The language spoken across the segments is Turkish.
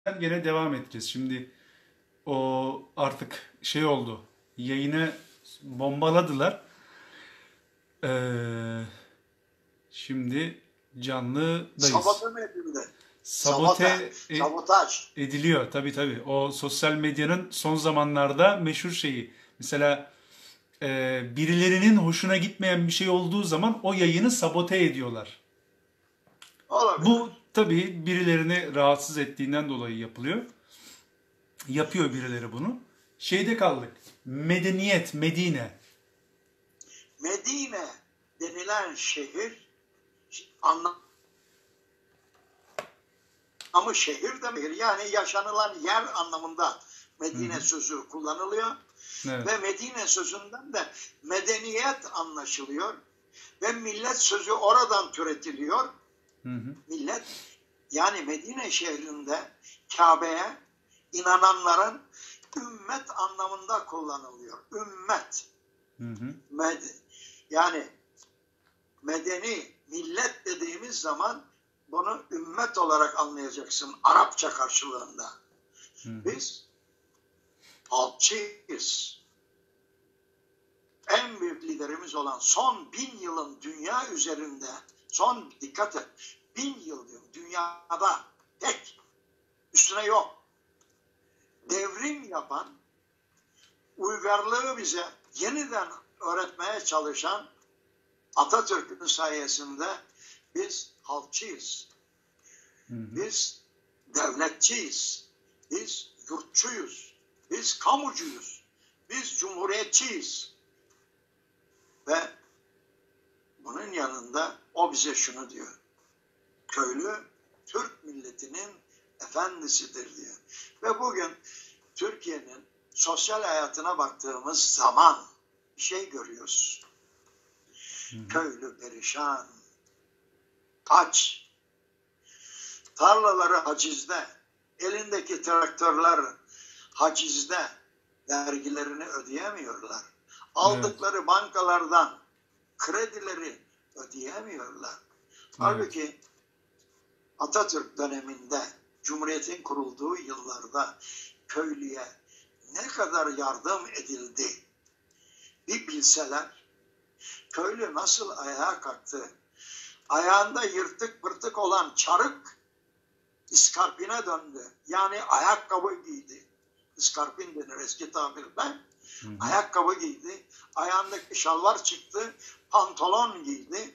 gene devam edeceğiz. Şimdi o artık şey oldu. Yayını bombaladılar. Ee, Şimdi canlıdayız. Sabote mi edildi? Sabote, Sabote sabotaj. ediliyor tabii tabii. O sosyal medyanın son zamanlarda meşhur şeyi. Mesela birilerinin hoşuna gitmeyen bir şey olduğu zaman o yayını sabote ediyorlar. Bu Olabilir. tabii birilerini rahatsız ettiğinden dolayı yapılıyor. Yapıyor birileri bunu. Şeyde kaldık. Medeniyet, Medine. Medine denilen şehir anlamı şehir demek. Yani yaşanılan yer anlamında Hı hı. Medine sözü kullanılıyor. Evet. Ve Medine sözünden de medeniyet anlaşılıyor. Ve millet sözü oradan türetiliyor. Hı hı. Millet yani Medine şehrinde Kabe'ye inananların ümmet anlamında kullanılıyor. Ümmet. Hı hı. Med yani medeni millet dediğimiz zaman bunu ümmet olarak anlayacaksın Arapça karşılığında. Hı hı. Biz halkçıyız. En büyük liderimiz olan son 1000 yılın dünya üzerinde dikkat et 1000 yıl diyor dünyada tek üstüne yok devrim yapan uygarlığı bize yeniden öğretmeye çalışan Atatürk'ün sayesinde biz halkçıyız. Hı hı. Biz devletçiyiz. Biz yurtçuyuz. Biz kamucuyuz. Biz cumhuriyetçiyiz. Ve bunun yanında o bize şunu diyor. Köylü Türk milletinin efendisidir diyor. Ve bugün Türkiye'nin sosyal hayatına baktığımız zaman bir şey görüyoruz. Hı hı. Köylü perişan, aç, tarlaları hacizde, elindeki traktörler hacizde, vergilerini ödeyemiyorlar. Evet. Aldıkları bankalardan kredileri ödeyemiyorlar. Evet. Halbuki Atatürk döneminde, Cumhuriyet'in kurulduğu yıllarda köylüye ne kadar yardım edildi bir bilseler, köylü nasıl ayağa kalktı, ayağında yırtık pırtık olan çarık iskarpine döndü. Yani ayakkabı giydi. İskarpin denir eski tabirle. Hı hı. Ayakkabı giydi. Ayağındaki şalvar çıktı. Pantolon giydi.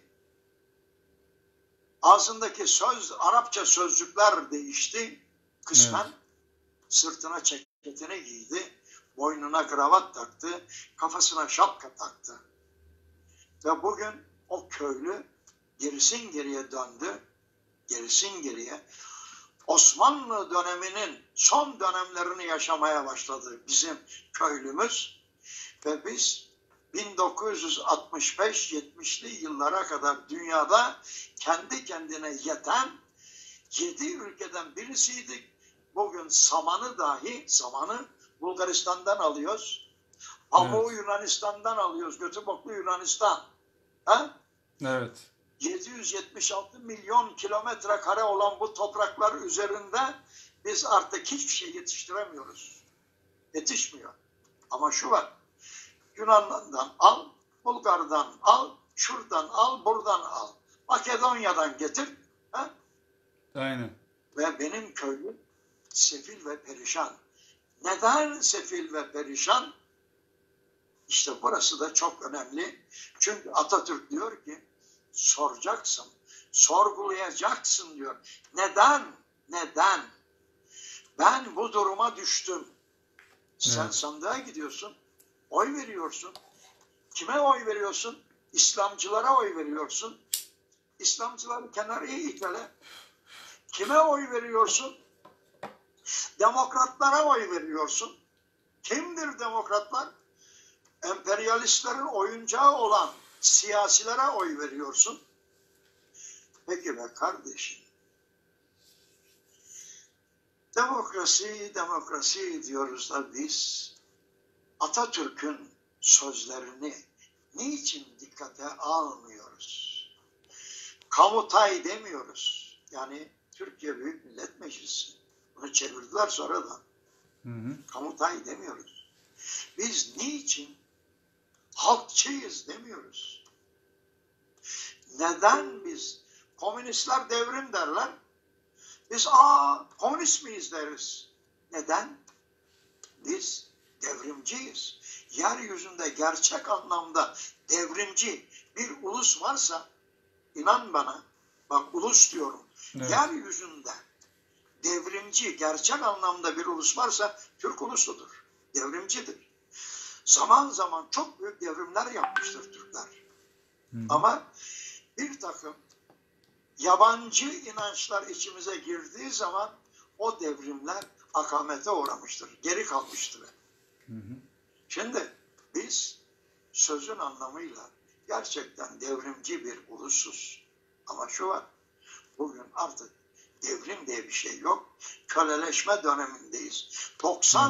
Ağzındaki Arapça sözcükler değişti. Evet. Kısmen sırtına ceketini giydi. Boynuna kravat taktı. Kafasına şapka taktı. Ve bugün o köylü gerisin geriye döndü. Gerisin geriye. Osmanlı döneminin son dönemlerini yaşamaya başladı bizim köylümüz ve biz 1965-70'li yıllara kadar dünyada kendi kendine yeten 7 ülkeden birisiydik. Bugün samanı Bulgaristan'dan alıyoruz. Pamuğu Evet. Yunanistan'dan alıyoruz. Götü boklu Yunanistan. Ha? Evet. 776 milyon kilometre kare olan bu topraklar üzerinde biz artık hiçbir şey yetiştiremiyoruz. Yetişmiyor. Ama şu var. Yunan'dan al, Bulgar'dan al, şuradan al, buradan al. Makedonya'dan getir. He? Aynen. Ve benim köylüm sefil ve perişan. Neden sefil ve perişan? İşte burası da çok önemli. Çünkü Atatürk diyor ki soracaksın, sorgulayacaksın diyor. Neden? Neden? Ben bu duruma düştüm. Sen Evet. sandığa gidiyorsun, oy veriyorsun. Kime oy veriyorsun? İslamcılara oy veriyorsun. İslamcıları kenara itele. Kime oy veriyorsun? Demokratlara oy veriyorsun. Kimdir demokratlar? Emperyalistlerin oyuncağı olan siyasilere oy veriyorsun. Peki be kardeşim, demokrasi, demokrasi diyoruz da biz Atatürk'ün sözlerini niçin dikkate almıyoruz? Kamutay demiyoruz. Yani Türkiye Büyük Millet Meclisi. Bunu çevirdiler sonra da. Hı hı. Kamutay demiyoruz. Biz niçin halkçıyız demiyoruz. Neden biz komünistler devrim derler? Biz komünist miyiz deriz. Neden? Biz devrimciyiz. Yeryüzünde gerçek anlamda devrimci bir ulus varsa, inan bana, bak ulus diyorum, Evet. yeryüzünde devrimci, gerçek anlamda bir ulus varsa Türk ulusudur. Devrimcidir. Zaman zaman çok büyük devrimler yapmıştır Türkler. Hı. Ama bir takım yabancı inançlar içimize girdiği zaman o devrimler akamete uğramıştır. Geri kalmıştır. Hı hı. Şimdi biz sözün anlamıyla gerçekten devrimci bir ulusuz. Ama şu var, bugün artık devrim diye bir şey yok. Köleleşme dönemindeyiz. 90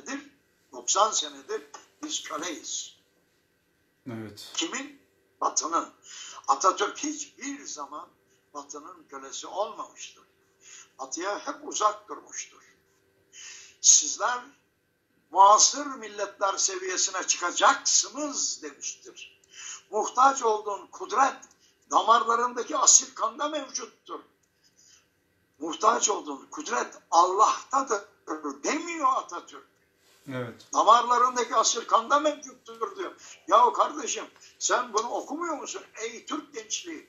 senedir biz köleyiz. Evet. Kimin? Batı'nın. Atatürk hiçbir zaman Batı'nın kölesi olmamıştır. Batı'ya hep uzak durmuştur. Sizler muasır milletler seviyesine çıkacaksınız demiştir. Muhtaç olduğun kudret damarlarındaki asil kanda mevcuttur. Muhtaç olduğun kudret Allah'tadır demiyor Atatürk. Evet. Damarlarındaki asil kanda mevcuttur diyor. Yahu kardeşim sen bunu okumuyor musun? Ey Türk gençliği.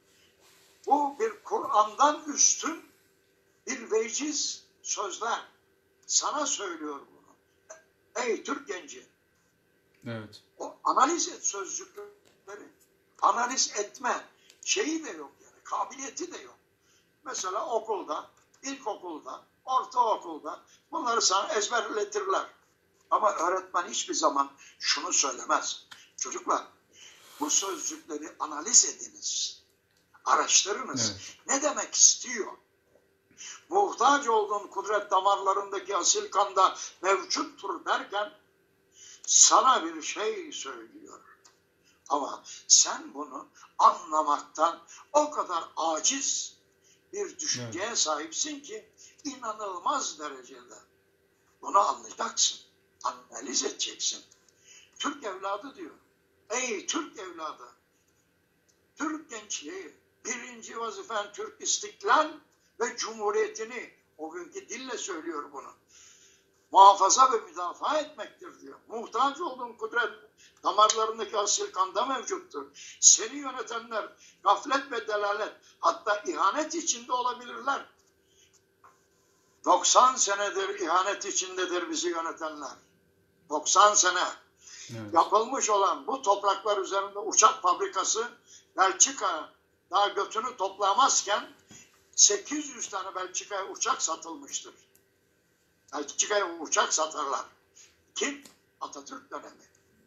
Bu bir Kur'an'dan üstün bir veciz sözler. Sana söylüyor bunu. Ey Türk genci. Evet. O analiz et sözcükleri. Analiz etme şeyi de yok yani. Kabiliyeti de yok. Mesela okulda, ilkokulda, ortaokulda bunları sana ezberletirler. Ama öğretmen hiçbir zaman şunu söylemez. Çocuklar bu sözcükleri analiz ediniz. Araştırınız. Evet. Ne demek istiyor? Muhtaç olduğun kudret damarlarındaki asil kanda mevcuttur derken sana bir şey söylüyor. Ama sen bunu anlamaktan o kadar aciz bir düşünceye sahipsin ki inanılmaz derecede. Bunu anlayacaksın. Analiz edeceksin. Türk evladı diyor. Ey Türk evladı. Türk gençliği. Birinci vazifen Türk istiklal ve cumhuriyetini, o günkü dille söylüyor bunu, muhafaza ve müdafaa etmektir diyor. Muhtaç olduğun kudret damarlarındaki asil kanda mevcuttur. Seni yönetenler gaflet ve delalet, hatta ihanet içinde olabilirler. 90 senedir ihanet içindedir bizi yönetenler. 90 sene. Evet. Yapılmış olan bu topraklar üzerinde uçak fabrikası Belçika daha götünü toplamazken 800 tane Belçika'ya uçak satılmıştır. Belçika'ya uçak satarlar. Kim? Atatürk dönemi.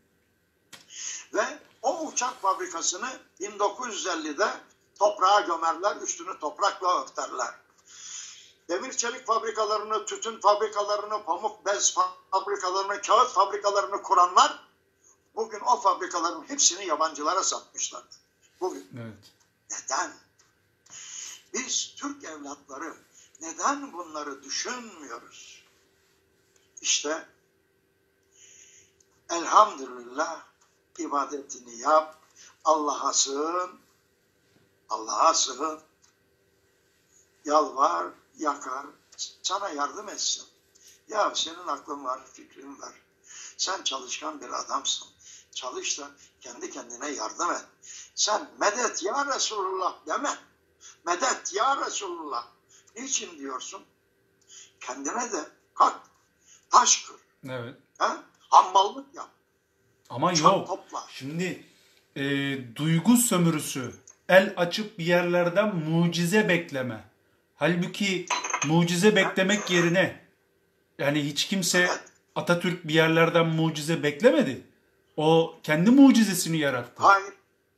Ve o uçak fabrikasını 1950'de toprağa gömerler, üstünü toprakla örterler. Demir çelik fabrikalarını, tütün fabrikalarını, pamuk bez fabrikalarını, kağıt fabrikalarını kuranlar bugün o fabrikaların hepsini yabancılara satmışlar. Bugün. Evet. Neden? Biz Türk evlatları neden bunları düşünmüyoruz? İşte elhamdülillah ibadetini yap, Allah'a sığın, Allah'a sığın, yalvar, yakar, sana yardım etsin. Ya senin aklın var, fikrin var. Sen çalışkan bir adamsın. Çalış da kendi kendine yardım et. Sen medet ya Resulullah deme. Medet ya Resulullah. Niçin diyorsun? Kendine de kalk, taş kır. Evet. Hammallık yap. Ama Çöp yok. topla. Şimdi duygu sömürüsü, el açıp bir yerlerden mucize bekleme. Halbuki mucize beklemek yerine yani hiç kimse Evet. Atatürk bir yerlerden mucize beklemedi. O kendi mucizesini yarattı. Hayır.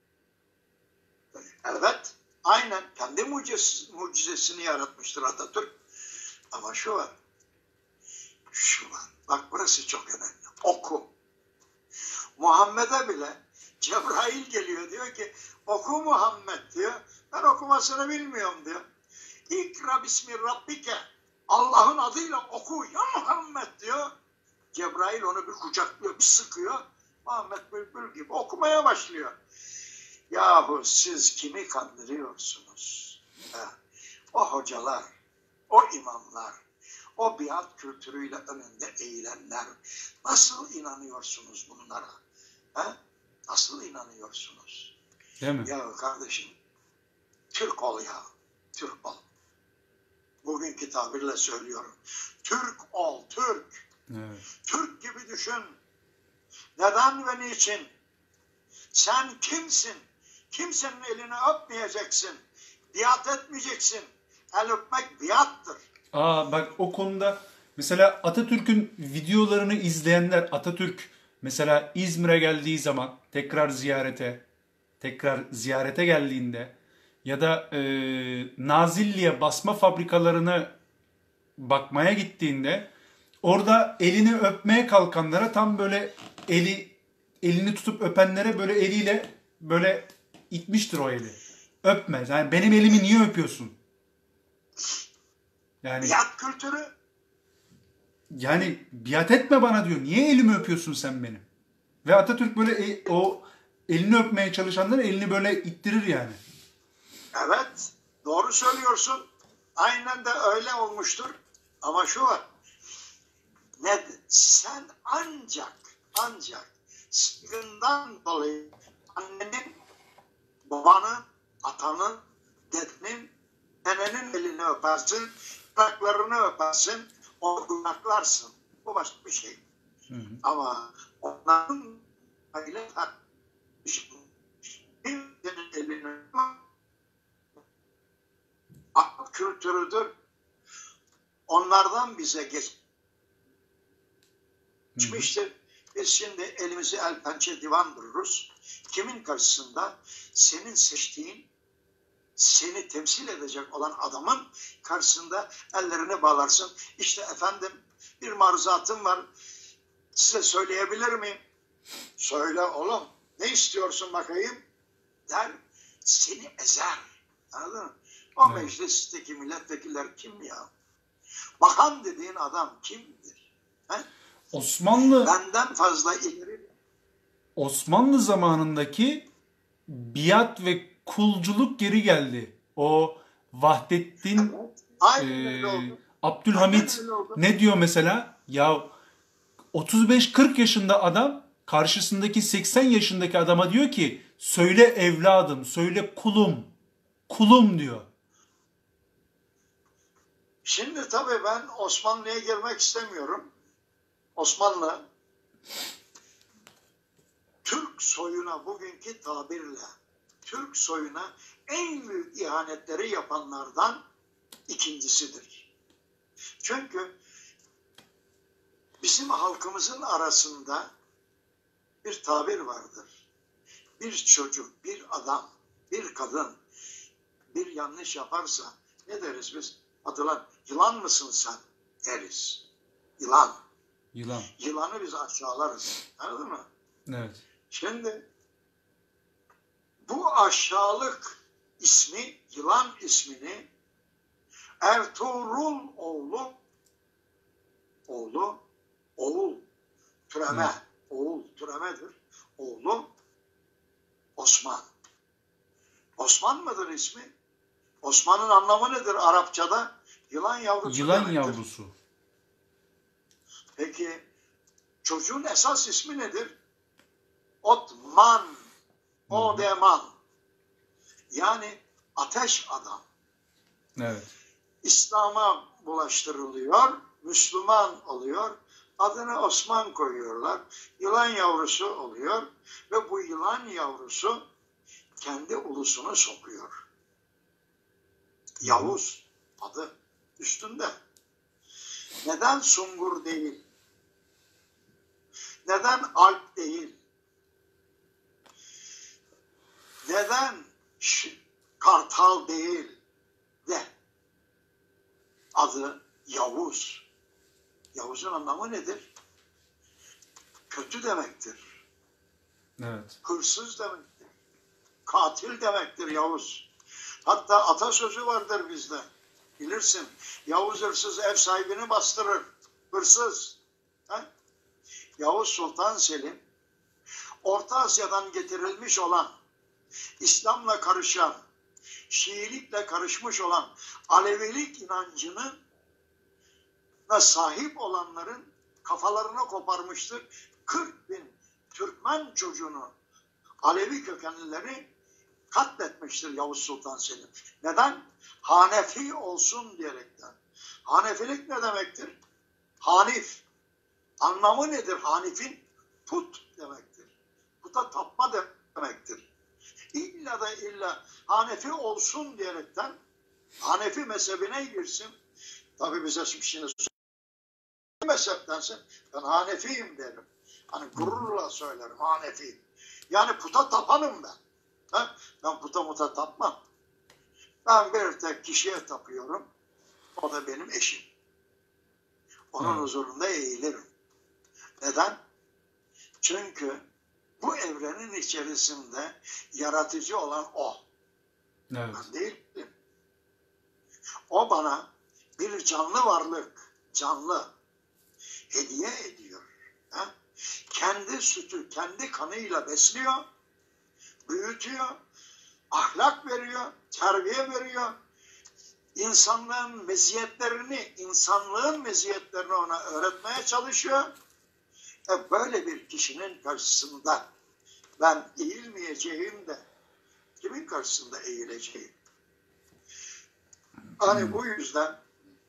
Evet. Aynen. Kendi mucizesini yaratmıştır Atatürk. Ama şu var. Şu var. Bak burası çok önemli. Oku. Muhammed'e bile Cebrail geliyor diyor ki oku Muhammed diyor. Ben okumasını bilmiyorum diyor. İkra bismi rabbike. Allah'ın adıyla oku ya Muhammed diyor. Cebrail onu bir kucaklıyor, bir sıkıyor. Muhammed Bülbül gibi okumaya başlıyor. Yahu siz kimi kandırıyorsunuz? O hocalar, o imamlar, o biat kültürüyle önünde eğilenler. Nasıl inanıyorsunuz bunlara? Nasıl inanıyorsunuz? Değil mi? Ya kardeşim, Türk ol ya, Türk ol. Bugünkü tabirle söylüyorum. Türk ol, Türk. Evet. Türk gibi düşün. Neden ve niçin? Sen kimsin? Kimsenin elini öpmeyeceksin. Biat etmeyeceksin. El öpmek biattır. Bak o konuda mesela Atatürk'ün videolarını izleyenler, Atatürk mesela İzmir'e geldiği zaman tekrar ziyarete geldiğinde ya da Nazilli'ye basma fabrikalarını bakmaya gittiğinde orada elini öpmeye kalkanlara tam böyle elini tutup öpenlere böyle eliyle böyle itmiştir o eli. Öpme. Yani benim elimi niye öpüyorsun? Yani biat kültürü. Yani biat etme bana diyor. Niye elimi öpüyorsun sen benim? Ve Atatürk böyle o elini öpmeye çalışanlara elini böyle ittirir yani. Evet. Doğru söylüyorsun. Aynen de öyle olmuştur. Ama şu var. Sen ancak saygından dolayı annenin, babanın, atanın, dedenin, nenenin elini öpersin, kulaklarını öpersin, onu kucaklarsın. Bu başka bir şey. Hı hı. Ama onların aile elini akıl kültürüdür. Onlardan bize geçmiştir. Biz şimdi elimizi el pençe divan dururuz. Kimin karşısında? Senin seçtiğin, seni temsil edecek olan adamın karşısında ellerini bağlarsın. İşte efendim bir maruzatım var. Size söyleyebilir miyim? Söyle oğlum. Ne istiyorsun bakayım? Der. Seni ezer. Anladın mı? O Evet. meclisteki milletvekiller kim ya? Bakan dediğin adam kimdir? Benden fazla ileri. Osmanlı zamanındaki biat ve kulculuk geri geldi. O Vahdettin Aynen öyle oldu. Abdülhamit Aynen öyle oldu. ne diyor mesela? Ya 35-40 yaşında adam karşısındaki 80 yaşındaki adama diyor ki söyle evladım, söyle kulum. Kulum diyor. Şimdi tabii ben Osmanlı'ya girmek istemiyorum. Osmanlı Türk soyuna bugünkü tabirle Türk soyuna en büyük ihanetleri yapanlardan ikincisidir. Çünkü bizim halkımızın arasında bir tabir vardır. Bir çocuk, bir adam, bir kadın bir yanlış yaparsa ne deriz biz? Atılan yılan mısın sen deriz. Yılan. Yılan. Yılanı biz aşağılarız. Anladın mı? Evet. Şimdi bu aşağılık ismi, yılan ismini Ertuğrul oğul türeme, Evet. oğul türemedir. Oğlu Osman. Osman mıdır ismi? Osman'ın anlamı nedir Arapçada? Yılan yavrusu Yılan demektir. yavrusu. Peki çocuğun esas ismi nedir? Otman. Odeman. Yani ateş adam. Evet. İslam'a bulaştırılıyor, Müslüman oluyor, adını Osman koyuyorlar, yılan yavrusu oluyor ve bu yılan yavrusu kendi ulusunu sokuyor. Yavuz adı üstünde. Neden Sungur değil? Neden Alp değil? Neden Kartal değil de adı Yavuz. Yavuz'un anlamı nedir? Kötü demektir. Evet. Hırsız demektir. Katil demektir Yavuz. Hatta atasözü vardır bizde. Bilirsin, Yavuz hırsız ev sahibini bastırır. Hırsız. Ha? Yavuz Sultan Selim, Orta Asya'dan getirilmiş olan, İslam'la karışan, Şiilikle karışmış olan Alevilik inancının sahip olanların kafalarını koparmıştır. 40 bin Türkmen çocuğunu, Alevi kökenlileri katletmiştir Yavuz Sultan Selim. Neden? Hanefi olsun diyerekten. Hanefilik ne demektir? Hanif. Anlamı nedir Hanif'in? Put demektir. Puta tapma demektir. İlla da illa Hanefi olsun diyerekten Hanefi mezhebine girsin. Tabi bize şimdi mezheptense ben Hanefiyim derim. Hani gururla söylerim Hanefi. Yani puta tapanım ben. Ha? Ben puta muta tapmam. Ben bir tek kişiye tapıyorum. O da benim eşim. Onun huzurunda eğilirim. Neden? Çünkü bu evrenin içerisinde yaratıcı olan o. Evet. Ben değilim. O bana bir canlı varlık, canlı hediye ediyor. Ha? Kendi sütü, kendi kanıyla besliyor, büyütüyor, ahlak veriyor, terbiye veriyor. İnsanlığın meziyetlerini ona öğretmeye çalışıyor. Böyle bir kişinin karşısında ben eğilmeyeceğim de kimin karşısında eğileceğim? Hani bu yüzden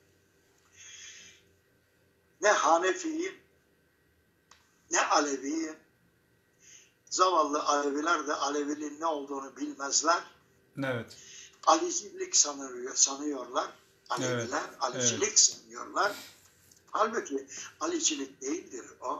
ne Hanefiyim ne Aleviyim. Zavallı Aleviler de Aleviliğin ne olduğunu bilmezler. Evet. Alicilik sanıyorlar. Aleviler evet. alicilik sanıyorlar. Halbuki alicilik değildir o.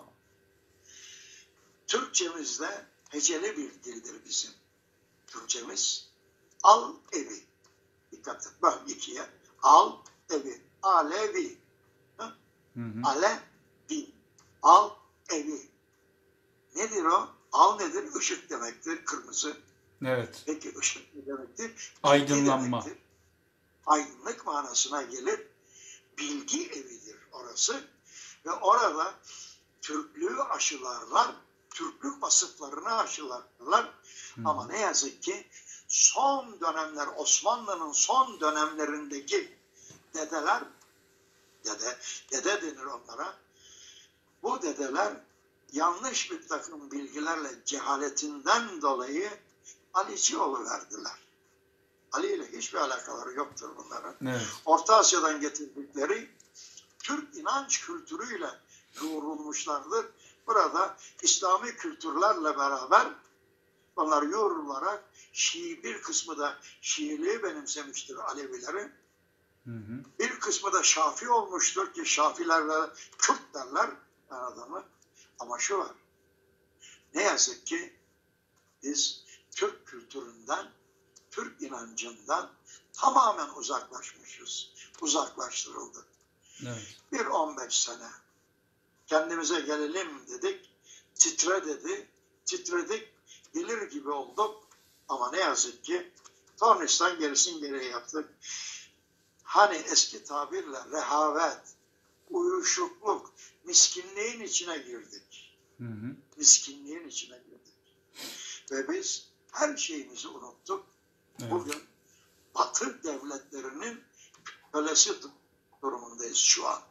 Türkçemizde heceli bir dildir bizim. Türkçemiz al evi. Dikkat et. Bak ikiye. Al evi. Alevi. Hı? Alevi. Al evi. Nedir o? Al nedir? Işık demektir. Kırmızı. Evet. Peki ışık ne demektir? Aydınlanma. Demektir. Aydınlık manasına gelir. Bilgi evidir orası. Ve orada Türklüğü aşılarlar. Türklük vasıflarını aşılarlar. Ama ne yazık ki son dönemler, Osmanlı'nın son dönemlerindeki dedeler, dede denir onlara. Bu dedeler yanlış bir takım bilgilerle cehaletinden dolayı Alici verdiler. Ali ile hiçbir alakaları yoktur bunların. Evet. Orta Asya'dan getirdikleri Türk inanç kültürüyle yoğrulmuşlardır. Burada İslami kültürlerle beraber onlar yoğrularak bir kısmı da Şiiliği benimsemiştir Alevilerin. Bir kısmı da Şafi olmuştur ki Şafilerle Kürt derler adamı. Ama şu var. Ne yazık ki biz Türk kültüründen, Türk inancından tamamen uzaklaşmışız. Uzaklaştırıldık. Evet. Bir 15 sene kendimize gelelim dedik. Titre dedi. Titredik. Gelir gibi olduk. Ama ne yazık ki tornistan gerisin geriye yaptık. Hani eski tabirle rehavet, uyuşukluk, miskinliğin içine girdik. Miskinliğin içine girdik. Ve biz her şeyimizi unuttuk. Evet. Bugün Batı devletlerinin kölesi durumundayız şu an.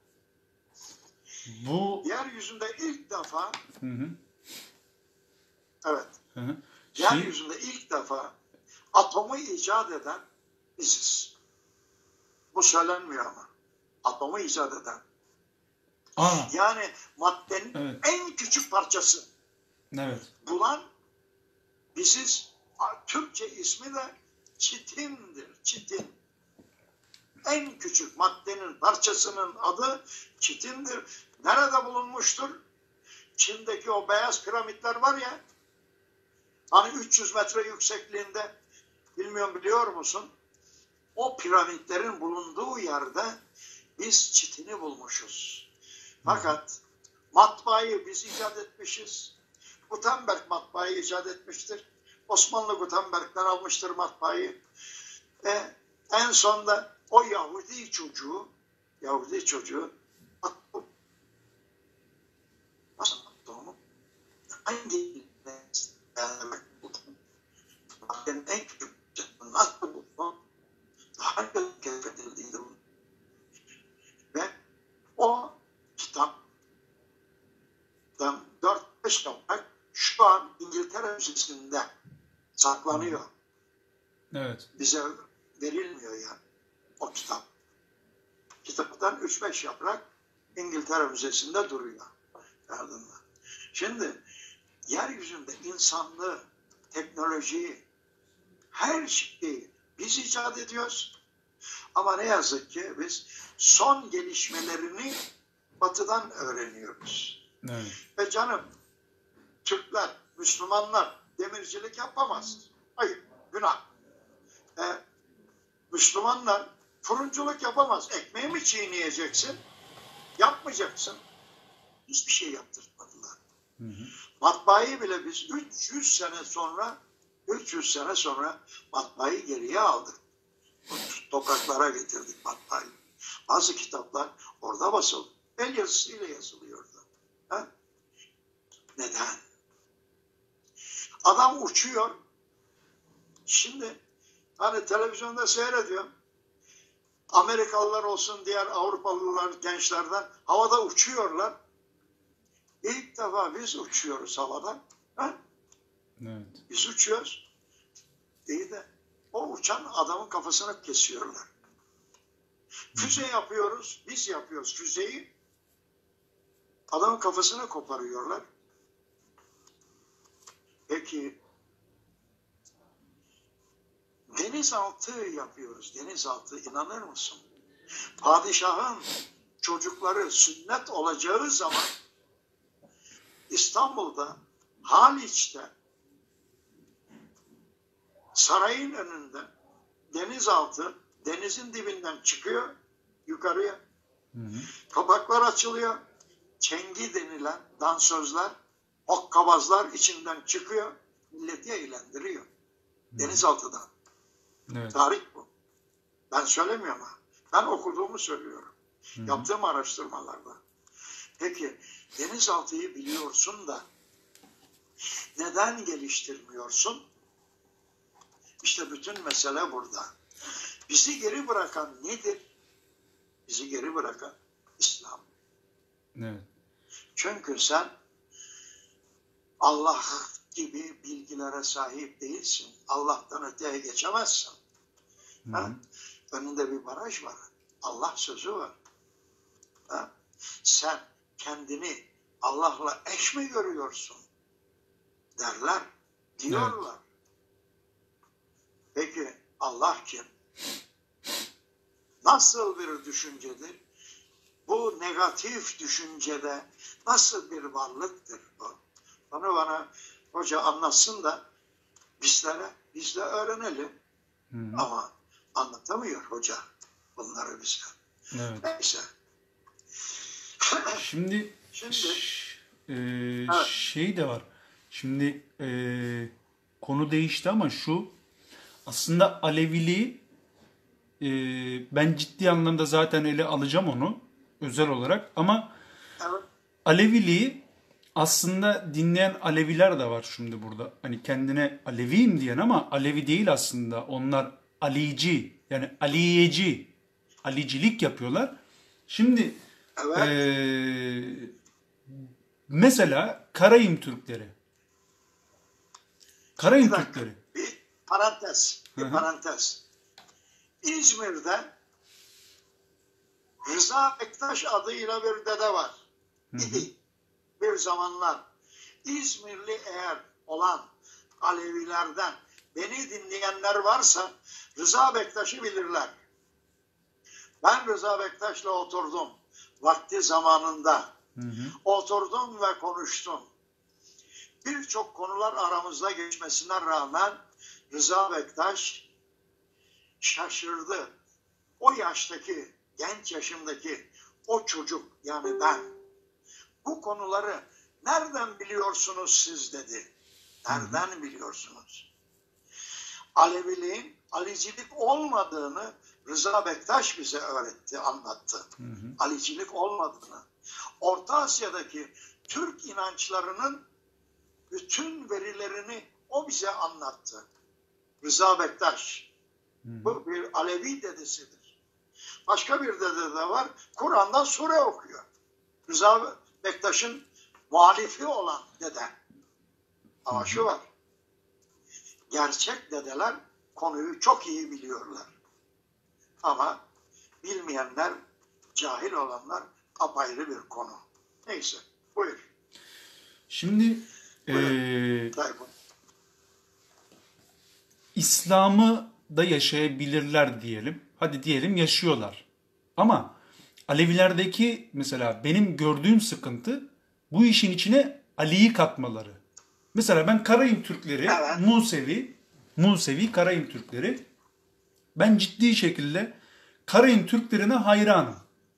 Bu yeryüzünde ilk defa evet. Hı. Yeryüzünde ilk defa atomu icat eden biziz. Bu söylenmiyor ama. Atomu icat eden. Yani maddenin en küçük parçası. Evet. Bulan biziz. Türkçe ismi de çitindir. Çitin. En küçük maddenin parçasının adı çitindir. Nerede bulunmuştur? Çin'deki o beyaz piramitler var ya, hani 300 metre yüksekliğinde, bilmiyorum biliyor musun? O piramitlerin bulunduğu yerde biz çitini bulmuşuz. Fakat matbaayı biz icat etmişiz. Gutenberg matbaayı icat etmiştir. Osmanlı Gutenberg'den almıştır matbaayı. En sonda o Yahudi çocuğu nasıl onu hangi en küçük nasıl buldu? Hangi keşfedildiydi bu? Ve o kitaptan 4-5 toprak şu an İngiltere Müzesi'nde saklanıyor. Evet. Bize verilmiyor yani o kitap. Kitaptan 3-5 yaprak İngiltere Müzesi'nde duruyor. Yardımda. Şimdi yeryüzünde insanlığı, teknolojiyi, her şeyi biz icat ediyoruz. Ama ne yazık ki biz son gelişmelerini Batı'dan öğreniyoruz. Evet. Ve canım Türkler, Müslümanlar demircilik yapamaz. Hayır, günah. Müslümanlar fırıncılık yapamaz. Ekmeği mi çiğneyeceksin? Yapmayacaksın. Hiçbir şey yaptırmadılar. Hı hı. Matbaayı bile biz 300 sene sonra matbaayı geriye aldık. Topraklara getirdik matbaayı. Bazı kitaplar orada basıldı. El yazısıyla yazılıyordu. Ha? Neden? Adam uçuyor. Şimdi hani televizyonda seyrediyorum. Amerikalılar olsun, diğer Avrupalılar, gençlerden havada uçuyorlar. İlk defa biz uçuyoruz havada. Ha? Evet. Biz uçuyoruz. İyi de o uçan adamın kafasını kesiyorlar. Füze yapıyoruz. Biz yapıyoruz füzeyi. Adamın kafasını koparıyorlar. Peki denizaltı yapıyoruz. Denizaltı, inanır mısın? Padişahın çocukları sünnet olacağı zaman İstanbul'da, Haliç'te, sarayın önünde denizaltı, denizin dibinden çıkıyor yukarıya. Hı hı. Kapaklar açılıyor. Çengi denilen dansözler, hokkabazlar içinden çıkıyor. Milleti eğlendiriyor. Denizaltıdan. Evet. Tarih bu. Ben söylemiyorum ha. Ben okuduğumu söylüyorum. Hı hı. Yaptığım araştırmalarda. Peki denizaltıyı biliyorsun da neden geliştirmiyorsun? İşte bütün mesele burada. Bizi geri bırakan nedir? Bizi geri bırakan İslam. Evet. Çünkü sen Allah gibi bilgilere sahip değilsin. Allah'tan öteye geçemezsin. Hı Ha? hı. Önünde bir baraj var. Allah sözü var. Ha? Sen kendini Allah'la eş mi görüyorsun? Derler, diyorlar. Evet. Peki Allah kim? Nasıl bir düşüncedir? Bu negatif düşüncede nasıl bir varlıktır bu? Bana hoca anlatsın da biz de öğrenelim. Hı hı. Ama anlatamıyor hoca bunları bize. Evet. Neyse. Şimdi Şimdi evet. Şey de var. Şimdi konu değişti ama şu aslında Aleviliği ben ciddi anlamda zaten ele alacağım onu özel olarak ama evet, Aleviliği aslında dinleyen Aleviler de var şimdi burada. Hani kendine Aleviyim diyen ama Alevi değil aslında. Onlar Alici yani Aliyeci, Alicilik yapıyorlar. Şimdi evet. mesela Karayım Türkleri. Karayım Bir dakika. Türkleri. Bir Hı hı. parantez. İzmir'de Rıza Bektaş adıyla bir dede var. İdi. Bir zamanlar İzmirli eğer olan Alevilerden beni dinleyenler varsa Rıza Bektaş'ı bilirler. Ben Rıza Bektaş'la oturdum vakti zamanında. Hı hı. Oturdum ve konuştum. Birçok konular aramızda geçmesine rağmen Rıza Bektaş şaşırdı. O yaştaki, genç yaşımdaki o çocuk yani ben bu konuları nereden biliyorsunuz siz dedi. Nereden biliyorsunuz? Aleviliğin Alicilik olmadığını Rıza Bektaş bize öğretti, anlattı. Alicilik olmadığını. Orta Asya'daki Türk inançlarının bütün verilerini o bize anlattı. Rıza Bektaş. Bu bir Alevi dedesidir. Başka bir dede de var. Kur'an'dan sure okuyor. Rıza Bektaş'ın muhalifi olan dede. Ama şu var. Gerçek dedeler konuyu çok iyi biliyorlar. Ama bilmeyenler, cahil olanlar apayrı bir konu. Neyse, buyur. Şimdi İslam'ı da yaşayabilirler diyelim. Hadi diyelim yaşıyorlar. Ama Alevilerdeki mesela benim gördüğüm sıkıntı bu işin içine Ali'yi katmaları. Mesela ben Karayım Türkleri, evet. Musevi Karayım Türkleri. Ben ciddi şekilde Karayım Türklerine hayranım.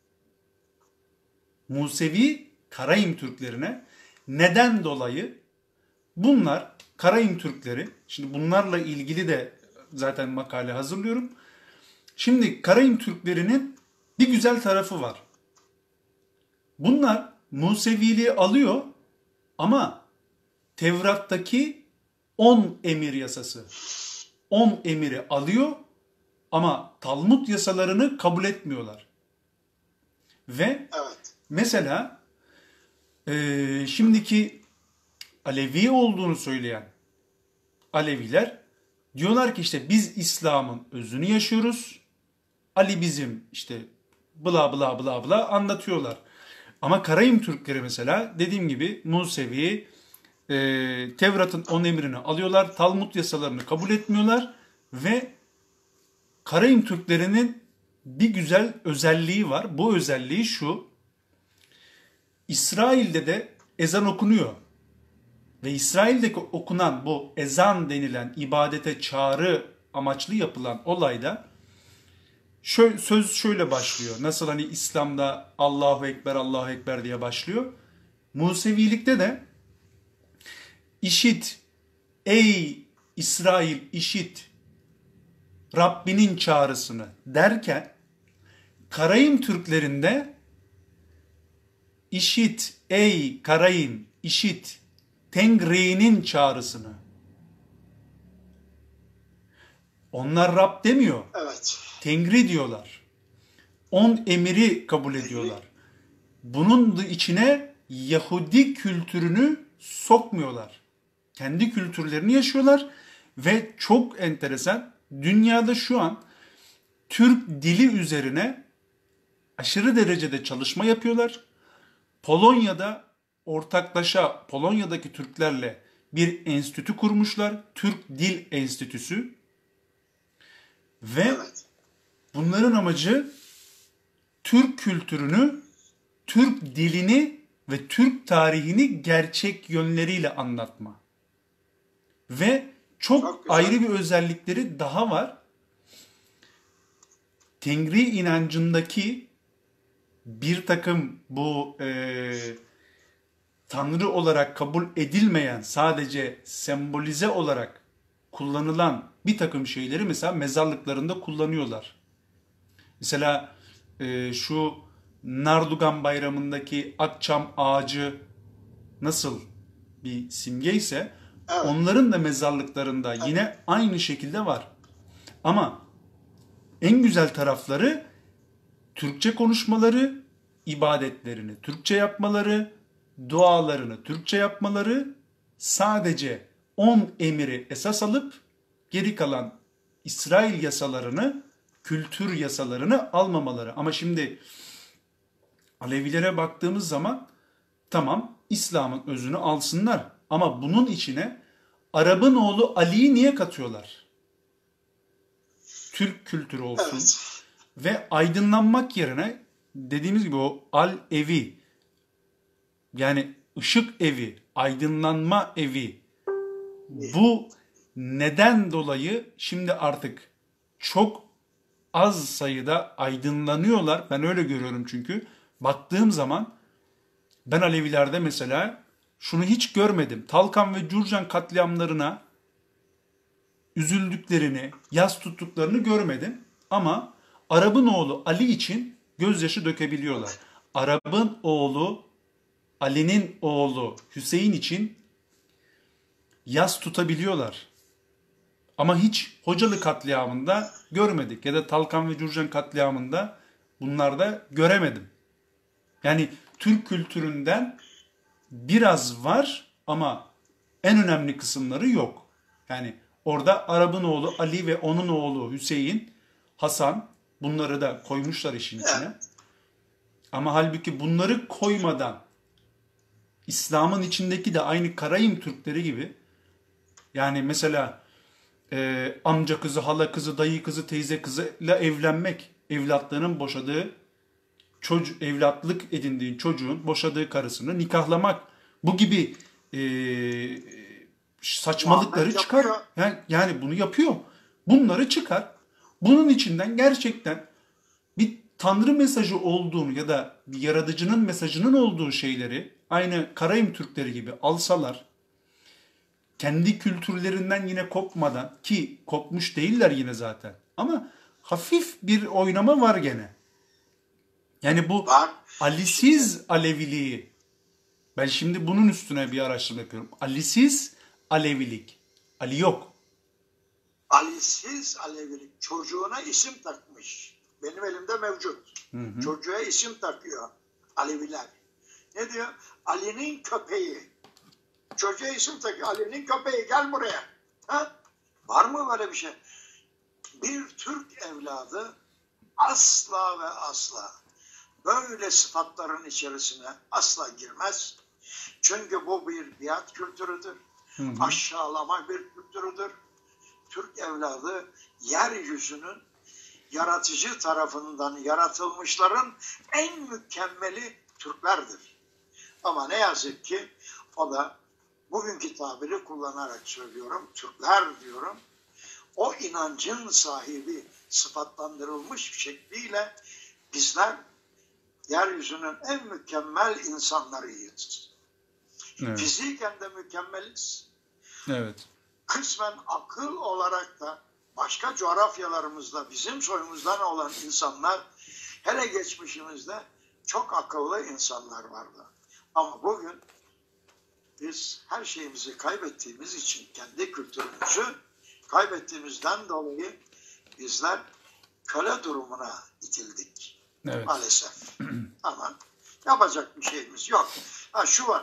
Musevi Karayım Türklerine neden dolayı? Bunlar Karayım Türkleri, şimdi bunlarla ilgili de zaten makale hazırlıyorum. Şimdi Karayım Türklerinin bir güzel tarafı var. Bunlar Museviliği alıyor ama Tevrat'taki 10 emir yasası, 10 emiri alıyor ama Talmud yasalarını kabul etmiyorlar. Ve evet. Mesela şimdiki Alevi olduğunu söyleyen Aleviler diyorlar ki işte biz İslam'ın özünü yaşıyoruz. Ali bizim işte bla bla bla bla anlatıyorlar. Ama Karayım Türkleri mesela dediğim gibi Musevi Tevrat'ın 10 emrini alıyorlar. Talmud yasalarını kabul etmiyorlar ve Karayım Türklerinin bir güzel özelliği var. Bu özelliği şu. İsrail'de de ezan okunuyor. Ve İsrail'deki okunan bu ezan denilen ibadete çağrı amaçlı yapılan olayda söz şöyle başlıyor. Nasıl hani İslam'da Allahu Ekber, Allahu Ekber diye başlıyor. Musevilikte de işit, ey İsrail işit Rabbinin çağrısını derken Karayım Türklerinde işit, ey Karayım işit Tengri'nin çağrısını. Onlar Rab demiyor. Evet. Tengri diyorlar. 10 emiri kabul ediyorlar. Bunun da içine Yahudi kültürünü sokmuyorlar. Kendi kültürlerini yaşıyorlar ve çok enteresan, dünyada şu an Türk dili üzerine aşırı derecede çalışma yapıyorlar. Polonya'da ortaklaşa Polonya'daki Türklerle bir enstitü kurmuşlar. Türk Dil Enstitüsü. Ve evet. Bunların amacı Türk kültürünü, Türk dilini ve Türk tarihini gerçek yönleriyle anlatma. Ve çok ayrı bir özellikleri daha var. Tengri inancındaki bir takım bu Tanrı olarak kabul edilmeyen, sadece sembolize olarak kullanılan bir takım şeyleri mesela mezarlıklarında kullanıyorlar. Mesela şu Nardugan Bayramı'ndaki akçam ağacı nasıl bir simge ise evet. Onların da mezarlıklarında evet. Yine aynı şekilde var. Ama en güzel tarafları Türkçe konuşmaları, ibadetlerini Türkçe yapmaları, dualarını Türkçe yapmaları, sadece 10 emiri esas alıp geri kalan İsrail yasalarını, kültür yasalarını almamaları. Ama şimdi Alevilere baktığımız zaman tamam İslam'ın özünü alsınlar ama bunun içine Arap'ın oğlu Ali'yi niye katıyorlar? Türk kültürü olsun. Evet. Ve aydınlanmak yerine dediğimiz gibi o al-evi, yani ışık evi, aydınlanma evi, bu neden dolayı şimdi artık çok az sayıda aydınlanıyorlar. Ben öyle görüyorum çünkü. Baktığım zaman ben Alevilerde mesela şunu hiç görmedim. Talkan ve Curcan katliamlarına üzüldüklerini, yas tuttuklarını görmedim. Ama Arap'ın oğlu Ali için gözyaşı dökebiliyorlar. Arap'ın oğlu Ali'nin oğlu Hüseyin için yas tutabiliyorlar. Ama hiç Hocalı katliamında görmedik ya da Talkan ve Cürcan katliamında bunlarda göremedim. Yani Türk kültüründen biraz var ama en önemli kısımları yok. Yani orada Arap'ın oğlu Ali ve onun oğlu Hüseyin, Hasan, bunları da koymuşlar işin içine. Ama halbuki bunları koymadan İslam'ın içindeki de aynı Karayım Türkleri gibi, yani mesela amca kızı, hala kızı, dayı kızı, teyze kızıyla evlenmek, evlatlarının boşadığı, evlatlık edindiğin çocuğun boşadığı karısını nikahlamak, bu gibi saçmalıkları çıkar. Yani bunu yapıyor. Bunları çıkar. Bunun içinden gerçekten bir Tanrı mesajı olduğunu ya da bir yaratıcının mesajının olduğu şeyleri aynı Karayım Türkleri gibi alsalar, kendi kültürlerinden yine kopmadan, ki kopmuş değiller yine zaten, ama hafif bir oynama var gene. Yani bu Ali'siz Aleviliği, ben şimdi bunun üstüne bir araştırma yapıyorum. Ali'siz Alevilik. Ali yok. Ali'siz Alevilik. Çocuğuna isim takmış. Benim elimde mevcut. Çocuğa isim takıyor Aleviler. Ne diyor? Ali'nin köpeği. Çocuğa isim takıyor. Ali'nin köpeği, gel buraya. Ha? Var mı böyle bir şey? Bir Türk evladı asla ve asla böyle sıfatların içerisine asla girmez. Çünkü bu bir biat kültürüdür. Aşağılama bir kültürüdür. Türk evladı yeryüzünün yaratıcı tarafından yaratılmışların en mükemmeli Türklerdir. Ama ne yazık ki o da, bugünkü tabiri kullanarak söylüyorum, Türkler diyorum, o inancın sahibi sıfatlandırılmış şekliyle bizler yeryüzünün en mükemmel insanlarıyız. Evet. Fiziken de mükemmeliz. Evet. Kısmen akıl olarak da başka coğrafyalarımızda bizim soyumuzdan olan insanlar, hele geçmişimizde çok akıllı insanlar vardı. Ama bugün biz her şeyimizi kaybettiğimiz için, kendi kültürümüzü kaybettiğimizden dolayı bizler köle durumuna itildik. Evet. Maalesef. Ama yapacak bir şeyimiz yok. Şu var.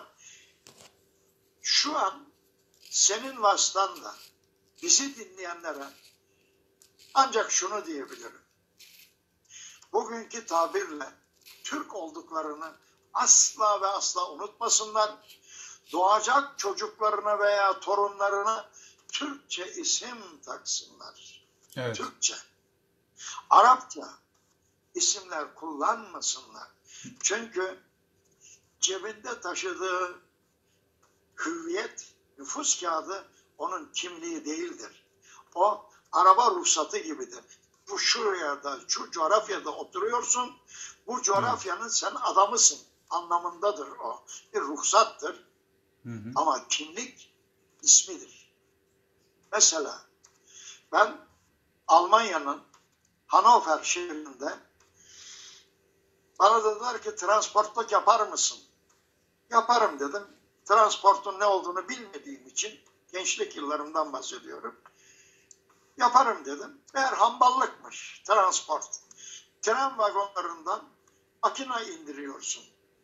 Şu an senin vasıtanla bizi dinleyenlere ancak şunu diyebilirim. Bugünkü tabirle Türk olduklarını asla ve asla unutmasınlar. Doğacak çocuklarına veya torunlarına Türkçe isim taksınlar. Evet. Türkçe. Arapça isimler kullanmasınlar. Çünkü cebinde taşıdığı hüviyet, nüfus kağıdı onun kimliği değildir. O araba ruhsatı gibidir. Bu şuraya da, şu coğrafyada oturuyorsun, bu coğrafyanın sen adamısın anlamındadır o. Bir ruhsattır. Ama kimlik ismidir. Mesela ben Almanya'nın Hannover şehrinde, bana dediler ki transportluk yapar mısın? Yaparım dedim. Transportun ne olduğunu bilmediğim için, gençlik yıllarımdan bahsediyorum. Yaparım dedim. Meğer hamballıkmış transport. Tren vagonlarından makine indiriyorsun.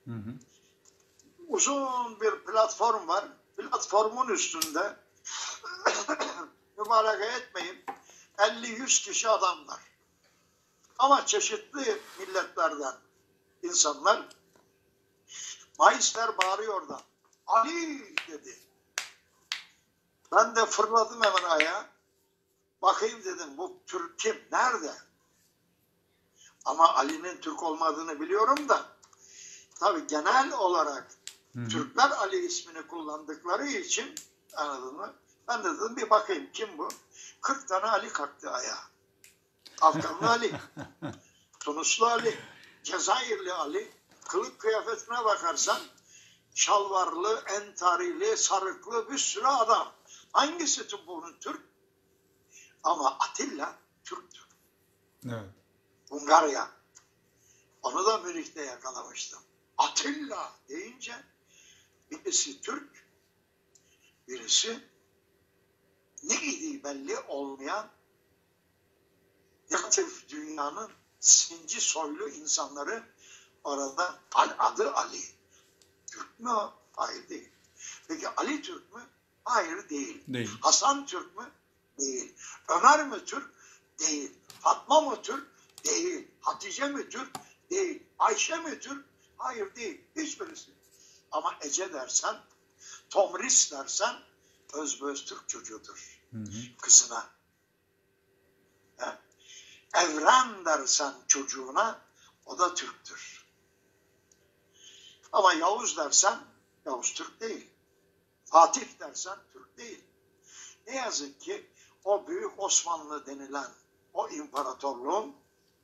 Uzun bir platform var. Platformun üstünde mübalağa etmeyin 50-100 kişi adamlar. Ama çeşitli milletlerden insanlar. Maisler bağırıyor da Ali dedi. Ben de fırladım hemen ayağa. Bakayım dedim, bu Türk kim? Nerede? Ama Ali'nin Türk olmadığını biliyorum da tabii genel olarak Türkler Ali ismini kullandıkları için, anladın mı? Ben de dedim bir bakayım kim bu? 40 tane Ali kalktı ayağa. Afganlı Ali, Tunuslu Ali, Cezayirli Ali, kılık kıyafetine bakarsan şalvarlı, entarili, sarıklı bir sürü adam. Hangisi bunun Türk? Ama Atilla Türk'tür. Evet. Hungarya. Onu da Münih'te yakalamıştım. Atilla deyince birisi Türk, birisi ne giydiği belli olmayan negatif dünyanın sinci soylu insanları orada adı Ali. Türk mü o? Hayır değil. Peki Ali Türk mü? Hayır değil. Değil. Hasan Türk mü? Değil. Ömer mi Türk? Değil. Fatma mı Türk? Değil. Hatice mi Türk? Değil. Ayşe mi Türk? Hayır değil. Hiçbirisi. Ama Ece dersen, Tomris dersen özbeöz Türk çocuğudur. Kızına. He? Evren dersen çocuğuna o da Türktür. Ama Yavuz dersen Yavuz Türk değil. Fatih dersen Türk değil. Ne yazık ki o Büyük Osmanlı denilen o imparatorluğun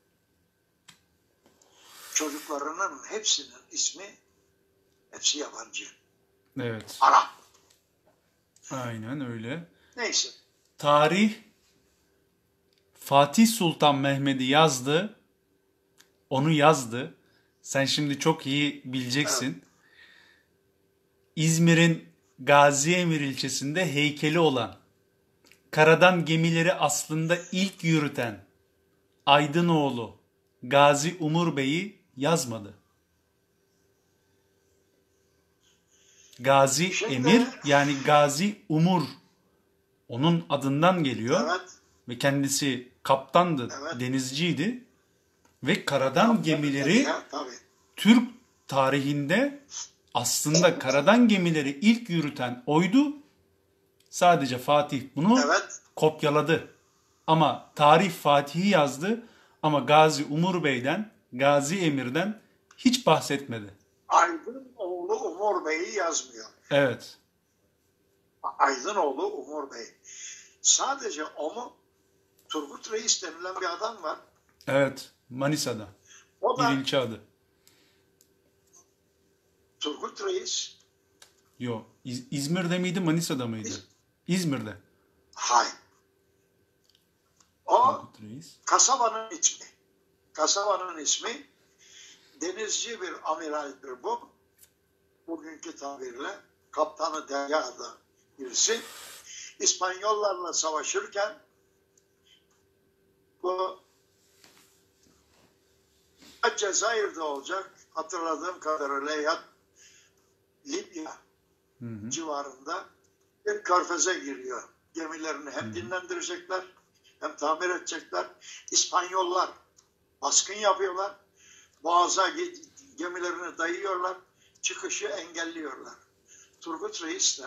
çocuklarının hepsinin ismi hepsi yabancı. Evet. Arap. Aynen öyle. Neyse. Tarih Fatih Sultan Mehmet'i yazdı. Onu yazdı. Sen şimdi çok iyi bileceksin. Evet. İzmir'in Gaziemir ilçesinde heykeli olan, karadan gemileri aslında ilk yürüten Aydınoğlu Gazi Umur Bey'i yazmadı. Gazi Şimdi- Emir yani Gazi Umur onun adından geliyor. Evet. Ve kendisi kaptandı, Evet. denizciydi. Ve karadan gemileri Ya, tabii. Türk tarihinde aslında karadan gemileri ilk yürüten oydu. Sadece Fatih bunu Evet. kopyaladı. Ama tarih Fatih'i yazdı ama Gazi Umur Bey'den, Gazi Emir'den hiç bahsetmedi. Aydınoğlu Umur Bey'i yazmıyor. Evet. Aydınoğlu Umur Bey. Sadece o mu? Turgut Reis denilen bir adam var. Evet. Manisa'da. O Bir da ilçe adı. Turgut Reis. Yok. İzmir'de miydi, Manisa'da mıydı? İzmir'de. Hayır. O Turgut Reis. kasabanın ismi. Kasabanın ismi denizci bir amiraldir bu. Bugünkü tabirle kaptanı deryada birisi. İspanyollarla savaşırken bu Cezayir'de olacak hatırladığım kadarıyla ya Libya civarında bir körfeze giriyor. Gemilerini hem dinlendirecekler hem tamir edecekler. İspanyollar baskın yapıyorlar. Boğaza gemilerini dayıyorlar. Çıkışı engelliyorlar. Turgut Reis de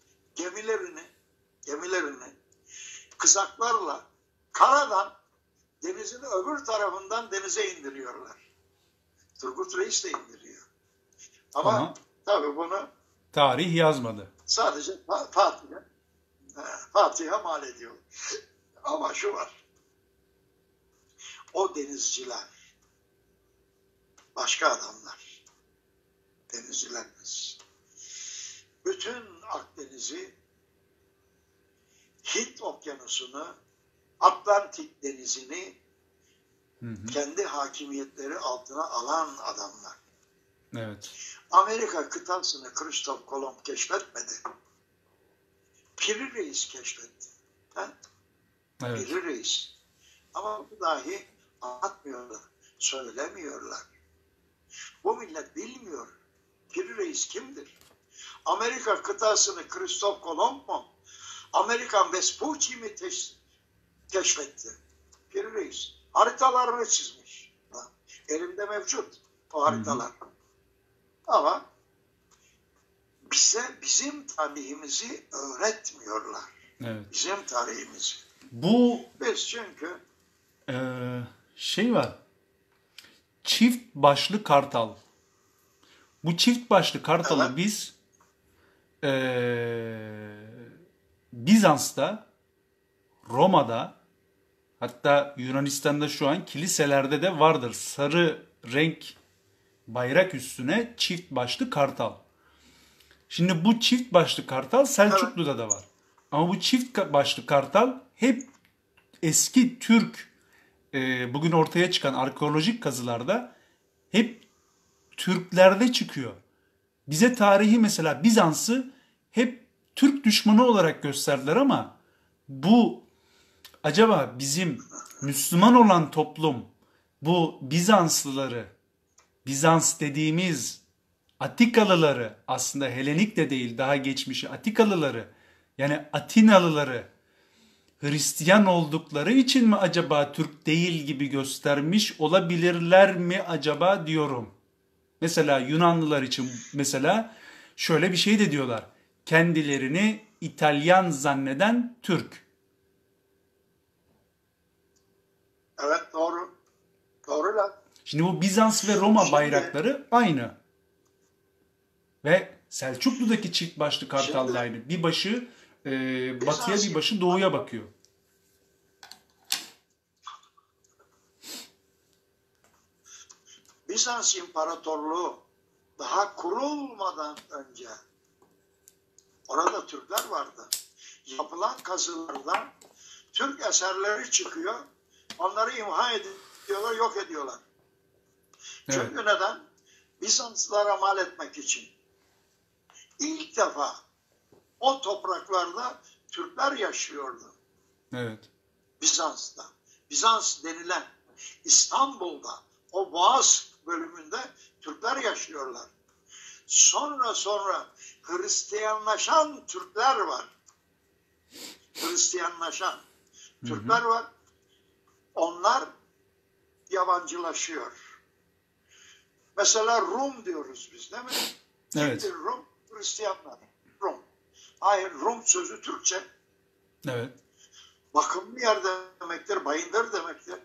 gemilerini kızaklarla karadan denizin öbür tarafından denize indiriyorlar. Turgut Reis de indiriyor. Ama tabii bunu Tarih yazmadı. sadece Fatih'e mal ediyor. Ama şu var. O denizciler başka adamlar. Denizcilerimiz. Bütün Akdeniz'i, Hint Okyanusu'nu, Atlantik Denizi'ni kendi hakimiyetleri altına alan adamlar. Evet. Amerika kıtasını Christoph Kolomb keşfetmedi. Piri Reis keşfetti. Ha? Evet. Piri Reis. Ama bu dahi anlatmıyorlar, söylemiyorlar. Bu millet bilmiyor. Piri Reis kimdir? Amerika kıtasını Christoph Kolomb mu? Amerikan Vespucci mi keşfetti? Piri Reis. Haritalarını çizmiş. Elimde mevcut o haritalar. Ama bize bizim tarihimizi öğretmiyorlar. Evet. Bizim tarihimizi. Bu Biz çünkü şey var. Çift başlı kartal. Bu çift başlı kartalı Evet. biz Bizans'ta, Roma'da, hatta Yunanistan'da şu an kiliselerde de vardır. Sarı renk bayrak üstüne çift başlı kartal. Şimdi bu çift başlı kartal Selçuklu'da da var. Ama bu çift başlı kartal hep eski Türk bugün ortaya çıkan arkeolojik kazılarda hep Türklerde çıkıyor. Bize tarihi mesela Bizans'ı hep Türk düşmanı olarak gösterdiler ama bu acaba bizim Müslüman olan toplum bu Bizanslıları, Bizans dediğimiz Atikalıları, aslında Helenik de değil daha geçmişi Atikalıları, yani Atinalıları Hristiyan oldukları için mi acaba Türk değil gibi göstermiş olabilirler mi acaba diyorum. Mesela Yunanlılar için mesela şöyle bir şey de diyorlar. Kendilerini İtalyan zanneden Türk. Evet, doğru. Doğru lan. Şimdi bu Bizans ve Roma Şimdi, bayrakları aynı. Ve Selçuklu'daki çift başlı kartal da aynı. Bir başı batıya, bir başı doğuya bakıyor. Bizans İmparatorluğu daha kurulmadan önce orada Türkler vardı. Yapılan kazılarda Türk eserleri çıkıyor. Onları imha ediyorlar, yok ediyorlar. Evet. Çünkü neden? Bizanslılara mal etmek için. İlk defa o topraklarda Türkler yaşıyordu. Evet. Bizans'ta. Bizans denilen İstanbul'da o Boğaz bölümünde Türkler yaşıyorlar. Sonra Hristiyanlaşan Türkler var. Hristiyanlaşan Türkler var. Onlar yabancılaşıyor. Mesela Rum diyoruz biz, değil mi? Evet. Kimdir Rum? Hristiyanlar. Rum. Hayır, Rum sözü Türkçe. Evet. Bakımlı yer demektir, bayındır demektir.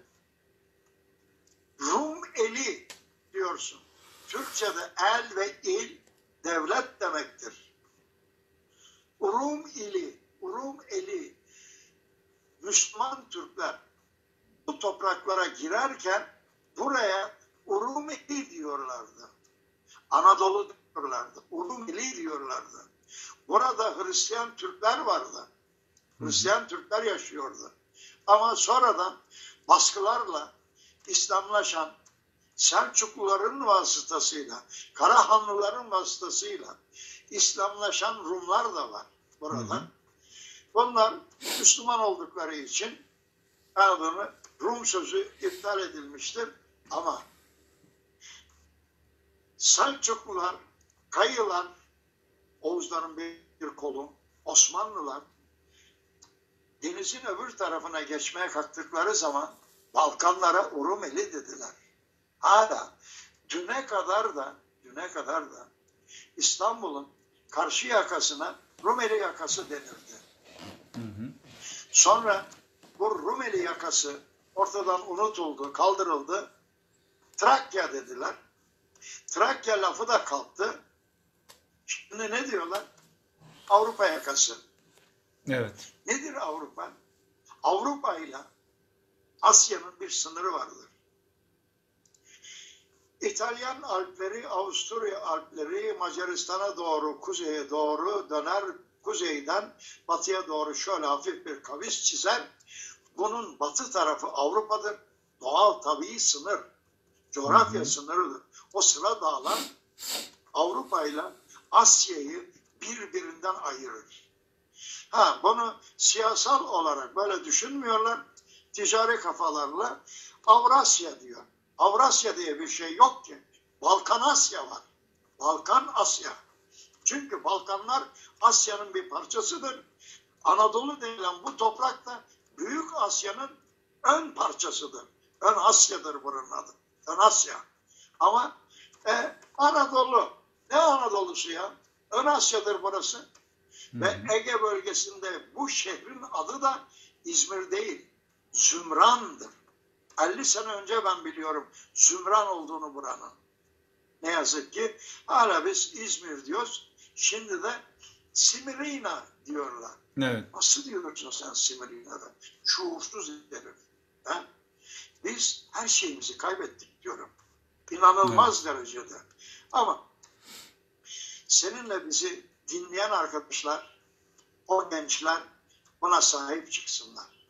Rum eli diyorsun. Türkçe'de el ve il devlet demektir. Rum ili, Rum eli, Müslüman Türkler bu topraklara girerken buraya Urumeli diyorlardı. Anadolu diyorlardı. Urumeli diyorlardı. Burada Hristiyan Türkler vardı. Hristiyan Türkler yaşıyordu. Ama sonradan baskılarla İslamlaşan Selçukluların vasıtasıyla, Karahanlıların vasıtasıyla İslamlaşan Rumlar da var burada. Bunlar Müslüman oldukları için adını Rum sözü iptal edilmiştir. Ama Selçuklular, Kayılar, Oğuzların bir kolu, Osmanlılar denizin öbür tarafına geçmeye kalktıkları zaman Balkanlara Urumeli dediler. Hala düne kadar da İstanbul'un karşı yakasına Rumeli yakası denirdi. Sonra bu Rumeli yakası ortadan unutuldu, kaldırıldı. Trakya dediler. Trakya lafı da kalktı. Şimdi ne diyorlar? Avrupa yakası. Evet. Nedir Avrupa? Avrupa ile Asya'nın bir sınırı vardır. İtalyan Alpleri, Avusturya Alpleri Macaristan'a doğru, kuzeye doğru döner, kuzeyden batıya doğru şöyle hafif bir kavis çizer. Bunun batı tarafı Avrupa'dır. Doğal tabii sınır, coğrafya sınırıdır. O sıra dağlar Avrupa ile Asya'yı birbirinden ayırır. Bunu siyasal olarak böyle düşünmüyorlar. Ticari kafalarla Avrasya diyor. Avrasya diye bir şey yok ki. Balkan Asya var. Balkan Asya. Çünkü Balkanlar Asya'nın bir parçasıdır. Anadolu denilen bu toprak da Büyük Asya'nın ön parçasıdır. Ön Asya'dır bunun adı. Ön Asya. Ama Anadolu. Ne Anadolu'su ya? Ön Asya'dır burası. Ve Ege bölgesinde bu şehrin adı da İzmir değil, Zümran'dır. 50 sene önce ben biliyorum Zümran olduğunu buranın. Ne yazık ki hala biz İzmir diyoruz. Şimdi de Simirina diyorlar. Evet. Nasıl diyorsun sen Simirina'da? Şuursuz herif. Biz her şeyimizi kaybettik diyorum. İnanılmaz derecede. Ama seninle bizi dinleyen arkadaşlar, o gençler buna sahip çıksınlar.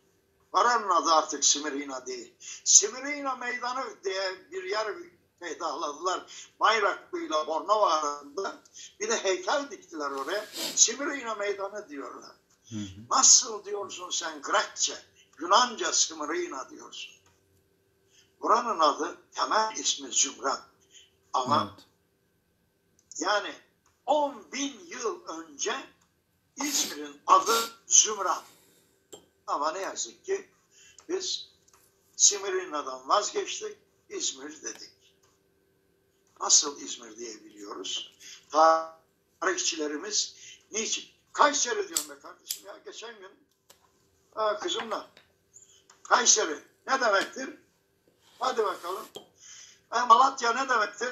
Oranın adı artık Simirina değil. Simirina Meydanı diye bir yer peydahladılar. Bayraklı'yla Bornova arasında. Bir de heykel diktiler oraya. Simirina Meydanı diyorlar. Hı hı. Nasıl diyorsun sen Grekçe, Yunanca Simirina diyorsun. Buranın adı, temel ismi Zümra. Ama Evet. yani 10.000 yıl önce İzmir'in adı Zümra. Ama ne yazık ki biz Simirina'dan vazgeçtik, İzmir dedik. Nasıl İzmir diyebiliyoruz? Tarihçilerimiz niçin? Kayseri diyorum be kardeşim ya, geçen gün kızımla. Kayseri ne demektir? Hadi bakalım. Malatya ne demektir?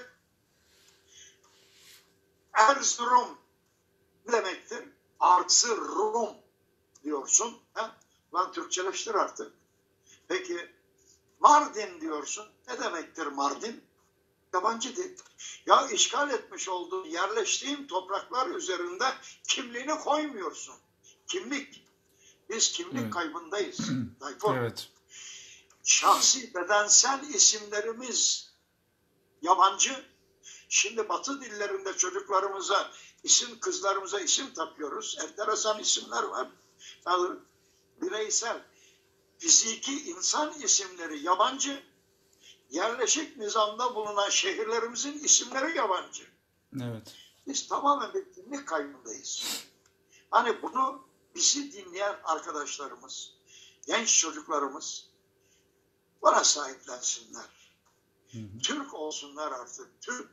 Erzurum ne demektir? Arzurum diyorsun. Lan Türkçeleştir artık. Peki Mardin diyorsun. Ne demektir Mardin? Yabancı dil. Ya işgal etmiş olduğun, yerleştiğin topraklar üzerinde kimliğini koymuyorsun. Kimlik. Biz kimlik kaybındayız. Evet. Şahsi bedensel isimlerimiz yabancı. Şimdi Batı dillerinde çocuklarımıza isim, kızlarımıza isim takıyoruz. Enteresan isimler var. Yani bireysel, fiziki insan isimleri yabancı. Yerleşik nizamda bulunan şehirlerimizin isimleri yabancı. Evet. Biz tamamen bir kimlik kaybındayız. Hani bunu bizi dinleyen arkadaşlarımız, genç çocuklarımız bana sahiplensinler. Hı hı. Türk olsunlar artık.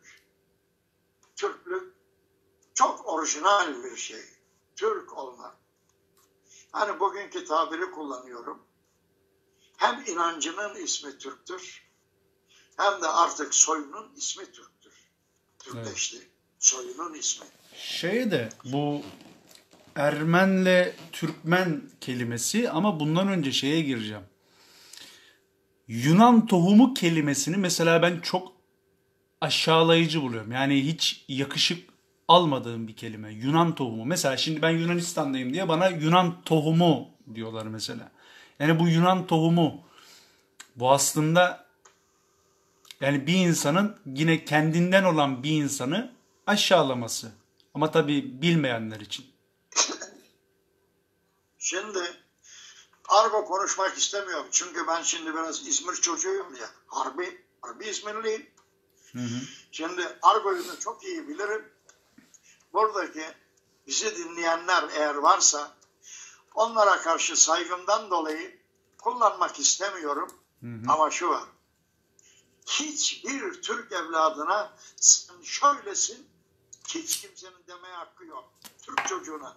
Türklük çok orijinal bir şey. Türk olmak. Hani bugünkü tabiri kullanıyorum. Hem inancının ismi Türk'tür, hem de artık soyunun ismi Türk'tür. Türkleşti. Evet. Soyunun ismi. De bu Ermenle Türkmen kelimesi, ama bundan önce şeye gireceğim. Yunan tohumu kelimesini mesela ben çok aşağılayıcı buluyorum. Yani hiç yakışık almadığım bir kelime. Yunan tohumu. Mesela şimdi ben Yunanistan'dayım diye bana Yunan tohumu diyorlar mesela. Yani bu Yunan tohumu, bu aslında yani bir insanın, yine kendinden olan bir insanı aşağılaması. Ama tabii bilmeyenler için. Şimdi argo konuşmak istemiyorum. Çünkü ben şimdi biraz İzmir çocuğuyum ya. Harbi İzmirliyim. Hı hı. Şimdi argoyu da çok iyi bilirim. Buradaki bizi dinleyenler eğer varsa onlara karşı saygımdan dolayı kullanmak istemiyorum. Hı hı. Ama şu var. Hiçbir Türk evladına sen şöylesin, hiç kimsenin demeye hakkı yok. Türk çocuğuna.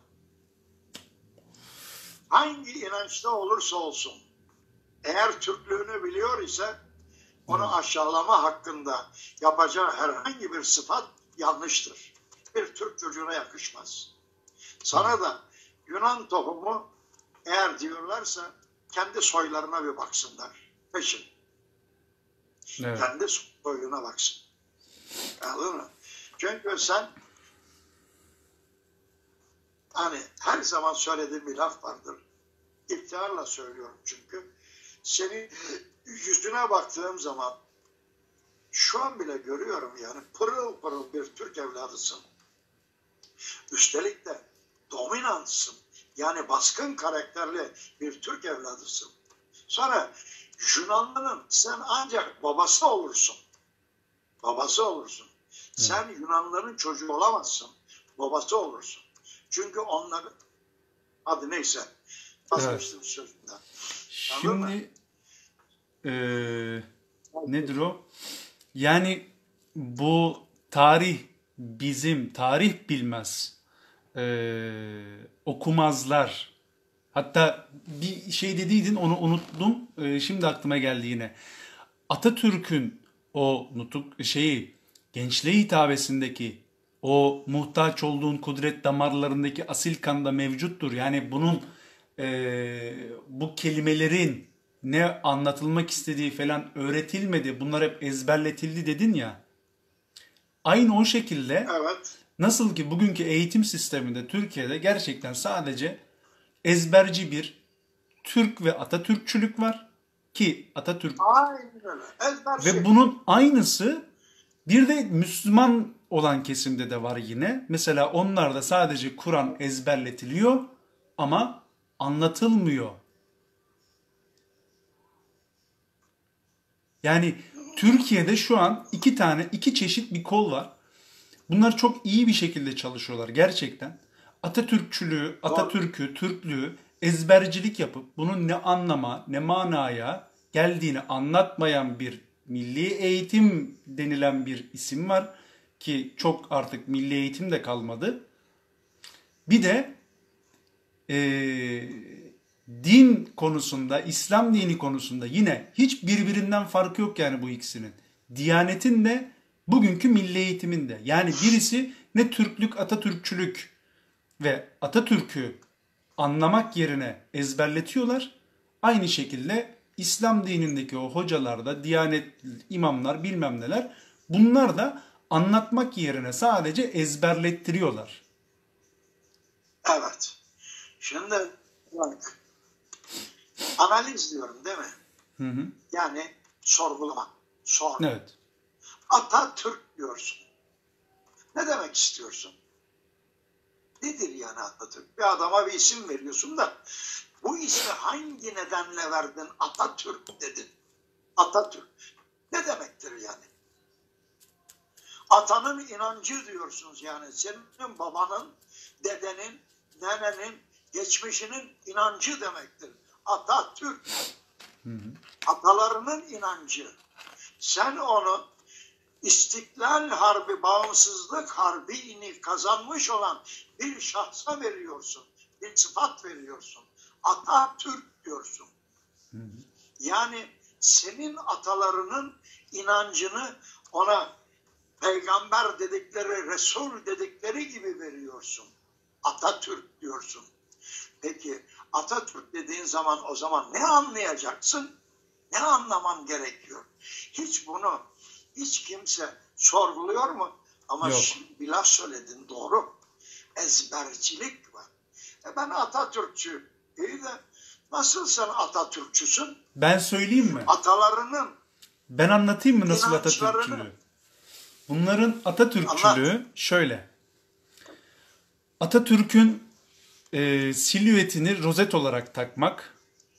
Hangi inançta olursa olsun, eğer Türklüğünü biliyor ise onu aşağılama hakkında yapacağı herhangi bir sıfat yanlıştır. Bir Türk çocuğuna yakışmaz. Sana da Yunan tohumu eğer diyorlarsa kendi soylarına bir baksınlar. Peşin. Evet. Kendi soyuna baksın. Anladın mı? Çünkü sen hani her zaman söylediğim bir laf vardır. İftiharla söylüyorum çünkü. Senin yüzüne baktığım zaman şu an bile görüyorum yani pırıl pırıl bir Türk evladısın. Üstelik de dominantsın. Yani baskın karakterli bir Türk evladısın. Sonra Yunanlı'nın sen ancak babası olursun. Babası olursun. Sen Yunanlıların çocuğu olamazsın. Babası olursun. Çünkü onları hadi neyse vazgeçtim sözünden. Şimdi nedir o? Yani bu tarih, bizim tarih bilmez, okumazlar. Hatta bir şey dediydin, onu unuttum. Şimdi aklıma geldi yine. Atatürk'ün o nutuk gençliğe hitabesindeki o muhtaç olduğun kudret damarlarındaki asil kanda mevcuttur. Yani bunun bu kelimelerin ne anlatılmak istediği falan öğretilmedi. Bunlar hep ezberletildi dedin ya. Aynı o şekilde Evet. nasıl ki bugünkü eğitim sisteminde Türkiye'de gerçekten sadece ezberci bir Türk ve Atatürkçülük var ki Atatürk Aynen öyle. Ezber ve şey. bunun aynısı bir de Müslüman olan kesimde de var yine. Mesela onlarda sadece Kur'an ezberletiliyor ama anlatılmıyor. Yani Türkiye'de şu an iki çeşit bir kol var. Bunlar çok iyi bir şekilde çalışıyorlar gerçekten. Atatürkçülüğü, Atatürk'ü, Türklüğü ezbercilik yapıp bunun ne anlama, ne manaya geldiğini anlatmayan bir milli eğitim denilen bir isim var ki çok artık milli eğitim de kalmadı. Bir de din konusunda, İslam dini konusunda yine hiç birbirinden farkı yok yani bu ikisinin. Diyanetin de bugünkü milli eğitimin de. Yani birisi ne Türklük, Atatürkçülük ve Atatürk'ü anlamak yerine ezberletiyorlar. Aynı şekilde İslam dinindeki o hocalar da, diyanet imamlar bilmem neler bunlar da anlatmak yerine sadece ezberlettiriyorlar. Evet. Şimdi bak, analiz diyorum değil mi? Hı hı. Yani sorgulama. Sor. Evet. Atatürk diyorsun. Ne demek istiyorsun? Nedir yani Atatürk? Bir adama bir isim veriyorsun da bu ismi hangi nedenle verdin? Atatürk dedin. Atatürk. Ne demektir yani? Atanın inancı diyorsunuz yani. Senin babanın, dedenin, nenenin, geçmişinin inancı demektir. Atatürk. Atalarının inancı. Sen onu İstiklal Harbi, Bağımsızlık Harbi'ni kazanmış olan bir şahsa veriyorsun. Bir sıfat veriyorsun. Atatürk diyorsun. Yani senin atalarının inancını ona peygamber dedikleri, Resul dedikleri gibi veriyorsun. Atatürk diyorsun. Peki Atatürk dediğin zaman o zaman ne anlayacaksın? Ne anlaman gerekiyor? Hiç bunu hiç kimse sorguluyor mu? Ama Yok. bir laf söyledin doğru. Ezbercilik var. Ben Atatürkçü. İyi de nasıl sen Atatürkçüsün? Ben söyleyeyim mi? Atalarının Ben anlatayım mı nasıl İnançlarını. Atatürkçülüğü? Bunların Atatürkçülüğü şöyle. Atatürk'ün silüetini rozet olarak takmak,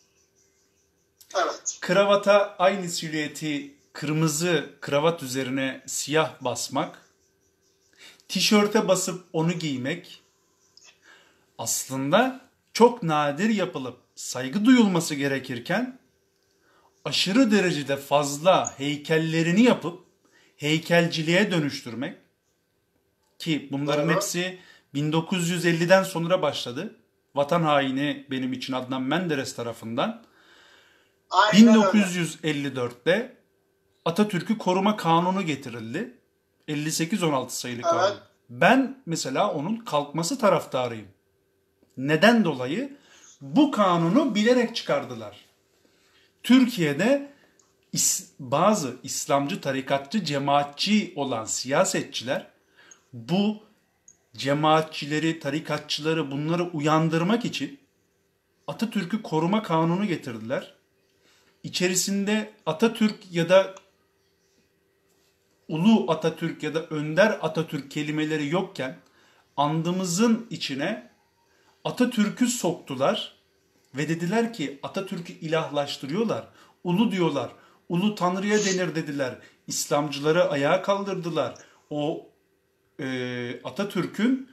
evet. kravata aynı silüeti kırmızı kravat üzerine siyah basmak, tişörte basıp onu giymek aslında çok nadir yapılıp saygı duyulması gerekirken aşırı derecede fazla heykellerini yapıp heykelciliğe dönüştürmek ki bunların Doğru. hepsi 1950'den sonra başladı. Vatan haini benim için Adnan Menderes tarafından. Aynen öyle. 1954'te Atatürk'ü koruma kanunu getirildi. 58-16 sayılı kanun. Evet. Ben mesela onun kalkması taraftarıyım. Neden dolayı? Bu kanunu bilerek çıkardılar. Türkiye'de bazı İslamcı, tarikatçı, cemaatçi olan siyasetçiler bu cemaatçileri, tarikatçıları bunları uyandırmak için Atatürk'ü koruma kanunu getirdiler. İçerisinde Atatürk ya da Ulu Atatürk ya da Önder Atatürk kelimeleri yokken andımızın içine Atatürk'ü soktular ve dediler ki Atatürk'ü ilahlaştırıyorlar. Ulu diyorlar. Ulu Tanrı'ya denir dediler. İslamcıları ayağa kaldırdılar. O Atatürk'ün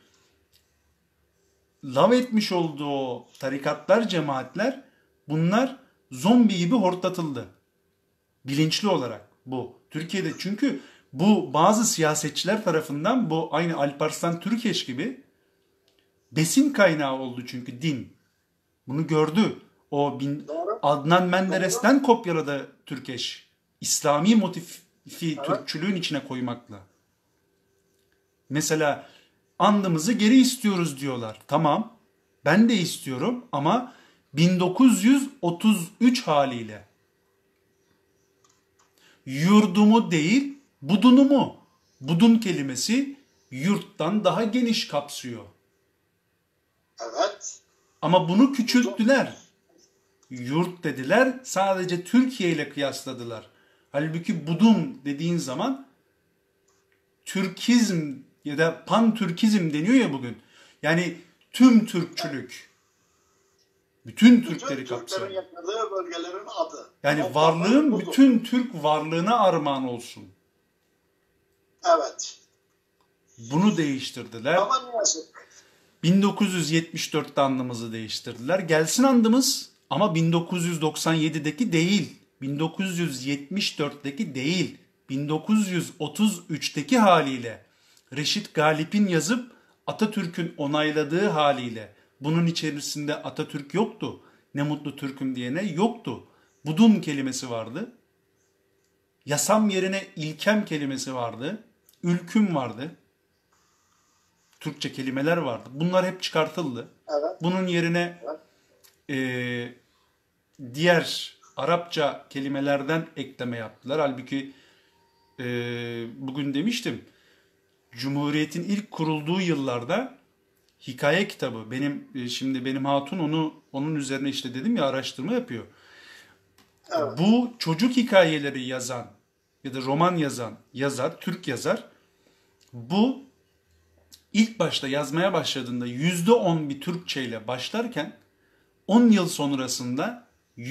lav etmiş olduğu tarikatlar, cemaatler bunlar zombi gibi hortlatıldı. Bilinçli olarak bu. Türkiye'de çünkü bu bazı siyasetçiler tarafından bu aynı Alparslan Türkeş gibi besin kaynağı oldu çünkü din. Bunu gördü. Doğru. Adnan Menderes'ten kopyaladı Türkeş. İslami motifi Türkçülüğün içine koymakla. Mesela andımızı geri istiyoruz diyorlar. Tamam ben de istiyorum ama 1933 haliyle. Yurdumu değil budunumu. Budun kelimesi yurttan daha geniş kapsıyor. Evet. Ama bunu küçülttüler. yurt dediler. Sadece Türkiye ile kıyasladılar. Halbuki budum dediğin zaman Türkizm ya da pan-Türkizm deniyor ya bugün. Yani tüm Türkçülük. Bütün Türkleri kapsar. Türklerin yaşadığı bölgelerin adı. Yani varlığın bütün Türk varlığına armağan olsun. Evet. Bunu değiştirdiler. Ama ne yazık. 1974'te andımızı değiştirdiler. Gelsin andımız ama 1997'deki değil. 1974'teki değil. 1933'teki haliyle. Reşit Galip'in yazıp Atatürk'ün onayladığı haliyle. Bunun içerisinde Atatürk yoktu. Ne mutlu Türk'üm diyene yoktu. Budum kelimesi vardı. Yasam yerine ilkem kelimesi vardı. Ülküm vardı. Türkçe kelimeler vardı. Bunlar hep çıkartıldı. Evet. Bunun yerine diğer Arapça kelimelerden ekleme yaptılar. Halbuki bugün demiştim, Cumhuriyet'in ilk kurulduğu yıllarda hikaye kitabı, benim hatun onun üzerine işte dedim ya araştırma yapıyor. Evet. Bu çocuk hikayeleri yazan ya da roman yazan yazar, Türk yazar, bu ilk başta yazmaya başladığında %10 bir Türkçe ile başlarken 10 yıl sonrasında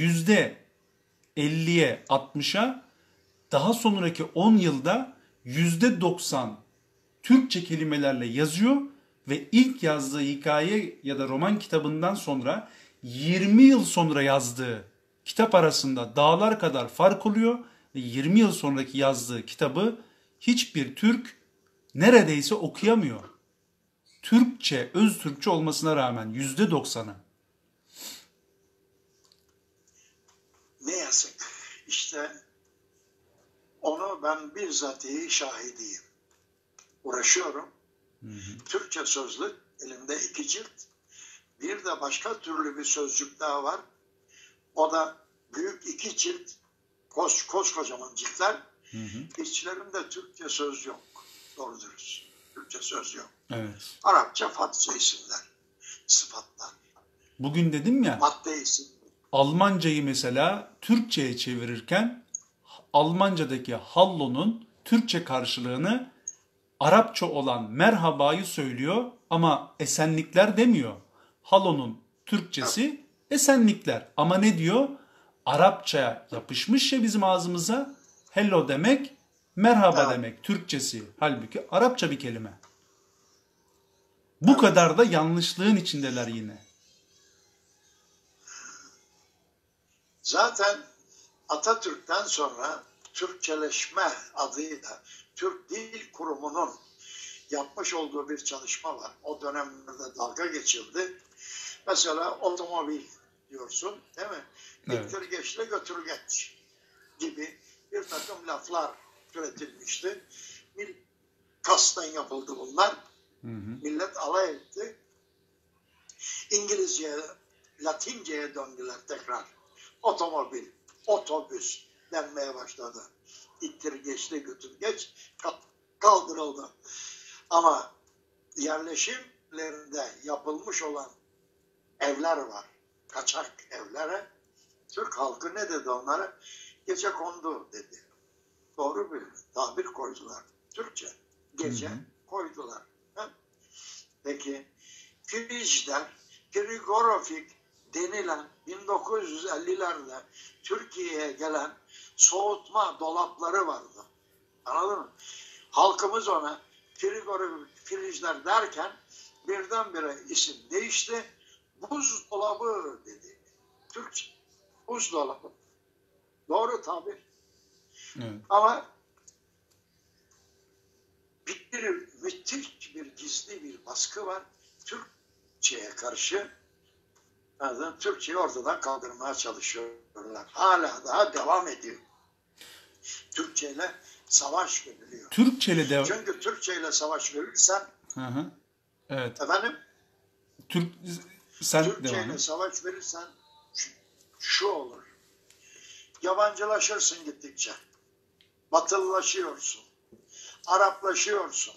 %50'ye 60'a, daha sonraki 10 yılda %90 Türkçe kelimelerle yazıyor ve ilk yazdığı hikaye ya da roman kitabından sonra 20 yıl sonra yazdığı kitap arasında dağlar kadar fark oluyor ve 20 yıl sonraki yazdığı kitabı hiçbir Türk neredeyse okuyamıyor. Türkçe, öz Türkçe olmasına rağmen %90'ı. Ne yazık. İşte onu ben bizzatihi şahidiyim. Uğraşıyorum. Türkçe sözlük elimde 2 cilt. Bir de başka türlü bir sözcük daha var. O da büyük 2 cilt. Koskocaman ciltler. İçlerinde Türkçe söz yok. Doğru dürüst. Türkçe söz yok. Evet. Arapça Farsça isimler. Sıfatlar. Bugün dedim ya, Madde isim. Almancayı mesela Türkçe'ye çevirirken Almanca'daki hallonun Türkçe karşılığını Arapça olan merhabayı söylüyor ama esenlikler demiyor. Hallonun Türkçesi esenlikler ama ne diyor? Arapçaya yapışmış ya bizim ağzımıza, hello demek, merhaba demek Türkçesi. Halbuki Arapça bir kelime. Bu kadar da yanlışlığın içindeler yine. Zaten Atatürk'ten sonra Türkçeleşme adıyla Türk Dil Kurumu'nun yapmış olduğu bir çalışma var. O dönemlerde dalga geçildi. Mesela otomobil diyorsun, değil mi? Evet. İttir geçle götür geç gibi bir takım laflar türetilmişti. Kasten yapıldı bunlar. Millet alay etti. İngilizceye, Latinceye döndüler tekrar. Otomobil, otobüs denmeye başladı. İttir geçle götür geç kaldırıldı. Ama yerleşimlerinde yapılmış olan evler var. Kaçak evlere. Türk halkı ne dedi onlara? Gecekondu dedi. Doğru bir tabir koydular. Türkçe. Gece koydular. Ha? Peki Frigider, Frigorifik denilen 1950'lerde Türkiye'ye gelen soğutma dolapları vardı. Anladın mı? Halkımız ona frigorifik, Frigider derken birdenbire isim değişti. Buzdolabı dedi. Türkçe. Buzdolabı. Doğru tabir. Evet. Ama müthiş bir gizli bir baskı var. Türkçe'ye karşı. Yani Türkçe'yi ortadan kaldırmaya çalışıyorlar. Hala daha devam ediyor. Türkçe'yle savaş veriliyor. Türkçe'yle de... Çünkü Türkçe'yle savaş verirsen Evet. efendim sen Türkçe'yle savaş verirsen şu olur. Yabancılaşırsın gittikçe. Batılılaşıyorsun. Araplaşıyorsun.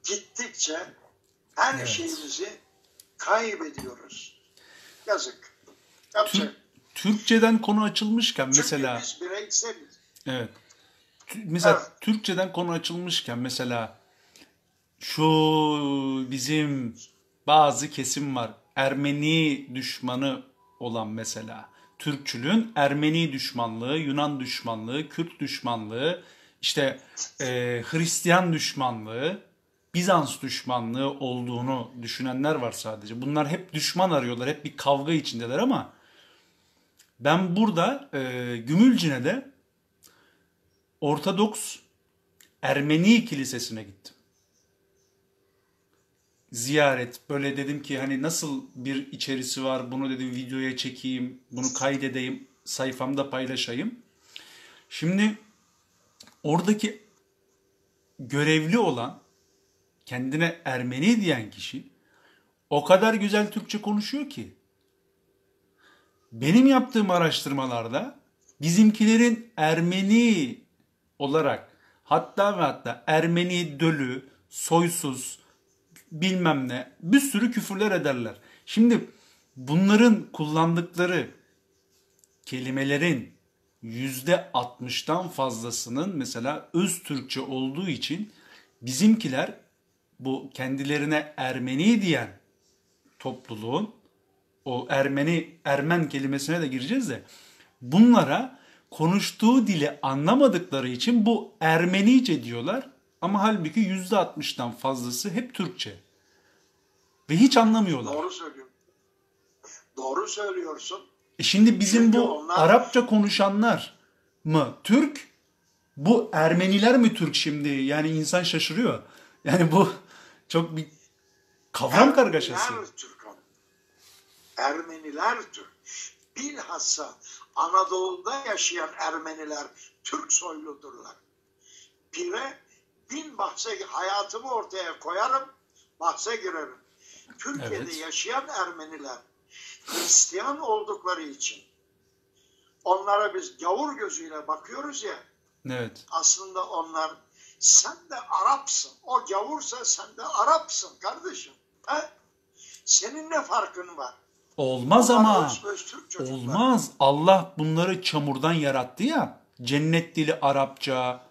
Gittikçe her şeyimizi kaybediyoruz. Yazık. Yapacak. Türkçeden konu açılmışken Çünkü mesela biz bireyseliz. evet. Mesela Evet. Türkçeden konu açılmışken mesela şu bizim bazı kesim var. Ermeni düşmanı olan mesela. Türkçülüğün Ermeni düşmanlığı, Yunan düşmanlığı, Kürt düşmanlığı, işte Hristiyan düşmanlığı, Bizans düşmanlığı olduğunu düşünenler var sadece. Bunlar hep düşman arıyorlar, hep bir kavga içindeler ama ben burada Gümülcine'de Ortodoks Ermeni kilisesine gittim. Ziyaret. Böyle dedim ki hani nasıl bir içerisi var, bunu dedim videoya çekeyim, bunu kaydedeyim, sayfamda paylaşayım. Şimdi oradaki görevli olan, kendine Ermeni diyen kişi o kadar güzel Türkçe konuşuyor ki benim yaptığım araştırmalarda bizimkilerin Ermeni olarak hatta ve hatta Ermeni dölü, soysuz, bilmem ne bir sürü küfürler ederler. Şimdi bunların kullandıkları kelimelerin %60'dan fazlasının mesela öz Türkçe olduğu için bizimkiler bu kendilerine Ermeni diyen topluluğun o Ermen kelimesine de gireceğiz de bunlara konuştuğu dili anlamadıkları için bu Ermenice diyorlar ama halbuki %60'dan fazlası hep Türkçe. Ve hiç anlamıyorlar. Doğru söylüyorsun. Doğru söylüyorsun. Şimdi bizim Çünkü bu onlar Arapça konuşanlar mı Türk? Bu Ermeniler mi Türk şimdi? Yani insan şaşırıyor. Yani bu çok bir kavram kargaşası. Ermeniler Türk. Ermeniler Türk. Bilhassa Anadolu'da yaşayan Ermeniler Türk soyludurlar. Bin bahse hayatımı ortaya koyarım, bahse girerim. Türkiye'de Evet. yaşayan Ermeniler Hristiyan oldukları için onlara biz gavur gözüyle bakıyoruz ya, Evet. aslında onlar sen de Arapsın. O gavursa sen de Arapsın kardeşim. He? Senin ne farkın var? Olmaz Onlar ama. öz Türk çocuklar. Olmaz. Allah bunları çamurdan yarattı ya. Cennet dili Arapça.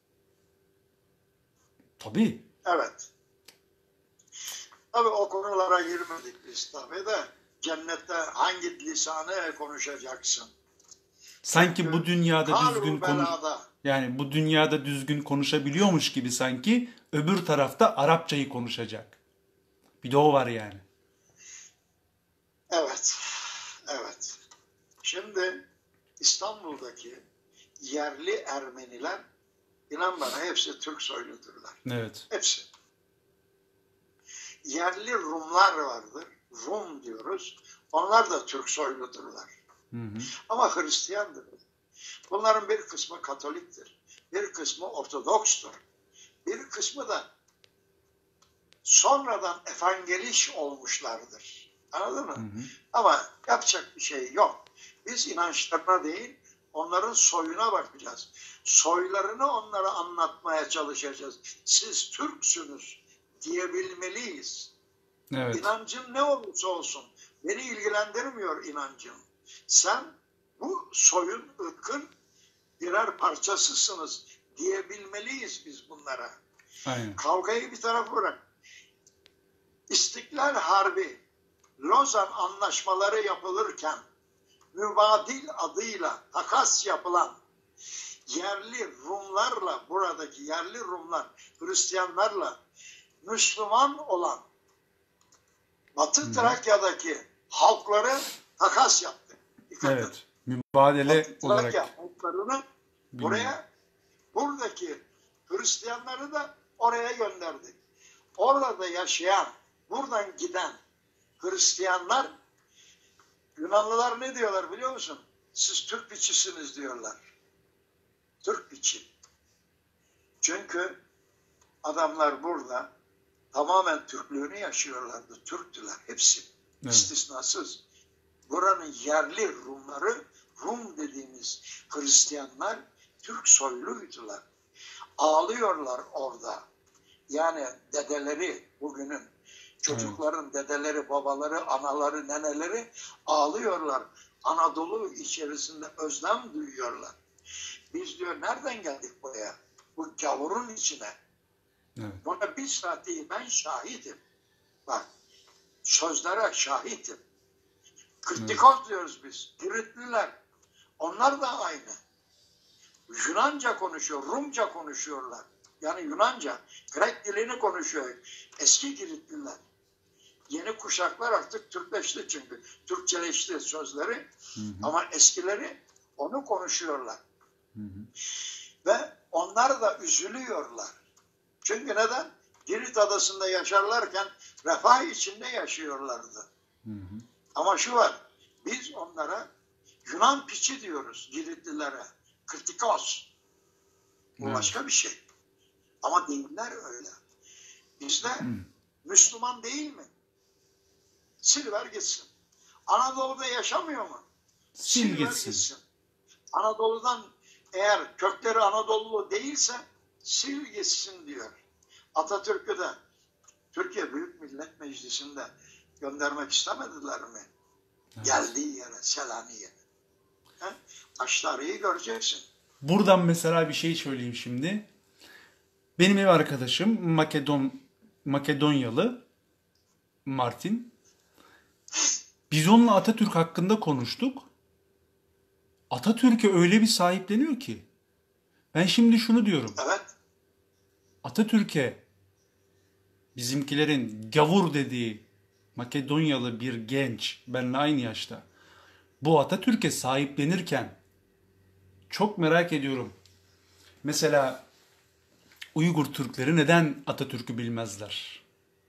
Tabii. Evet. Tabii o konulara girmedik biz tabii de. Cennette hangi lisanı konuşacaksın? Sanki bu dünyada düzgün konuş, belada. yani bu dünyada düzgün konuşabiliyormuş gibi sanki öbür tarafta Arapçayı konuşacak. Bir de o var yani. Evet. Evet. Şimdi İstanbul'daki yerli Ermeniler, inan bana, hepsi Türk soyludurlar. Evet. Hepsi. Yerli Rumlar vardır. Rum diyoruz. Onlar da Türk soyludurlar. Hı hı. Ama Hristiyandır. Bunların bir kısmı Katoliktir. Bir kısmı Ortodokstur. Bir kısmı da sonradan evangeliş olmuşlardır. Anladın mı? Hı hı. Ama yapacak bir şey yok. Biz inançlarına değil, onların soyuna bakacağız. Soylarını onlara anlatmaya çalışacağız. Siz Türksünüz diyebilmeliyiz. Evet. İnancın ne olursa olsun beni ilgilendirmiyor inancın. Sen bu soyun, ırkın birer parçasısınız diyebilmeliyiz biz bunlara. Aynen. Kavgayı bir tarafa bırak. İstiklal Harbi, Lozan anlaşmaları yapılırken mübadil adıyla takas yapılan yerli Rumlarla, buradaki yerli Rumlar, Hristiyanlarla Müslüman olan Batı Trakya'daki halkları takas yaptı. Evet. Mübadele Batı olarak. Trakya halklarını buraya, buradaki Hristiyanları da oraya gönderdi. Orada yaşayan, buradan giden Hristiyanlar, Yunanlılar ne diyorlar biliyor musun? Siz Türk biçisiniz diyorlar. Türk biçi. Çünkü adamlar burada tamamen Türklüğünü yaşıyorlardı. Türktüler hepsi. Evet. İstisnasız. Buranın yerli Rumları, Rum dediğimiz Hristiyanlar Türk soyluydular. Ağlıyorlar orada. Yani dedeleri, bugünün Çocukların dedeleri, babaları, anaları, neneleri ağlıyorlar. Anadolu içerisinde özlem duyuyorlar. Biz diyor nereden geldik buraya? Bu gavurun içine. Evet. Buna bizzat değil, ben şahidim. Bak, sözlere şahidim. Kritikoz diyoruz biz. Giritliler. Onlar da aynı. Yunanca konuşuyor, Rumca konuşuyorlar. Yani Yunanca, Grek dilini konuşuyor. Eski Giritliler. Yeni kuşaklar artık Türkleşti çünkü. Türkçeleşti sözleri. Hı hı. Ama eskileri onu konuşuyorlar. Hı hı. Ve onlar da üzülüyorlar. Çünkü neden? Girit adasında yaşarlarken refah içinde yaşıyorlardı. Hı hı. Ama şu var, biz onlara Yunan piçi diyoruz Giritlilere. Kritikos. Bu Evet. başka bir şey. Ama değiller öyle. Bizde Müslüman değil mi? Sil ver gitsin. Anadolu'da yaşamıyor mu? Sil ver gitsin. Anadolu'dan eğer kökleri Anadolu değilse sil gitsin diyor. Atatürk'ü de Türkiye Büyük Millet Meclisi'nde göndermek istemediler mi? Evet. Geldiği yere, Selanik'e. Taşları'yı göreceksin. Buradan mesela bir şey söyleyeyim şimdi. Benim ev arkadaşım Makedonyalı Martin. Biz onunla Atatürk hakkında konuştuk. Atatürk'e öyle bir sahipleniyor ki. Ben şimdi şunu diyorum. Evet. Atatürk'e bizimkilerin gavur dediği Makedonyalı bir genç, benimle aynı yaşta, bu Atatürk'e sahiplenirken çok merak ediyorum. Mesela Uygur Türkleri neden Atatürk'ü bilmezler?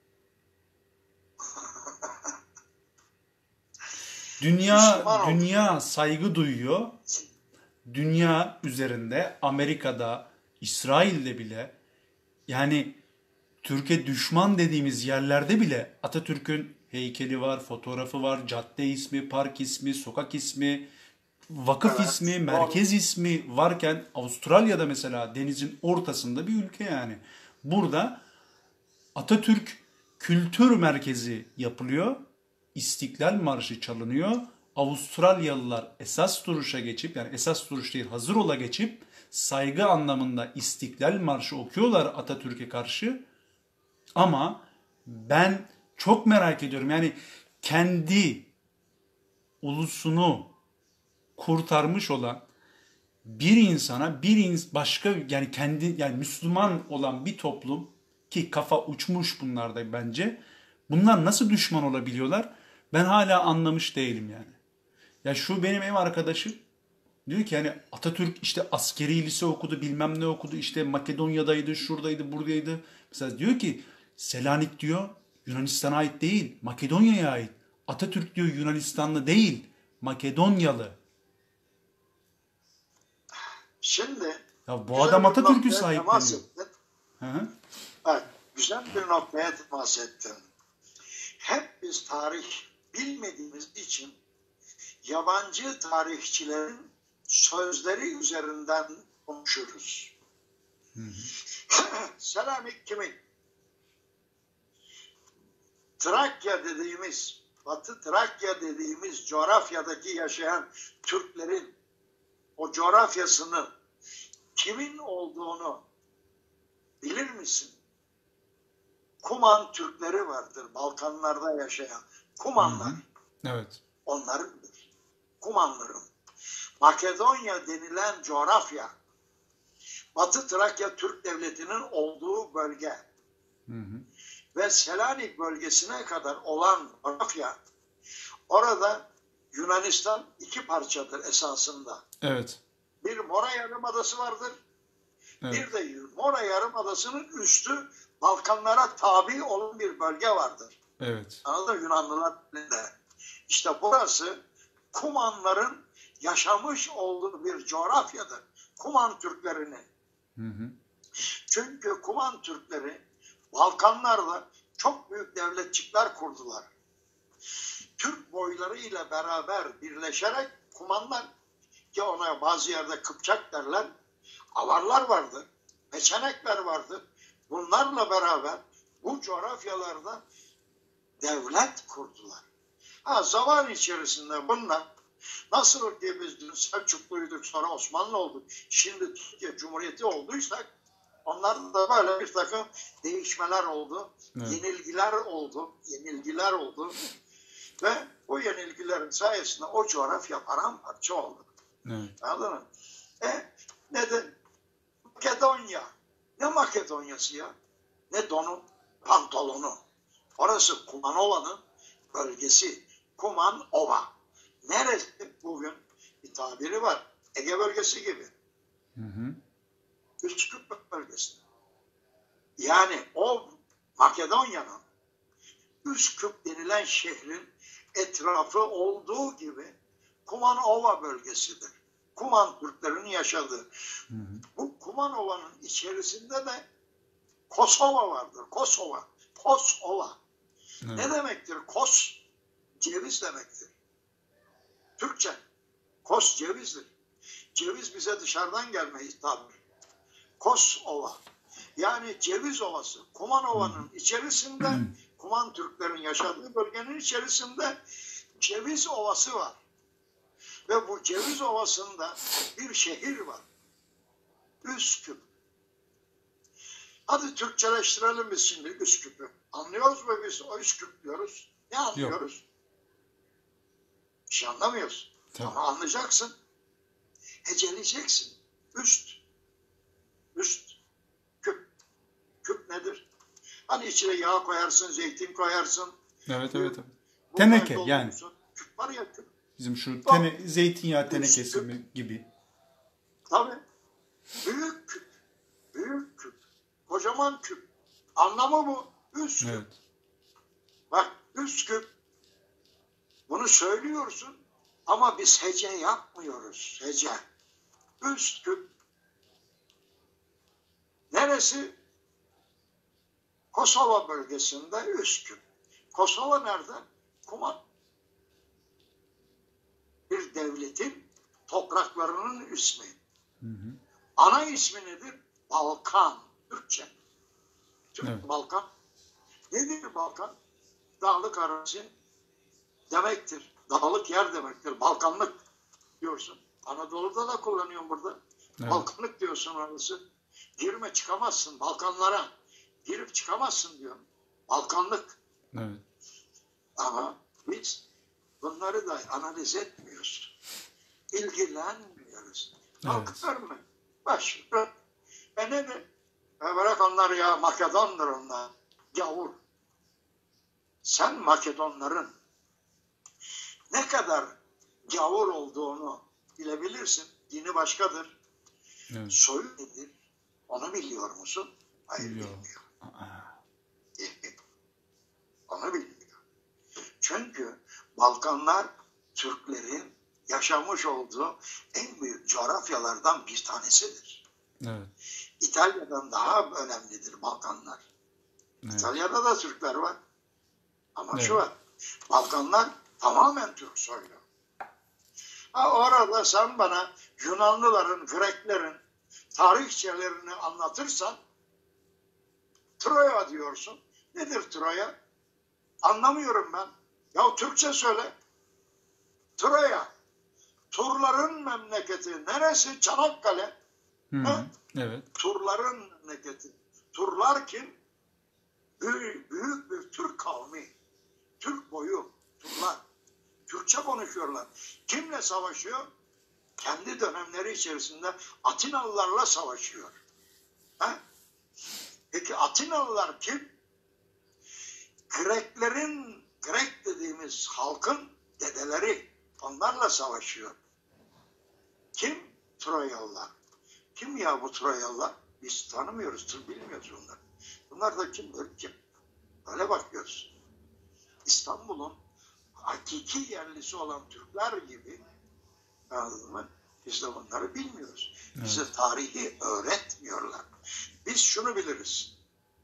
Dünya saygı duyuyor. Dünya üzerinde, Amerika'da, İsrail'de bile, yani Türkiye düşman dediğimiz yerlerde bile Atatürk'ün heykeli var, fotoğrafı var, cadde ismi, park ismi, sokak ismi, vakıf Evet, ismi, doğru. merkez ismi varken Avustralya'da mesela denizin ortasında bir ülke yani. Burada Atatürk Kültür Merkezi yapılıyor. İstiklal Marşı çalınıyor. Avustralyalılar esas duruşa geçip, yani esas duruş değil hazır ola geçip saygı anlamında İstiklal Marşı okuyorlar Atatürk'e karşı. Ama ben çok merak ediyorum. Yani kendi ulusunu kurtarmış olan bir insana başka, yani kendi, yani Müslüman olan bir toplum ki kafa uçmuş bunlarda bence. Bunlar nasıl düşman olabiliyorlar? Ben hala anlamış değilim yani. Ya şu benim ev arkadaşım diyor ki yani Atatürk işte askeri lise okudu, bilmem ne okudu, işte Makedonya'daydı, şuradaydı, buradaydı. Mesela diyor ki Selanik diyor Yunanistan'a ait değil, Makedonya'ya ait. Atatürk diyor Yunanistanlı değil, Makedonyalı. Şimdi Ya bu adam Atatürk'ü temas sahipleniyor. ettin. Hı hı. Evet, güzel bir noktaya temas ettin. Hep biz tarih bilmediğimiz için yabancı tarihçilerin sözleri üzerinden konuşuruz. Selanik kimin? Trakya dediğimiz, Batı Trakya dediğimiz coğrafyadaki yaşayan Türklerin o coğrafyasının kimin olduğunu bilir misin? Kuman Türkleri vardır, Balkanlarda yaşayan. Kumanlar. Evet. Onlarındır. Kumanların. Makedonya denilen coğrafya, Batı Trakya Türk Devleti'nin olduğu bölge ve Selanik bölgesine kadar olan coğrafya, orada Yunanistan iki parçadır esasında. Evet. Bir Mora Yarımadası vardır. Evet. Bir de Mora Yarımadası'nın üstü Balkanlara tabi olan bir bölge vardır. Evet. Anladın mı? Yunanlılar elinde. İşte burası Kumanların yaşamış olduğu bir coğrafyadır. Kuman Türklerinin. Çünkü Kuman Türkleri Balkanlarda çok büyük devletçikler kurdular. Türk boyları ile beraber birleşerek Kumanlar, ki ona bazı yerde Kıpçak derler, Avarlar vardı, Peçenekler vardı. Bunlarla beraber bu coğrafyalarda devlet kurdular. Zaman içerisinde bunlar nasıl ki biz dün Selçukluyduk, sonra Osmanlı olduk, şimdi Türkiye Cumhuriyeti olduysak, onlarda da böyle bir takım değişmeler oldu, evet. yenilgiler oldu ve bu yenilgilerin sayesinde o coğrafya paramparça oldu. Evet. Anladın mı? Neden? Makedonya. Ne Makedonyası ya? Ne donu, pantolonu. Orası Kumanova'nın bölgesi. Kumanova. Neresi bugün? Bir tabiri var. Ege bölgesi gibi. Üsküp bölgesi. Yani o Makedonya'nın Üsküp denilen şehrin etrafı olduğu gibi Kumanova bölgesidir. Kuman Türklerin yaşadığı. Bu Kumanova'nın içerisinde de Kosova vardır. Kosova. Evet. Ne demektir? Kos, ceviz demektir. Türkçe. Kos cevizdir. Ceviz bize dışarıdan gelme hitabı. Kosova. Yani ceviz ovası. Kumanova'nın içerisinde, Kuman Türklerin yaşadığı bölgenin içerisinde ceviz ovası var. Ve bu ceviz ovasında bir şehir var. Üsküp. Hadi Türkçeleştirelim biz şimdi Üsküp'ü. Anlıyoruz mu biz o Üsküp diyoruz? Ne anlıyoruz? Yok. Bir şey anlamıyoruz. Tabii. Ama anlayacaksın. Heceleyeceksin. Üst. Küp. Küp nedir? Hani içine yağ koyarsın, zeytin koyarsın. Evet. Teneke yani. Küp var ya küp. Bizim şu zeytinyağı tenekesi gibi. Tabii. Büyük küp. Kocaman küp. Anlamı bu. Üsküp. Evet. Bak Üsküp. Bunu söylüyorsun ama biz hece yapmıyoruz. Hece. Üsküp. Neresi? Kosova bölgesinde Üsküp. Kosova nerede? Kuman. Bir devletin topraklarının ismi. Ana ismi nedir? Balkan. Türkçe. Evet. Balkan. Nedir Balkan? Dağlık arazi demektir. Dağlık yer demektir. Balkanlık diyorsun. Anadolu'da da kullanıyorum burada. Evet. Balkanlık diyorsun orası. Girme çıkamazsın Balkanlara. Girip çıkamazsın diyor. Balkanlık. Evet. Ama biz bunları da analiz etmiyoruz. İlgilenmiyoruz. Bakar mı? Başka. Ne de? Bırak onlar ya, Makedonlar onlar. Gavur. Sen Makedonların ne kadar gavur olduğunu bilebilirsin. Dini başkadır. Evet. Soyu nedir? Onu biliyor musun? Hayır, bilmiyor. Onu bilmiyor. Çünkü Balkanlar Türklerin yaşamış olduğu en büyük coğrafyalardan bir tanesidir. Evet. İtalya'dan daha önemlidir Balkanlar. Evet. İtalya'da da Türkler var. Ama şu var. Balkanlar tamamen Türk soylu. Orada sen bana Yunanlıların, Greklerin tarihçelerini anlatırsan Troya diyorsun. Nedir Troya? Anlamıyorum ben. Ya Türkçe söyle. Troya. Turların memleketi. Neresi? Çanakkale. Evet. Turların memleketi. Turlar kim? Büyük bir Türk kavmi. Türk boyu. Turlar. Türkçe konuşuyorlar. Kimle savaşıyor? Kendi dönemleri içerisinde Atinalılarla savaşıyor. Peki Atinalılar kim? Grek dediğimiz halkın dedeleri. Onlarla savaşıyor. Kim? Troyalılar. Kim ya bu Troyalılar? Biz tanımıyoruz, bilmiyoruz onları. Bunlar da kim? Kim? Öyle bakıyoruz. İstanbul'un hakiki yerlisi olan Türkler gibi, anladın mı? Biz de bunları bilmiyoruz. Evet. Bize tarihi öğretmiyorlar. Biz şunu biliriz.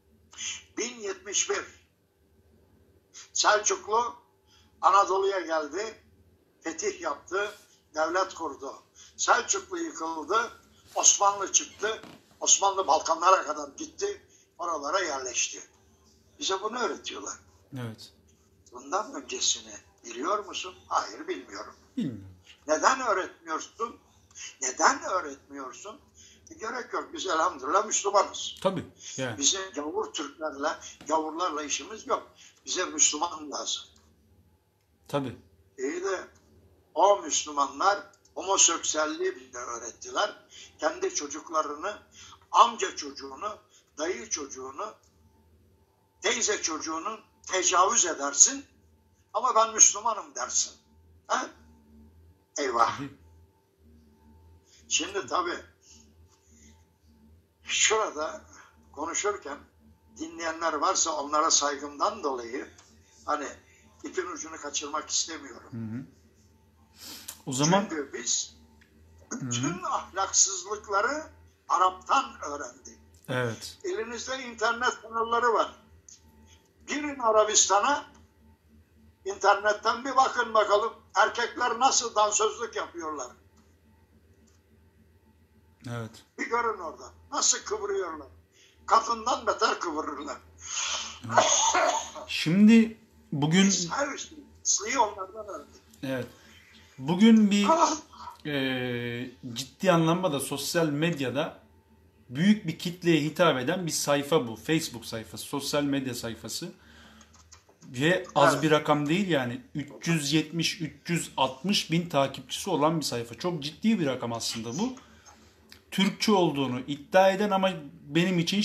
1071 Selçuklu Anadolu'ya geldi, fetih yaptı, devlet kurdu. Selçuklu yıkıldı, Osmanlı çıktı, Osmanlı Balkanlara kadar gitti, oralara yerleşti. Bize bunu öğretiyorlar. Evet. Bundan öncesini biliyor musun? Hayır, bilmiyorum. Bilmiyorum. Neden öğretmiyorsun? Neden öğretmiyorsun? Gerek yok. Biz elhamdülillah Müslümanız. Tabii. Yani. Bizim gavur Türklerle, gavurlarla işimiz yok. Bize Müslüman lazım. Tabii. İyi de o Müslümanlar homoseksüelliği bize öğrettiler. Kendi çocuklarını, amca çocuğunu, dayı çocuğunu, teyze çocuğunu tecavüz edersin ama ben Müslümanım dersin. He? Eyvah. Tabii. Şimdi tabii şurada konuşurken dinleyenler varsa onlara saygımdan dolayı hani ipin ucunu kaçırmak istemiyorum. Hı hı. O zaman Çünkü biz bütün ahlaksızlıkları Arap'tan öğrendik. evet. Elinizde internet kanalları var. Girin Arabistan'a, internetten bir bakın bakalım erkekler nasıl dansözlük yapıyorlar. Evet. Bir görün orada. Nasıl kıvırıyorlar. Kadından beter kıvırırlar. Şimdi bugün Biz her şeyi onlardan öğrendik. evet. Bugün bir ciddi anlamda sosyal medyada büyük bir kitleye hitap eden bir sayfa bu. Facebook sayfası, sosyal medya sayfası. Ve az Evet. bir rakam değil yani 370-360 bin takipçisi olan bir sayfa. Çok ciddi bir rakam aslında bu. Türkçe olduğunu iddia eden ama benim için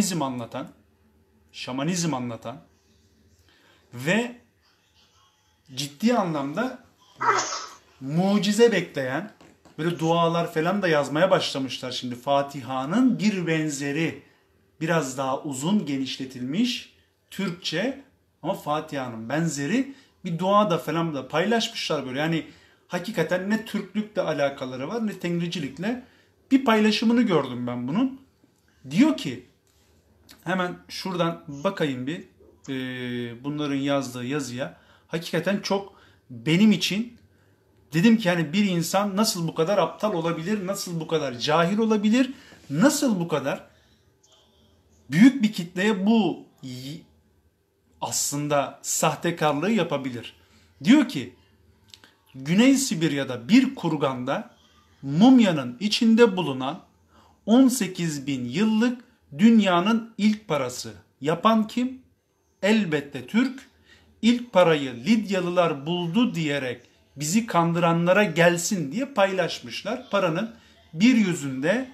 şamanizm anlatan ve ciddi anlamda mucize bekleyen, böyle dualar falan da yazmaya başlamışlar şimdi. Fatiha'nın bir benzeri, biraz daha uzun, genişletilmiş Türkçe ama Fatiha'nın benzeri bir dua da falan da paylaşmışlar böyle. Yani hakikaten ne Türklükle alakaları var ne Tengricilikle. Bir paylaşımını gördüm ben bunun. Diyor ki, hemen şuradan bakayım bir bunların yazdığı yazıya. Hakikaten çok benim için dedim ki yani bir insan nasıl bu kadar aptal olabilir, nasıl bu kadar cahil olabilir, nasıl bu kadar büyük bir kitleye bu aslında sahtekarlığı yapabilir. Diyor ki Güney Sibirya'da bir kurganda mumyanın içinde bulunan 18 bin yıllık dünyanın ilk parası. Yapan kim? Elbette Türk. İlk parayı Lidyalılar buldu diyerek bizi kandıranlara gelsin diye paylaşmışlar. Paranın bir yüzünde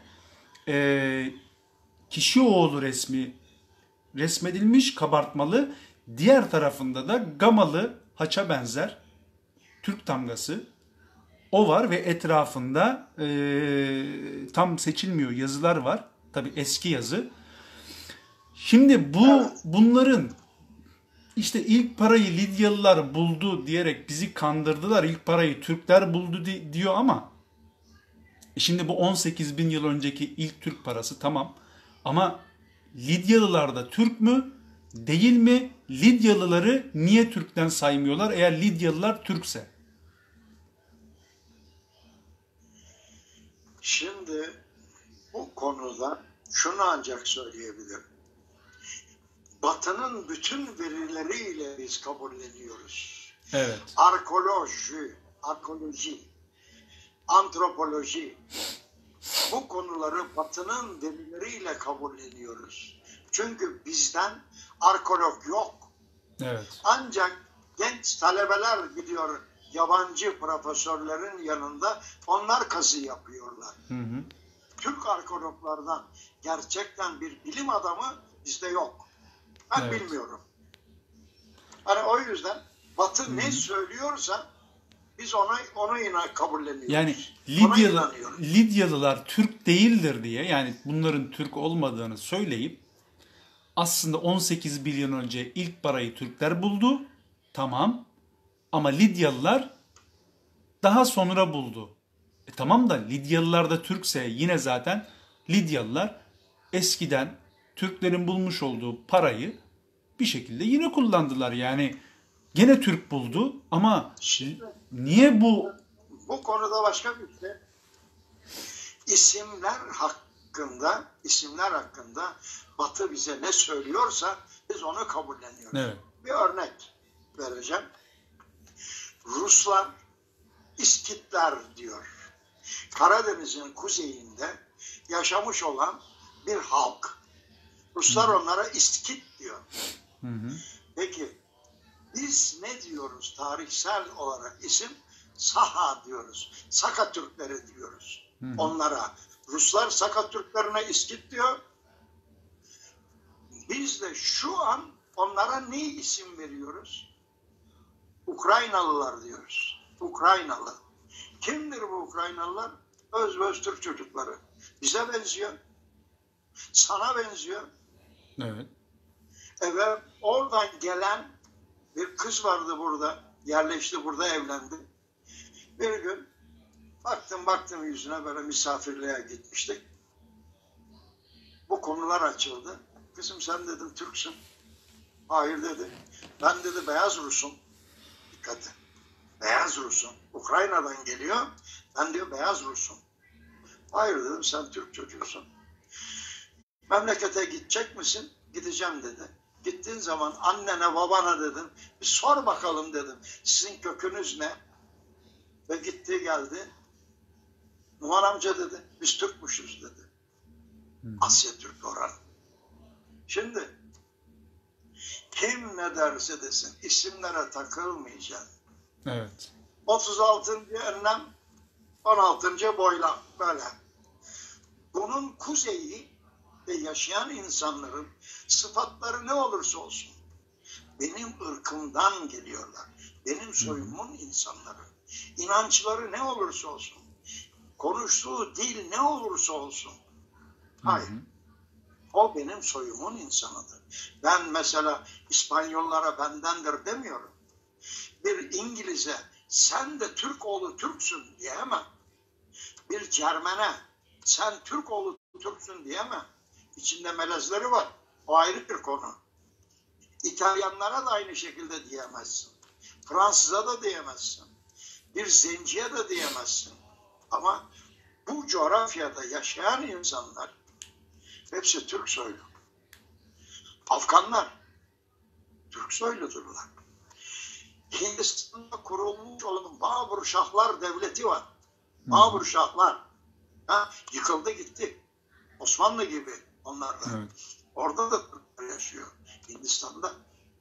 Kişioğlu resmi resmedilmiş, kabartmalı. Diğer tarafında da gamalı haça benzer Türk tamgası. O var ve etrafında tam seçilmiyor yazılar var. Tabii eski yazı. Şimdi bunların işte ilk parayı Lidyalılar buldu diyerek bizi kandırdılar. İlk parayı Türkler buldu diyor ama şimdi bu 18 bin yıl önceki ilk Türk parası tamam. Ama Lidyalılar da Türk mü? Değil mi? Lidyalıları niye Türk'ten saymıyorlar eğer Lidyalılar Türkse? Şimdi bu konuda şunu ancak söyleyebilirim. Batı'nın bütün verileriyle biz kabulleniyoruz. Evet. Arkeoloji, antropoloji, bu konuları Batı'nın verileriyle kabulleniyoruz. Çünkü bizden arkeolog yok. Evet. Ancak genç talebeler gidiyor yabancı profesörlerin yanında, onlar kazı yapıyorlar. Hı hı. Türk arkeologlardan gerçekten bir bilim adamı bizde yok. Ben Evet. bilmiyorum. Hani o yüzden Batı ne söylüyorsa biz onu yine kabulleniyoruz. Yani Ona inanıyoruz. Lidyalılar Türk değildir diye, yani bunların Türk olmadığını söyleyip aslında 18 bin yıl önce ilk parayı Türkler buldu. Tamam. Ama Lidyalılar daha sonra buldu. Tamam da Lidyalılar da Türkse yine zaten Lidyalılar eskiden Türklerin bulmuş olduğu parayı bir şekilde yine kullandılar. Yani gene Türk buldu ama Şimdi niye bu bu konuda başka bir şey. İsimler hakkında Batı bize ne söylüyorsa biz onu kabulleniyoruz. Evet. Bir örnek. vereceğim. Ruslar İskitler diyor. Karadeniz'in kuzeyinde yaşamış olan bir halk. Ruslar onlara İskit diyor. Hı hı. Peki biz ne diyoruz tarihsel olarak isim? Saha diyoruz. Saka Türkleri diyoruz. Hı hı. Onlara. Ruslar Saka Türklerine İskit diyor. Biz de şu an onlara ne isim veriyoruz? Ukraynalılar diyoruz. Ukraynalı. Kimdir bu Ukraynalılar? Öz Türk çocukları. Bize benziyor. Sana benziyor. Evet. Evet, oradan gelen bir kız vardı burada. Yerleşti burada, evlendi. Bir gün baktım yüzüne, böyle misafirliğe gitmiştik. Bu konular açıldı. Kızım sen dedim Türksün. Hayır dedi. Ben dedi beyaz Rus'um. Dikkat et. Beyaz Rus'um. Ukrayna'dan geliyor. Ben diyor beyaz Rus'um. Hayır dedim, sen Türk çocuğusun. Memlekete gidecek misin? Gideceğim dedi. Gittiğin zaman annene babana dedim, bir sor bakalım dedim. Sizin kökünüz ne? Ve gitti geldi. Numan amca dedi, biz Türkmüşüz dedi. Asya Türk oran. Şimdi kim ne derse desin isimlere takılmayacaksın. Evet. 36. enlem, 16. boylam böyle. Bunun kuzeyi ve yaşayan insanların sıfatları ne olursa olsun benim ırkımdan geliyorlar. Benim soyumun insanları. İnançları ne olursa olsun. Konuştuğu dil ne olursa olsun. Hayır. O benim soyumun insanıdır. Ben mesela İspanyollara bendendir demiyorum. Bir İngiliz'e sen de Türk oğlu Türksün diyemem. Bir Cermen'e sen Türk oğlu Türksün diyemem. İçinde melezleri var. O ayrı bir konu. İtalyanlara da aynı şekilde diyemezsin. Fransız'a da diyemezsin. Bir zenciye de diyemezsin. Ama bu coğrafyada yaşayan insanlar hepsi Türk soylu. Afganlar Türk soyludurlar. Hindistan'da kurulmuş olan Babur Şahlar Devleti var. Babur Şahlar. Yıkıldı gitti. Osmanlı gibi onlar da. Evet. Orada da Türkler yaşıyor. Hindistan'da.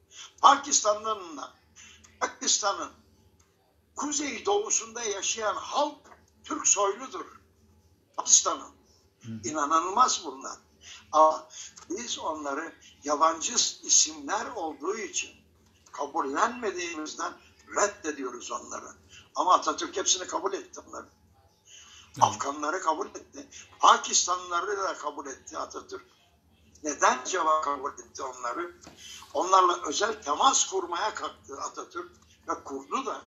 Pakistan'ın kuzey doğusunda yaşayan halk Türk soyludur. Pakistan'ın. İnanılmaz bunlar. Ama biz onları yabancı isimler olduğu için kabullenmediğimizden reddediyoruz onları. Ama Atatürk hepsini kabul etti onları. Evet. Afganları kabul etti. Pakistanlıları da kabul etti Atatürk. Neden acaba kabul etti onları? Onlarla özel temas kurmaya kalktı Atatürk ve kurdu da.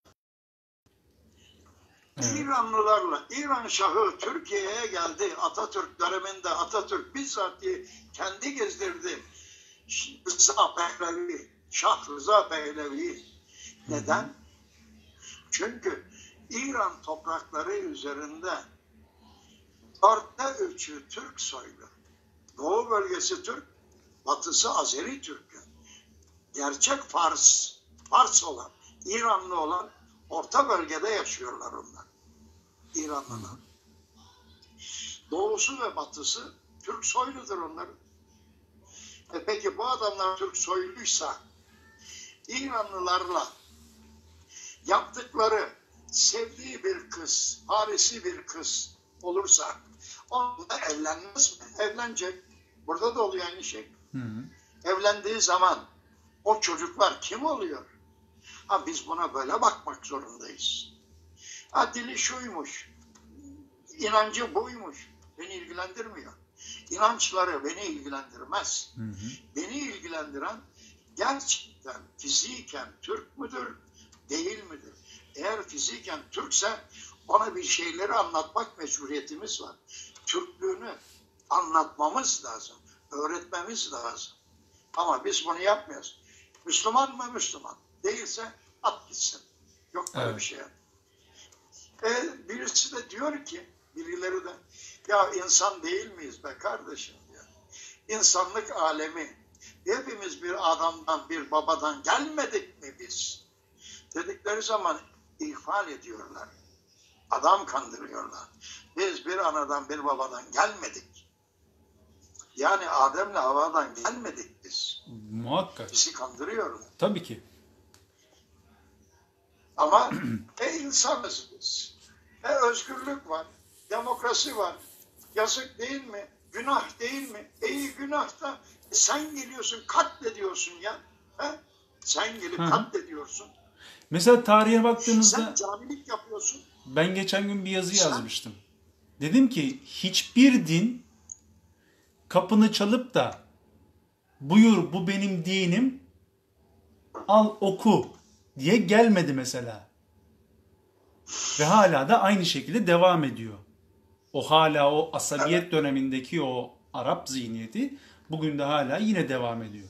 Evet. İranlılarla, İran Şahı Türkiye'ye geldi Atatürk döneminde. Atatürk bizzat kendi gezdirdi. Rıza Pehlevi, Şah Rıza Pehlevi. Neden? Çünkü İran toprakları üzerinde 3'ü Türk soylu. Doğu bölgesi Türk, batısı Azeri Türk'ü. Gerçek Fars olan, İranlı olan orta bölgede yaşıyorlar onlar. İranlılar. Doğusu ve batısı Türk soyludur onların. Peki bu adamlar Türk soyluysa İranlılarla yaptıkları sevdiği bir kız, Parisli bir kız olursa onunla evlenmez mi? Evlenecek. Burada da oluyor aynı şey. Evlendiği zaman o çocuklar kim oluyor? Biz buna böyle bakmak zorundayız. Dili şuymuş, inancı buymuş, beni ilgilendirmiyor. İnançları beni ilgilendirmez. Beni ilgilendiren gerçekten fiziken Türk müdür, değil midir? Eğer fiziken Türkse ona bir şeyleri anlatmak mecburiyetimiz var. Türklüğünü anlatmamız lazım, öğretmemiz lazım. Ama biz bunu yapmıyoruz. Müslüman mı Müslüman? Değilse at gitsin. Yok böyle bir şey. Birisi de diyor ki, birileri de ya insan değil miyiz be kardeşim diyor. İnsanlık alemi Hepimiz bir adamdan, bir babadan gelmedik mi biz? Dedikleri zaman ihmal ediyorlar. Adam kandırıyorlar. Biz bir anadan, bir babadan gelmedik. Yani Adem'le Havva'dan gelmedik biz. Muhakkak. Bizi kandırıyorlar. Tabii ki. Ama insanız biz. Özgürlük var, demokrasi var. Yazık değil mi? Günah değil mi? İyi günah da sen geliyorsun katlediyorsun ya. He? Sen gelip katlediyorsun. Mesela tarihe baktığımızda Sen canilik yapıyorsun. ben geçen gün bir yazı yazmıştım. Dedim ki hiçbir din kapını çalıp da buyur bu benim dinim al oku diye gelmedi mesela. Ve hala da aynı şekilde devam ediyor. Hala o asabiyet dönemindeki o Arap zihniyeti bugün de hala yine devam ediyor.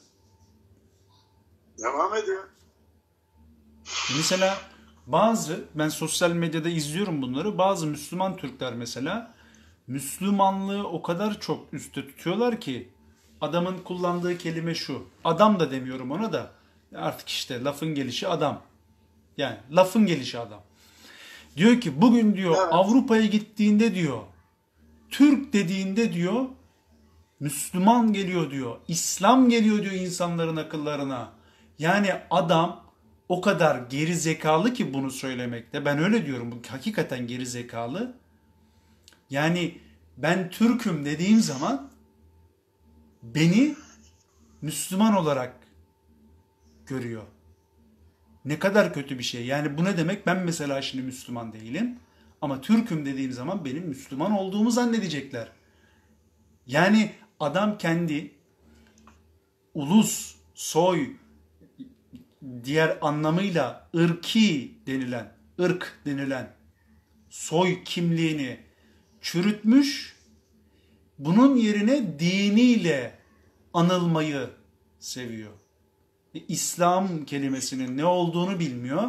Devam ediyor. Mesela ben sosyal medyada izliyorum bunları. Bazı Müslüman Türkler mesela Müslümanlığı o kadar çok üstte tutuyorlar ki adamın kullandığı kelime şu. Adam da demiyorum ona da. Artık işte lafın gelişi adam. Yani lafın gelişi adam. Diyor ki bugün diyor Avrupa'ya gittiğinde diyor Türk dediğinde diyor Müslüman geliyor diyor. İslam geliyor diyor insanların akıllarına. Yani adam o kadar geri zekalı ki bunu söylemekte. Ben öyle diyorum. Bu hakikaten geri zekalı. Yani ben Türk'üm dediğim zaman beni Müslüman olarak görüyor. Ne kadar kötü bir şey. Yani bu ne demek? Ben mesela şimdi Müslüman değilim. Ama Türk'üm dediğim zaman benim Müslüman olduğumu zannedecekler. Yani adam kendi ulus, soy, diğer anlamıyla ırk denilen soy kimliğini çürütmüş, bunun yerine diniyle anılmayı seviyor. İslam kelimesinin ne olduğunu bilmiyor.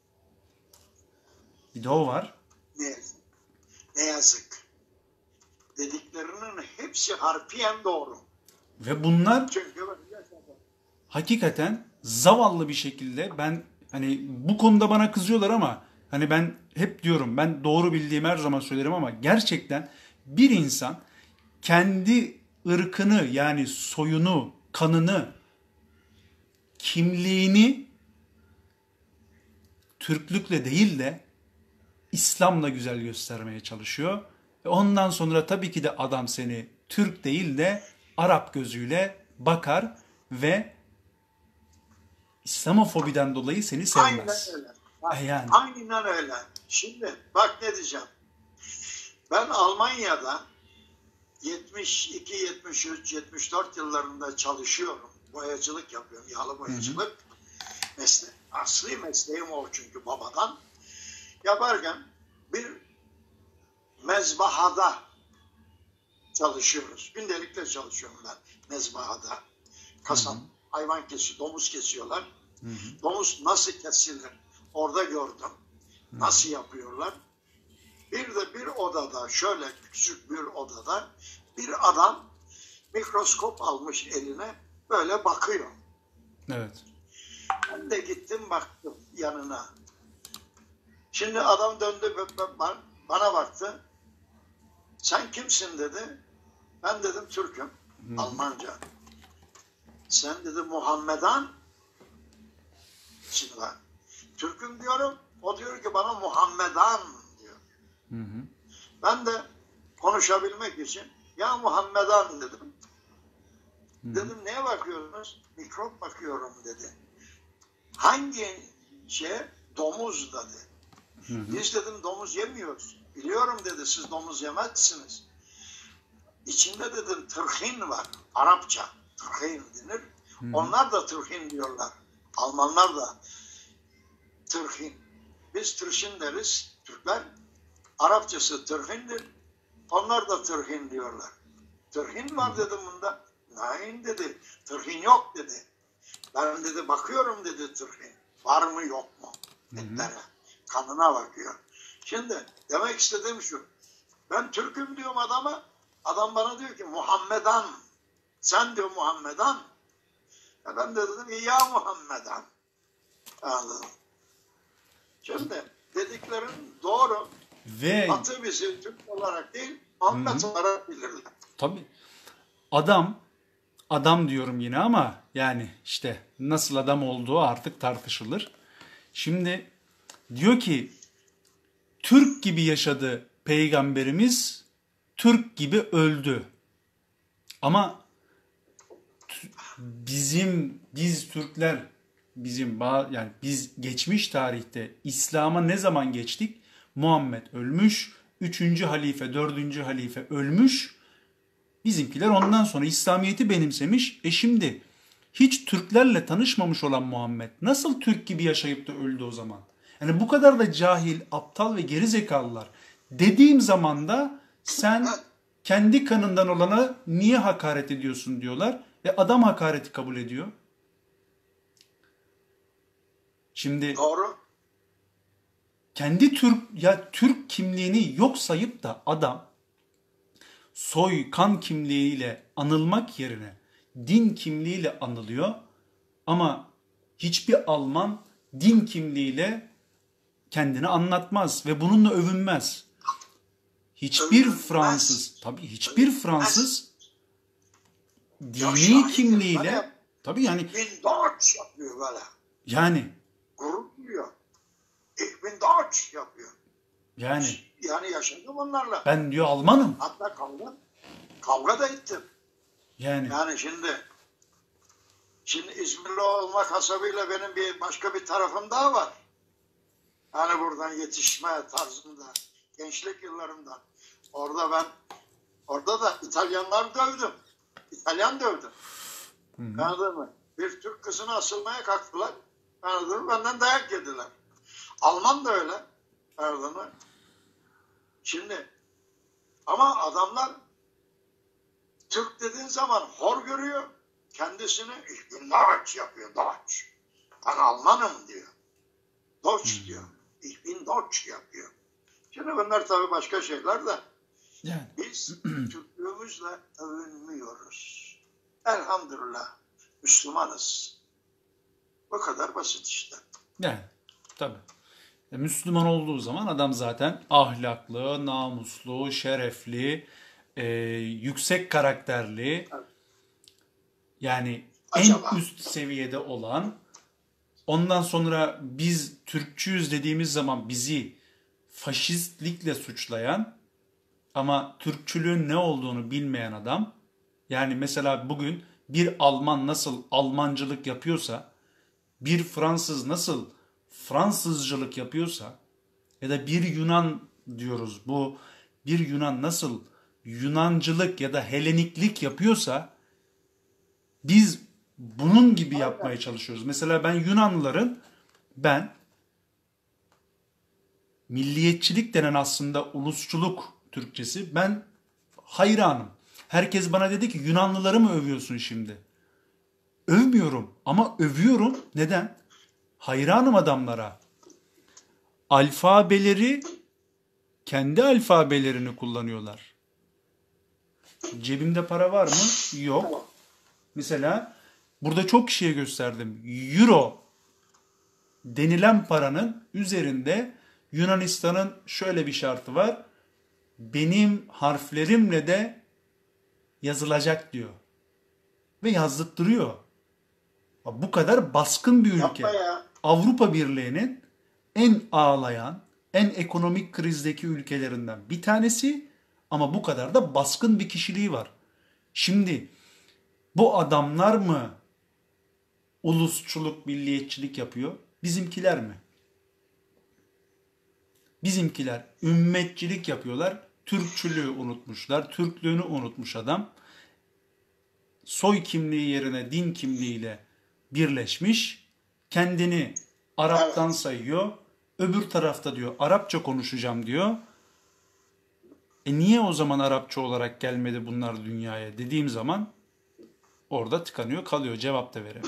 Bir de o var. Ne yazık. Dediklerinin hepsi harfiyen doğru. Ve bunlar hakikaten zavallı bir şekilde hani bu konuda bana kızıyorlar ama hani ben hep diyorum ben doğru bildiğimi her zaman söylerim ama gerçekten bir insan kendi ırkını yani soyunu, kanını, kimliğini Türklükle değil de İslam'la güzel göstermeye çalışıyor. Ondan sonra tabii ki de adam seni Türk değil de Arap gözüyle bakar ve İslamofobiden dolayı seni sevmez. Aynen öyle. Yani. Aynen öyle. Şimdi bak ne diyeceğim. Ben Almanya'da 72, 73, 74 yıllarında çalışıyorum. Boyacılık yapıyorum. Yağlı boyacılık. Asli mesleğim o çünkü babadan. Yaparken bir mezbahada çalışıyoruz. Gündelikle çalışıyorum ben mezbahada. Kasap, hayvan kesiyor, domuz kesiyorlar. Domuz nasıl kesilir orada gördüm. Nasıl yapıyorlar. Bir de bir odada, şöyle küçük bir odada bir adam mikroskop almış eline böyle bakıyor. Evet. Ben de gittim baktım yanına. Şimdi adam döndü bana baktı. Sen kimsin dedi. Ben dedim Türk'üm. Almanca. Sen dedi Muhammedan. Şimdi ben Türk'üm diyorum. O diyor ki bana Muhammedan diyor. Ben de konuşabilmek için ya Muhammedan dedim. Dedim neye bakıyorsunuz? Mikrop bakıyorum dedi. Hangi şey? Domuz dedi. Biz dedim domuz yemiyoruz. Biliyorum dedi siz domuz yemezsiniz. İçinde dedim tırhin var. Arapça tırhin denir. Onlar da tırhin diyorlar. Almanlar da tırhin. Biz tırşin deriz Türkler. Arapçası tırhindir. Onlar da tırhin diyorlar. Tırhin var dedim bunda. Nein dedi. Tırhin yok dedi. Ben dedi bakıyorum dedi tırhin. Var mı yok mu? Etlere. Kanına bakıyor. Şimdi demek istediğim şu. Ben Türk'üm diyorum adama. Adam bana diyor ki Muhammedan. Sen diyor Muhammedan. Ben de dedim ki ya Muhammed'an. Anladım. Şimdi dediklerin doğru. Ve Batı bizi Türk olarak değil, Muhammed olarak bilirler. tabii adam diyorum yine ama yani işte nasıl adam olduğu artık tartışılır. Şimdi diyor ki Türk gibi yaşadı peygamberimiz, Türk gibi öldü. Ama biz Türkler yani biz geçmiş tarihte İslam'a ne zaman geçtik? Muhammed ölmüş, 3. halife, 4. halife ölmüş. Bizimkiler ondan sonra İslamiyet'i benimsemiş. Şimdi hiç Türklerle tanışmamış olan Muhammed nasıl Türk gibi yaşayıp da öldü o zaman? Yani bu kadar da cahil, aptal ve gerizekalılar dediğim zaman da sen kendi kanından olana niye hakaret ediyorsun diyorlar ve adam hakareti kabul ediyor. Şimdi Doğru. kendi Türk kimliğini yok sayıp da adam soy, kan kimliğiyle anılmak yerine din kimliğiyle anılıyor. Ama hiçbir Alman din kimliğiyle kendini anlatmaz ve bununla övünmez. Hiçbir Fransız dini kimliğiyle tabii yani bin Deutsch yapıyor böyle. Yani Gurur duyuyor. Ich bin Deutsch yapıyor. Yani yaşadım onlarla. ben diyor Almanım. Hatta kavga da ettim. Yani şimdi İzmirli olmak hasabıyla benim başka bir tarafım daha var. Yani buradan yetişme tarzında, gençlik yıllarımdan. Orada da İtalyanlar dövdüm. İtalyan dövdüm. Anladın mı? Bir Türk kızına asılmaya kalktılar. Anladın mı? Benden dayak yediler. Alman da öyle. Anladın mı? Şimdi ama adamlar Türk dediğin zaman hor görüyor. Kendisini ich bin Deutsch yapıyor. Deutsch. Ben Almanım diyor. Deutsch diyor. Ich bin Deutsch yapıyor. Şimdi bunlar tabii başka şeyler de. Yani. Biz Türklüğümüzle övünmüyoruz. Elhamdülillah Müslümanız. Bu kadar basit işte. Yani tabii. Müslüman olduğu zaman adam zaten ahlaklı, namuslu, şerefli, yüksek karakterli, yani en üst seviyede olan. Ondan sonra biz Türkçüyüz dediğimiz zaman bizi faşistlikle suçlayan ama Türkçülüğün ne olduğunu bilmeyen adam. Yani mesela bugün bir Alman nasıl Almancılık yapıyorsa, bir Fransız nasıl Fransızcılık yapıyorsa ya da bir Yunan diyoruz, bu bir Yunan nasıl Yunancılık ya da Heleniklik yapıyorsa biz bunun gibi yapmaya çalışıyoruz. Mesela ben milliyetçilik denen aslında ulusçuluk Türkçesi, ben hayranım. Herkes bana dedi ki Yunanlıları mı övüyorsun şimdi? Övmüyorum ama övüyorum. Neden? Hayranım adamlara. Kendi alfabelerini kullanıyorlar. Cebimde para var mı? Yok. Mesela burada çok kişiye gösterdim. Euro denilen paranın üzerinde Yunanistan'ın şöyle bir şartı var. Benim harflerimle de yazılacak diyor. Ve yazdırtıyor. Bu kadar baskın bir ülke. Avrupa Birliği'nin en ağlayan, en ekonomik krizdeki ülkelerinden bir tanesi ama bu kadar da baskın bir kişiliği var. Şimdi bu adamlar mı ulusçuluk, milliyetçilik yapıyor? Bizimkiler mi? Bizimkiler ümmetçilik yapıyorlar. Türkçülüğü unutmuşlar. Türklüğünü unutmuş adam. Soy kimliği yerine din kimliğiyle birleşmiş. Kendini Arap'tan sayıyor. Öbür tarafta diyor Arapça konuşacağım diyor. Niye o zaman Arapça olarak gelmedi bunlar dünyaya dediğim zaman orada tıkanıyor kalıyor. Cevap da veremiyor.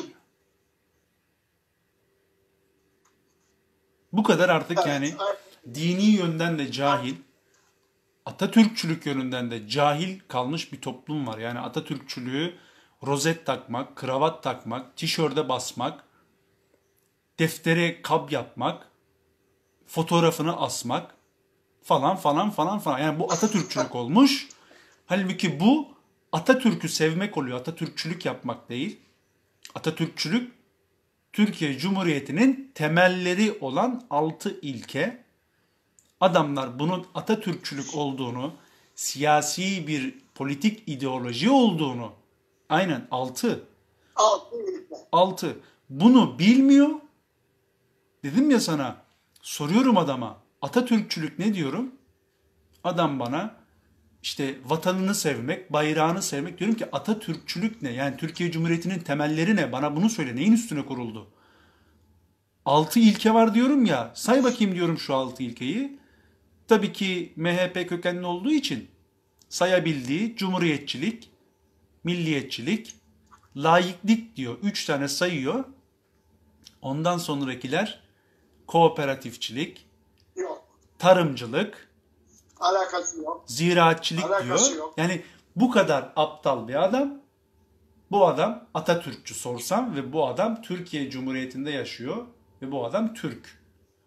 Bu kadar artık yani dini yönden de cahil, Atatürkçülük yönünden de cahil kalmış bir toplum var. Yani Atatürkçülüğü rozet takmak, kravat takmak, tişörde basmak, deftere kab yapmak, fotoğrafını asmak falan falan falan falan. Yani bu Atatürkçülük olmuş. Halbuki bu Atatürk'ü sevmek oluyor. Atatürkçülük yapmak değil. Atatürkçülük Türkiye Cumhuriyeti'nin temelleri olan 6 ilke. Adamlar bunun Atatürkçülük olduğunu, siyasi bir politik ideoloji olduğunu, aynen 6, Altı 6 bunu bilmiyor. Dedim ya sana, soruyorum adama Atatürkçülük ne diyorum? Adam bana işte vatanını sevmek, bayrağını sevmek, diyorum ki Atatürkçülük ne? Yani Türkiye Cumhuriyeti'nin temelleri ne? Bana bunu söyle. Neyin üstüne kuruldu? 6 ilke var diyorum ya. Say bakayım diyorum şu 6 ilkeyi. Tabii ki MHP kökenli olduğu için sayabildiği cumhuriyetçilik, milliyetçilik, laiklik diyor. 3 tane sayıyor. Ondan sonrakiler kooperatifçilik, yok. tarımcılık, Alakası yok. ziraatçılık Alakası diyor. yok. Yani bu kadar aptal bir adam. Bu adam Atatürkçü sorsam ve bu adam Türkiye Cumhuriyeti'nde yaşıyor ve bu adam Türk.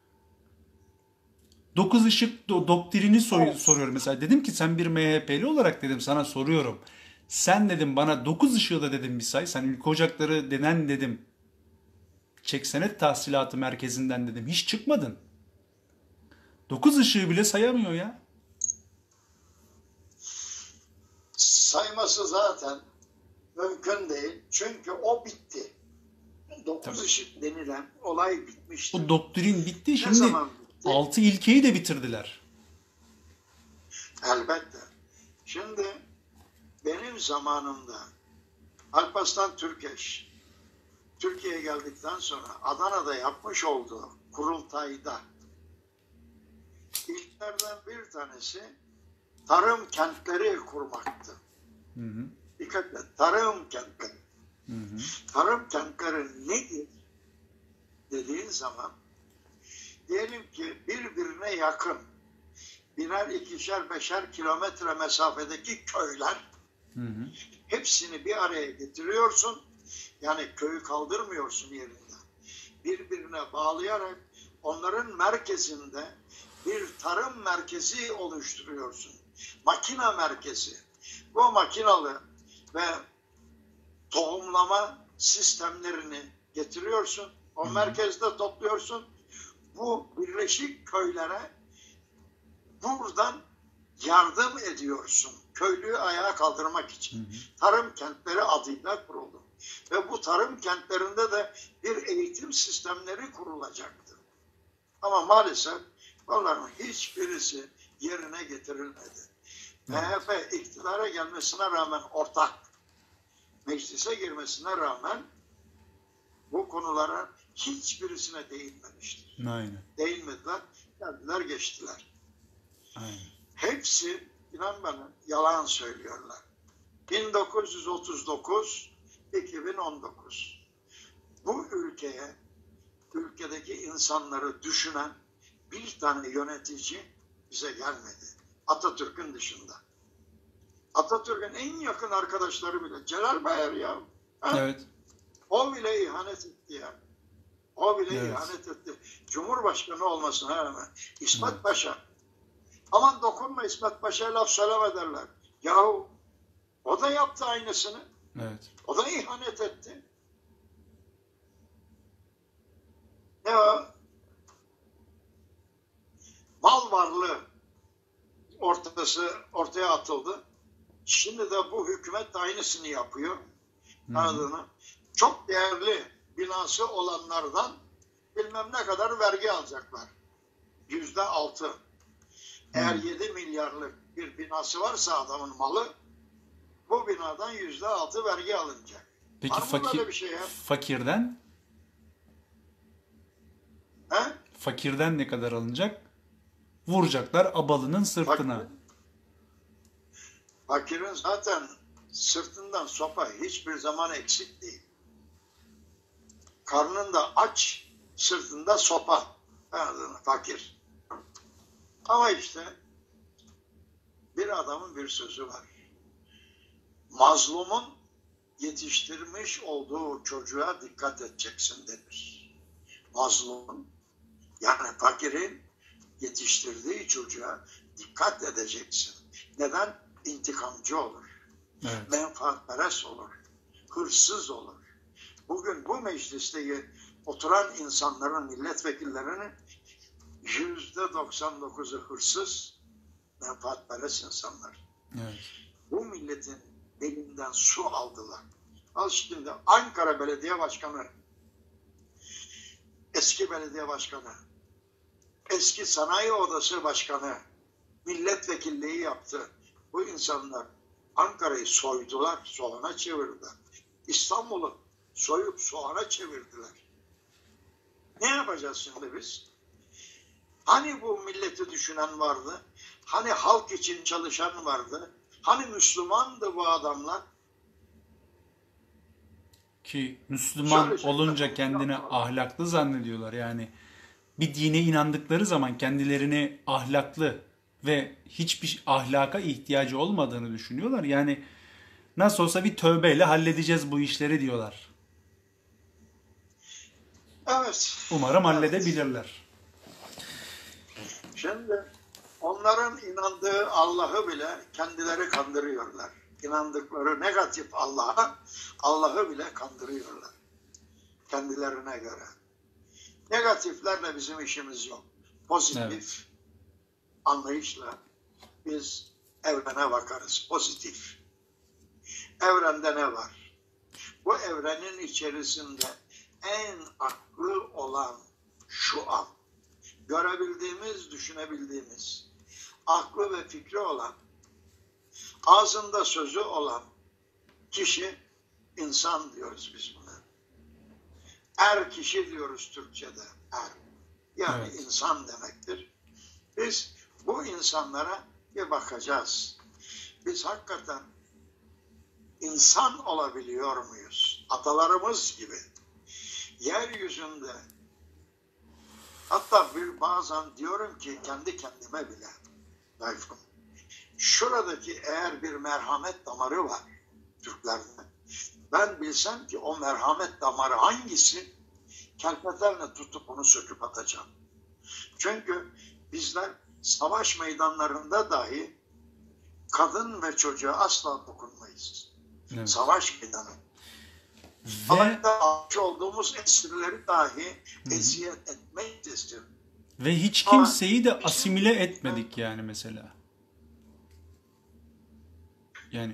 Dokuz ışık doktrini soruyorum mesela. Dedim ki sen bir MHP'li olarak dedim sana soruyorum. Sen dedim bana dokuz ışığı da dedim bir say. Sen ülke ocakları denen dedim. Çeksenet tahsilatı merkezinden dedim. Hiç çıkmadın. Dokuz ışığı bile sayamıyor ya. Sayması zaten mümkün değil. Çünkü o bitti. Dokuz ışık denilen olay bitmişti. O doktrin bitti. Ne Şimdi zaman bitti? 6 ilkeyi de bitirdiler. Elbette. Şimdi benim zamanımda Alparslan Türkeş Türkiye'ye geldikten sonra Adana'da yapmış olduğu kurultayda ilklerden bir tanesi tarım kentleri kurmaktı. Hı hı. Dikkat et, tarım kentleri. Hı hı. Tarım kentleri nedir dediğin zaman diyelim ki birbirine yakın birer, ikişer, beşer kilometre mesafedeki köyler, Hı hı. hepsini bir araya getiriyorsun. Yani köyü kaldırmıyorsun yerinden. Birbirine bağlayarak onların merkezinde bir tarım merkezi oluşturuyorsun. Makina merkezi. Bu makinalı ve tohumlama sistemlerini getiriyorsun. O merkezde topluyorsun. Bu birleşik köylere buradan yardım ediyorsun. Köylüyü ayağa kaldırmak için. Tarım kentleri adıyla kuruldu. Ve bu tarım kentlerinde de bir eğitim sistemleri kurulacaktı. Ama maalesef onların hiçbirisi yerine getirilmedi. MHP iktidara gelmesine rağmen ortak, meclise girmesine rağmen bu konulara hiçbirisine değinmemiştir. Aynen. Değinmediler, geldiler geçtiler. Aynen. Hepsi inan bana yalan söylüyorlar. 1939-2019 bu ülkedeki insanları düşünen bir tane yönetici bize gelmedi. Atatürk'ün dışında. Atatürk'ün en yakın arkadaşları bile Celal Bayar ya. Ha? Evet. O bile ihanet etti ya. O bile Evet. ihanet etti. Cumhurbaşkanı olmasına rağmen. İsmet Evet. Paşa. Aman dokunma İsmet Paşa'ya laf söyleme derler. Yahu o da yaptı aynısını. Evet. O da ihanet etti. Ne o? Mal varlığı ortaya atıldı. Şimdi de bu hükümet aynısını yapıyor. Anladın mı? Çok değerli binası olanlardan bilmem ne kadar vergi alacaklar. %6. Eğer 7 milyarlık bir binası varsa adamın malı, bu binadan %6 vergi alınacak. Peki Var mı böyle bir şey ya? fakirden? He? Fakirden ne kadar alınacak? Vuracaklar abalının sırtına. Fakirin zaten sırtından sopa hiçbir zaman eksik değil. Karnında aç, sırtında sopa. Anladın mı? Fakir. Ama işte bir adamın bir sözü var. Mazlumun yetiştirmiş olduğu çocuğa dikkat edeceksin denir. Mazlumun, yani fakirin yetiştirdiği çocuğa dikkat edeceksin. Neden? İntikamcı olur. Evet. Menfaatperest olur. Hırsız olur. Bugün bu mecliste oturan insanların, milletvekillerinin %99'u hırsız, menfaatperest insanlar. Evet. Bu milletin elinden su aldılar. Al şimdi Ankara Belediye Başkanı, eski belediye başkanı, eski sanayi odası başkanı milletvekilliği yaptı. Bu insanlar Ankara'yı soydular, soğana çevirdiler. İstanbul'u soyup soğana çevirdiler. Ne yapacağız şimdi biz? Hani bu milleti düşünen vardı? Hani halk için çalışan vardı? Hani Müslümandı bu adamlar? Ki Müslüman Şöyle olunca kendini ahlaklı zannediyorlar. Yani bir dine inandıkları zaman kendilerini ahlaklı ve hiçbir ahlaka ihtiyacı olmadığını düşünüyorlar. Yani nasıl olsa bir tövbeyle halledeceğiz bu işleri diyorlar. Evet. Umarım halledebilirler. Şimdi onların inandığı Allah'ı bile kendileri kandırıyorlar. İnandıkları negatif Allah'ı bile kandırıyorlar. Kendilerine göre. Negatiflerle bizim işimiz yok. Pozitif anlayışla biz evrene bakarız. Pozitif. Evrende ne var? Bu evrenin içerisinde en aklı olan şu an. Görebildiğimiz, düşünebildiğimiz, aklı ve fikri olan, ağzında sözü olan kişi insan diyoruz biz buna. Er kişi diyoruz Türkçe'de. Er. Yani Evet. insan demektir. Biz bu insanlara bir bakacağız. Biz hakikaten insan olabiliyor muyuz? Atalarımız gibi. Yeryüzünde hatta bazen diyorum ki kendi kendime bile Tayfun, şuradaki eğer bir merhamet damarı var Türklerde, ben bilsem ki o merhamet damarı hangisi, kelpetlerle tutup onu söküp atacağım. Çünkü bizler savaş meydanlarında dahi kadın ve çocuğa asla dokunmayız. Evet. Savaş meydanı. Ve Hatta almış olduğumuz esirleri dahi eziyet etmeyiz. ve hiç kimseyi de asimile etmedik yani mesela. Yani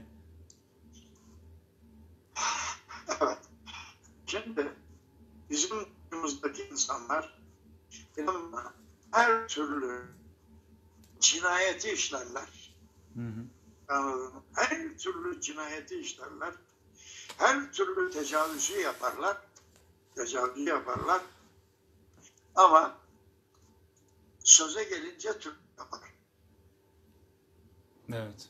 Evet. Şimdi bizim ülkemizdeki insanlar her türlü cinayeti işlerler. Anladın mı? Her türlü cinayeti işlerler. Her türlü tecavüzü yaparlar. Tecavüzü yaparlar. Ama söze gelince Türk yapar. evet.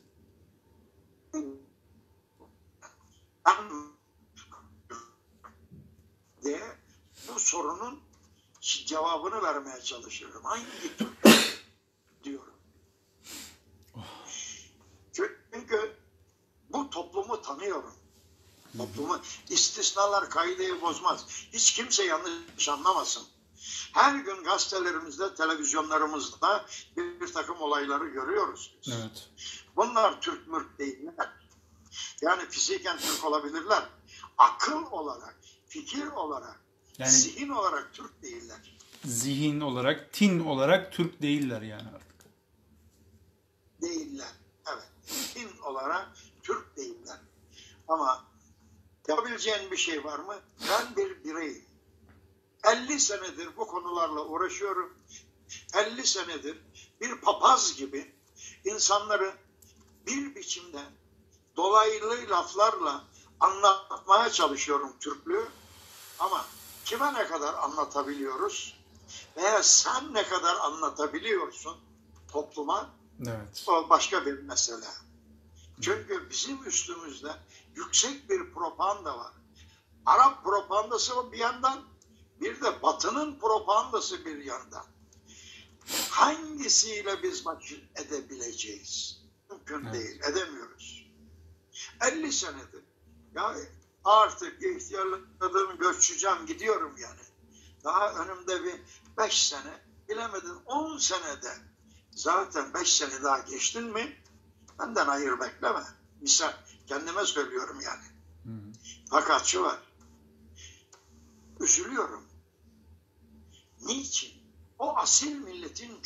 Diye bu sorunun cevabını vermeye çalışıyorum. Hangi Türk diyorum. Çünkü bu toplumu tanıyorum. Toplumu, istisnalar kaideyi bozmaz. Hiç kimse yanlış anlamasın. Her gün gazetelerimizde, televizyonlarımızda bir takım olayları görüyoruz biz. Evet. Bunlar Türk mürk değiller. Yani fiziken Türk olabilirler. Akıl olarak, fikir olarak, Yani zihin olarak Türk değiller. zihin olarak, tin olarak Türk değiller yani artık. Değiller. Evet. Din olarak Türk değiller. Ama yapabileceğin bir şey var mı? Ben bir bireyim. 50 senedir bu konularla uğraşıyorum. 50 senedir bir papaz gibi insanları bir biçimde dolaylı laflarla anlatmaya çalışıyorum Türklüğü. Ama kime ne kadar anlatabiliyoruz? Veya sen ne kadar anlatabiliyorsun topluma? Evet. O başka bir mesele. Çünkü bizim üstümüzde yüksek bir propaganda var. Arap propagandası bir yandan, bir de Batı'nın propagandası bir yandan. Hangisiyle biz baş edebileceğiz? Mümkün değil, edemiyoruz. 50 senedir. Ya Artık ihtiyarladım, göçeceğim, gidiyorum yani. Daha önümde bir 5 sene, bilemedin 10 senede, zaten 5 sene daha geçtin mi benden hayır bekleme. Misal kendime söylüyorum yani. Fakat şu var, üzülüyorum. Niçin? O asil milletin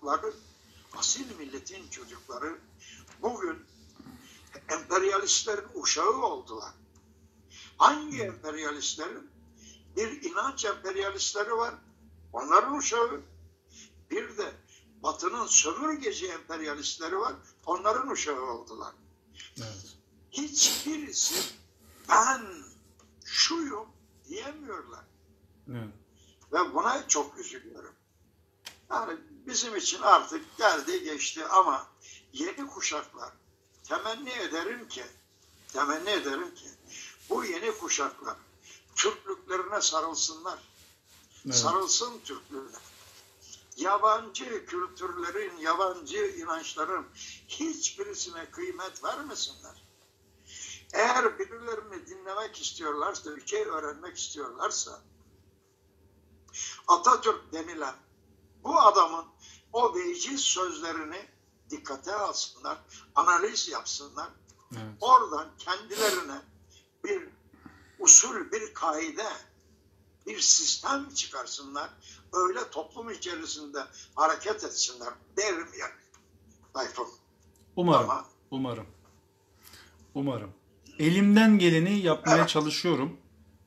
çocukları bugün emperyalistlerin uşağı oldular. Hangi emperyalistlerin? Bir inanç emperyalistleri var, onların uşağı. Bir de Batı'nın sömürgeci emperyalistleri var, onların uşağı oldular. Evet. Hiçbirisi ben şuyum diyemiyorlar. Evet. Ve buna çok üzülüyorum. Yani bizim için artık geldi geçti ama yeni kuşaklar temenni ederim ki bu yeni kuşaklar Türklüklerine sarılsınlar. Evet. Sarılsın Türklüğüne. Yabancı kültürlerin, yabancı inançların hiçbirisine kıymet vermesinler. Eğer birilerini dinlemek istiyorlarsa, bir şey öğrenmek istiyorlarsa, Atatürk denilen bu adamın o veciz sözlerini dikkate alsınlar, analiz yapsınlar. Evet. Oradan kendilerine bir usul, bir kaide, bir sistem çıkarsınlar. Öyle toplum içerisinde hareket etsinler derim yani. Tayfun. Umarım. Ama Umarım. Elimden geleni yapmaya evet, çalışıyorum.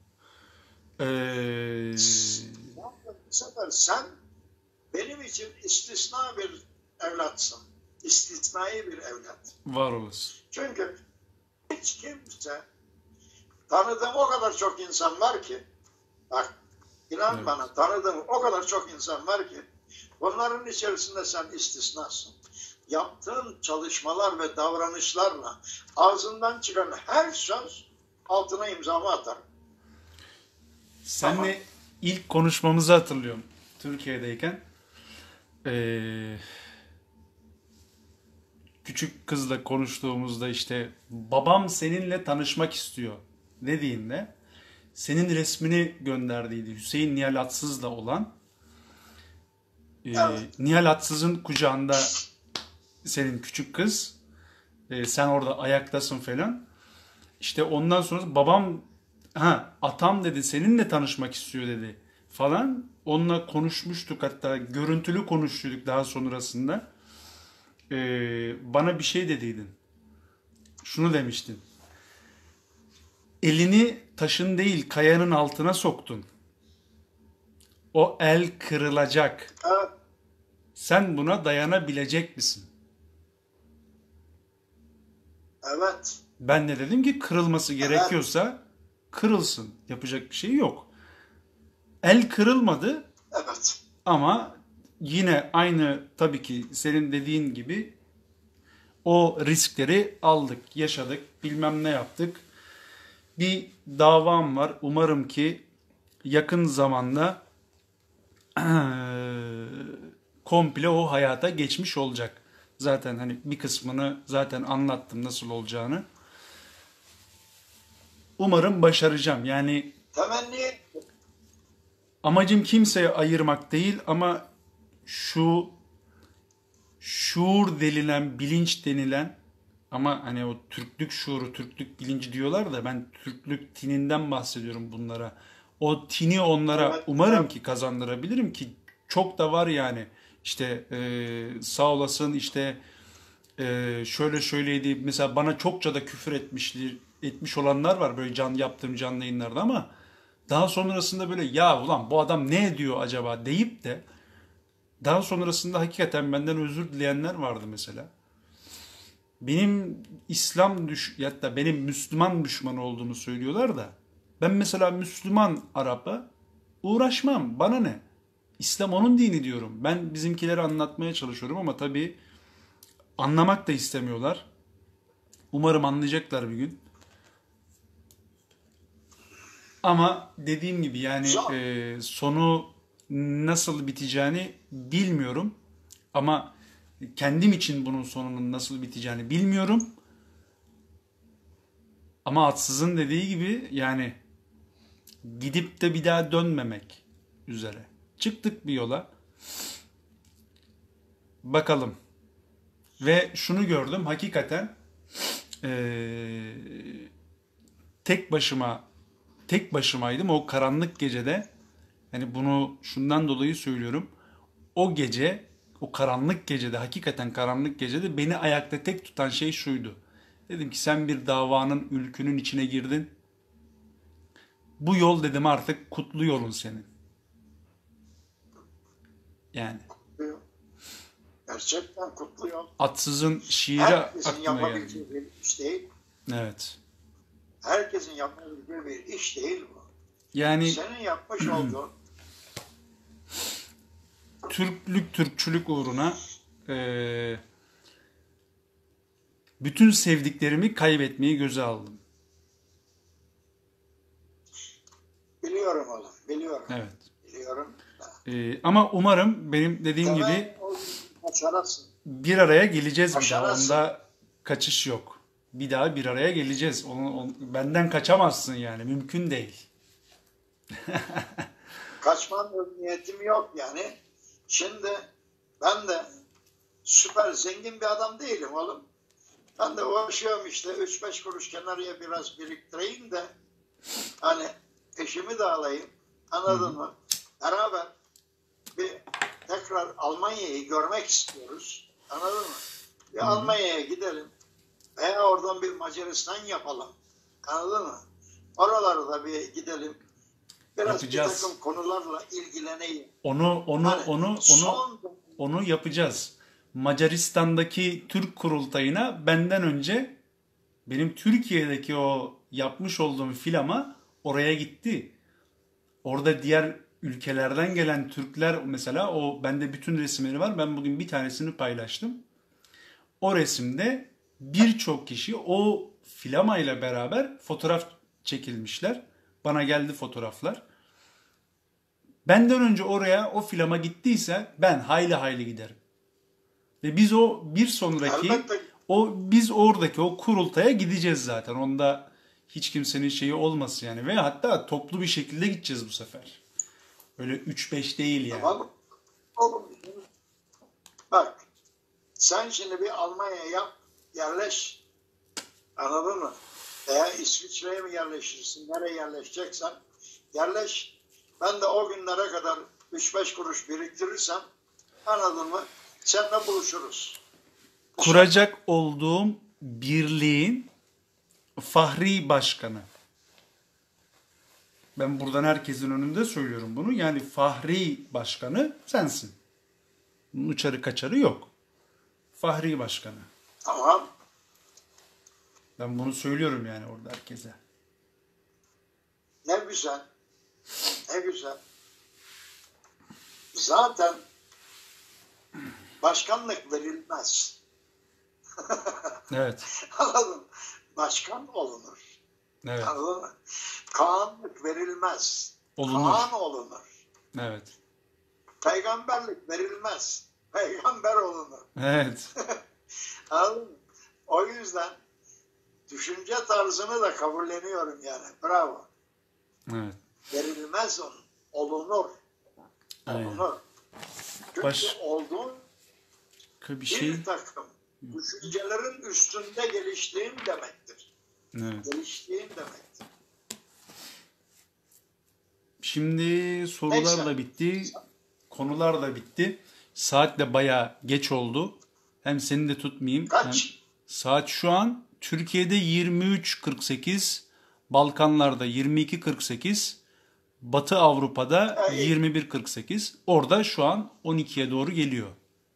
bu sefer sen benim için istisna bir evlatsın. İstisnai bir evlat. Var olasın. Çünkü hiç kimse, tanıdığım o kadar çok insan var ki, bak inan Evet. bana, tanıdığım o kadar çok insan var ki, bunların içerisinde sen istisnasın. Yaptığın çalışmalar ve davranışlarla ağzından çıkan her söz altına imzamı atarım. Seninle ilk konuşmamızı hatırlıyorum. Türkiye'deyken. Küçük kızla konuştuğumuzda işte babam seninle tanışmak istiyor dediğinde senin resmini gönderdiydi. Hüseyin Nihal Atsız'la olan. Evet. Nihal Atsız'ın kucağında senin küçük kız. Sen orada ayaktasın falan. İşte ondan sonra babam atam dedi seninle tanışmak istiyor dedi falan. Onunla konuşmuştuk, hatta görüntülü konuştuk daha sonrasında. Bana bir şey dediydin. Şunu demiştin. Elini taşın değil kayanın altına soktun. O el kırılacak. Evet. Sen buna dayanabilecek misin? Evet. Ben de dedim ki kırılması gerekiyorsa kırılsın. Yapacak bir şey yok. El kırılmadı Evet. ama yine aynı, tabii ki senin dediğin gibi o riskleri aldık, yaşadık, bilmem ne yaptık. Bir davam var. Umarım ki yakın zamanda komple o hayata geçmiş olacak. Zaten hani bir kısmını zaten anlattım nasıl olacağını. Umarım başaracağım. Yani Temenni amacım kimseye ayırmak değil ama şu şuur denilen, bilinç denilen, ama hani o Türklük şuuru, Türklük bilinci diyorlar da ben Türklük tininden bahsediyorum bunlara. O tini onlara evet, umarım ki kazandırabilirim ki çok da var yani. İşte sağ olasın işte şöyle şöyleydi. Mesela bana çokça da küfür etmiş olanlar var böyle yaptığım canlı yayınlarda ama daha sonrasında böyle ya ulan bu adam ne ediyor acaba deyip de daha sonrasında hakikaten benden özür dileyenler vardı mesela. Benim ya da benim Müslüman düşmanı olduğumu söylüyorlar da ben mesela Müslüman Arap'a uğraşmam. Bana ne? İslam onun dini diyorum. Ben bizimkileri anlatmaya çalışıyorum ama tabii anlamak da istemiyorlar. Umarım anlayacaklar bir gün. Ama dediğim gibi yani sonu nasıl biteceğini bilmiyorum. Ama kendim için bunun sonunun nasıl biteceğini bilmiyorum. Ama Atsız'ın dediği gibi yani gidip de bir daha dönmemek üzere. Çıktık bir yola. Bakalım. Ve şunu gördüm hakikaten tek başımaydım o karanlık gecede. Hani bunu şundan dolayı söylüyorum. O gece, o karanlık gecede, hakikaten karanlık gecede beni ayakta tek tutan şey şuydu. Dedim ki sen bir davanın, ülkünün içine girdin. Bu yol dedim artık kutlu yolun senin. Yani. Gerçekten kutluyorum. Atsız'ın şiiri Herkesin aklıma geldi. yapabileceği bir iş değil. Evet. Herkesin yapabileceği bir iş değil bu. Yani Senin yapmış olduğun Türklük, Türkçülük uğruna bütün sevdiklerimi kaybetmeyi göze aldım. biliyorum oğlum, biliyorum. Evet. Biliyorum. Ama umarım benim dediğim gibi Başarasın. bir araya geleceğiz bir daha. Başarasın. Onda kaçış yok. Bir daha bir araya geleceğiz. Benden kaçamazsın yani. Mümkün değil. Kaçmanın niyetim yok yani. Şimdi ben de süper zengin bir adam değilim oğlum. Ben de uğraşıyorum işte 3-5 kuruş kenarıya biraz biriktireyim de hani eşimi de alayım. Anladın mı? Beraber bir tekrar Almanya'yı görmek istiyoruz. Anladın mı? Bir Almanya'ya gidelim. Veya oradan bir Macaristan yapalım. Anladın mı? Oralarda bir gidelim. Biraz Yapacağız. bir takım konularla ilgileneyim. Onu yapacağız. Macaristan'daki Türk kurultayına benden önce benim Türkiye'deki o yapmış olduğum filama oraya gitti. Orada diğer ülkelerden gelen Türkler mesela o bende bütün resimleri var. Ben bugün bir tanesini paylaştım. O resimde birçok kişi o filamayla beraber fotoğraf çekilmişler. Bana geldi fotoğraflar. Benden önce oraya o filama gittiyse ben hayli hayli giderim. Ve biz o bir sonraki biz oradaki o kurultaya gideceğiz zaten. Onda hiç kimsenin şeyi olmasın yani. Ve hatta toplu bir şekilde gideceğiz bu sefer. Öyle 3-5 değil yani. Tamam. Oğlum, bak sen şimdi bir Almanya'ya yerleş. Anladın mı? Veya İsviçre'ye mi yerleşirsin? Nereye yerleşeceksen yerleş. Ben de o günlere kadar 3-5 kuruş biriktirirsem anladın mı? Seninle buluşuruz. Kuracak olduğum birliğin Fahri Başkanı. Ben buradan herkesin önünde söylüyorum bunu. Yani Fahri Başkanı sensin. Bunun uçarı kaçarı yok. Fahri Başkanı. Tamam. Ben bunu söylüyorum yani orada herkese. Ne güzel. Ne güzel. Zaten başkanlık verilmez. Evet. Anladın mı? Başkan olunur. Evet. Anladın mı? Kağanlık verilmez. Olunur. Kağan olunur. Evet. Peygamberlik verilmez. Peygamber olunur. Evet. Anladın mı? O yüzden düşünce tarzını da kabulleniyorum yani. Bravo. Evet. Verilmez onun. Olunur. Aynen. Olunur. Çünkü olduğun bir takım düşüncelerin üstünde geliştiğin demektir. Evet. Geliştiğin demektir. Şimdi sorular da bitti. Konular da bitti. Saat de bayağı geç oldu. Hem seni de tutmayayım. Kaç? Saat şu an Türkiye'de 23.48, Balkanlarda 22.48, Batı Avrupa'da 21.48. Orada şu an 12'ye doğru geliyor.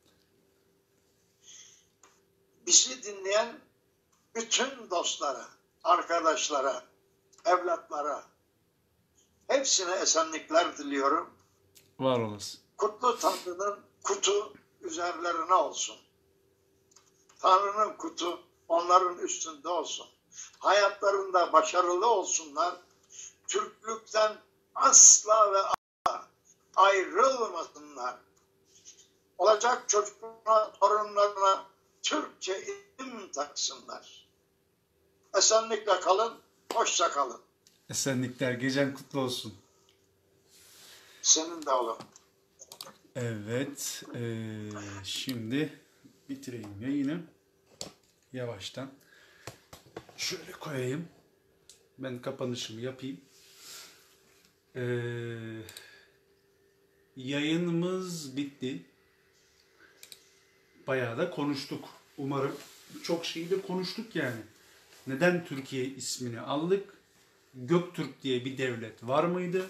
Bizi dinleyen bütün dostlara, arkadaşlara, evlatlara hepsine esenlikler diliyorum. Var olasın. Kutlu Tanrı'nın kutu üzerlerine olsun. Tanrı'nın kutu onların üstünde olsun. Hayatlarında başarılı olsunlar. Türklükten asla ve asla ayrılmasınlar. Olacak çocuklarına, torunlarına Türkçe isim taksınlar. Esenlikle kalın, hoşça kalın. Esenlikler, gecen kutlu olsun. Senin de oğlum. Evet, şimdi bitireyim yayını. Yavaştan. Şöyle koyayım. Ben kapanışımı yapayım. Yayınımız bitti. Bayağı da konuştuk. Umarım çok şeyi de konuştuk yani. Neden Türkiye ismini aldık? Göktürk diye bir devlet var mıydı?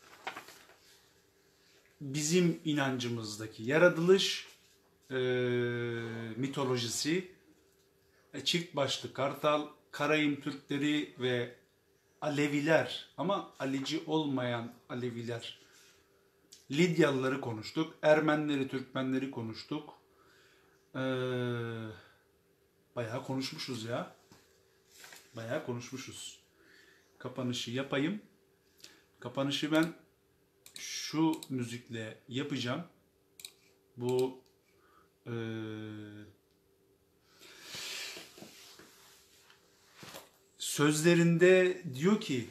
Bizim inancımızdaki yaratılış mitolojisi, çift başlı kartal, Karayım Türkleri ve Aleviler, ama Alici olmayan Aleviler, Lidyalıları konuştuk, Ermenileri, Türkmenleri konuştuk. Bayağı konuşmuşuz ya. Bayağı konuşmuşuz. Kapanışı yapayım. Kapanışı ben şu müzikle yapacağım. Bu sözlerinde diyor ki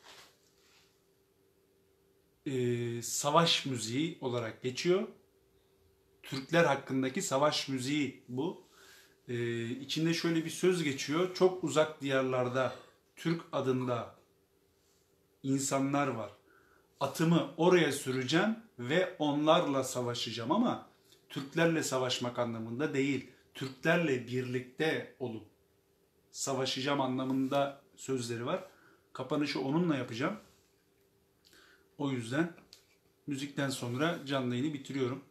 savaş müziği olarak geçiyor. Türkler hakkındaki savaş müziği bu. İçinde şöyle bir söz geçiyor. Çok uzak diyarlarda Türk adında insanlar var. Atımı oraya süreceğim ve onlarla savaşacağım, ama Türklerle savaşmak anlamında değil. Türklerle birlikte olup savaşacağım anlamında sözleri var. Kapanışı onunla yapacağım. O yüzden müzikten sonra canlı yayını bitiriyorum.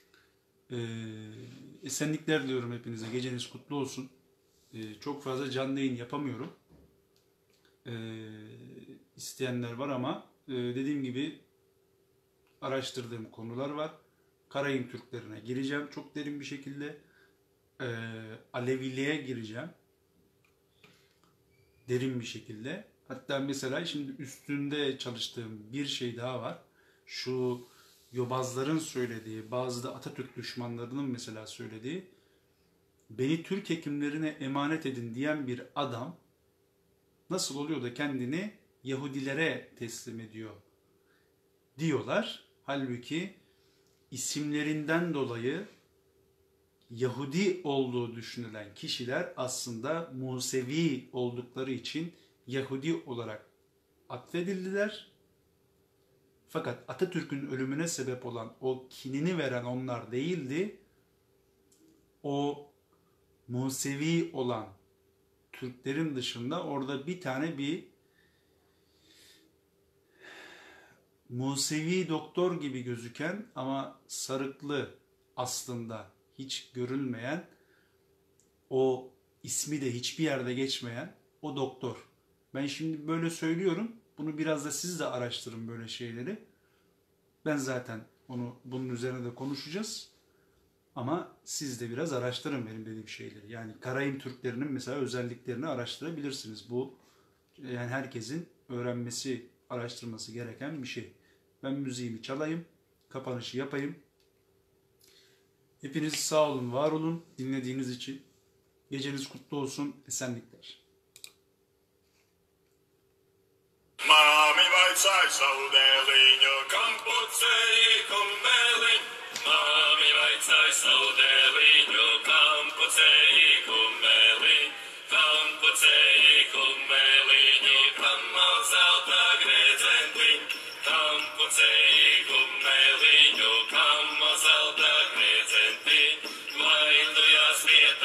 Esenlikler diliyorum hepinize. Geceniz kutlu olsun. Çok fazla canlı yayın yapamıyorum. İsteyenler var ama dediğim gibi araştırdığım konular var. Karayım Türklerine gireceğim çok derin bir şekilde. Aleviliğe gireceğim. Derin bir şekilde. Hatta mesela şimdi üstünde çalıştığım bir şey daha var. Şu yobazların söylediği, bazı da Atatürk düşmanlarının mesela söylediği, beni Türk hekimlerine emanet edin diyen bir adam nasıl oluyor da kendini Yahudilere teslim ediyor diyorlar. Halbuki isimlerinden dolayı Yahudi olduğu düşünülen kişiler aslında Musevi oldukları için Yahudi olarak atfedildiler. Fakat Atatürk'ün ölümüne sebep olan, o kinini veren onlar değildi. O Musevi olan Türklerin dışında orada bir tane bir Musevi doktor gibi gözüken ama sarıklı, aslında hiç görülmeyen, o ismi de hiçbir yerde geçmeyen o doktor. Ben şimdi böyle söylüyorum. Bunu biraz da siz de araştırın böyle şeyleri. Ben zaten bunun üzerine de konuşacağız. Ama siz de biraz araştırın benim dediğim şeyleri. Yani Karayım Türklerinin mesela özelliklerini araştırabilirsiniz. Bu yani herkesin öğrenmesi, araştırması gereken bir şey. Ben müziğimi çalayım, kapanışı yapayım. Hepiniz sağ olun, var olun dinlediğiniz için. Geceniz kutlu olsun, esenlikler. Mami vai sai saudelinho, campo sei con melin. Mami vai sai saudelinho, campo sei con melin. Campo sei con melin, cammas alta grezentin. Campo sei con melin, cammas alta grezentin. Vaildu ja svijet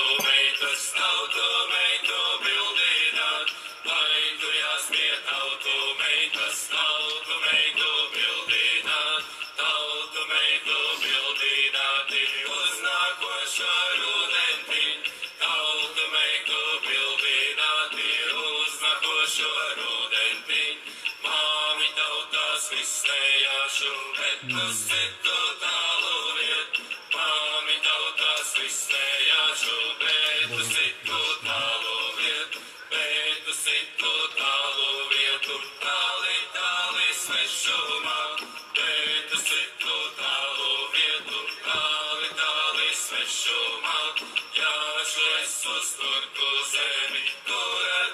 automato bildinan. Vaildu ja svijet automato bildinan. Automato bildinan, ti oznakuješ rudentin. Automato bildinan, ti oznakuješ rudentin. Mami tauta svisnejašu, etnosti totalovjet. Mami tauta svisnejašu, etnosti totalovjet. Etnosti totalovjet, urtali tali sve šuma. Etnosti totalovjet, urtali tali sve šuma. Ja šlo Isus turku zemi, kora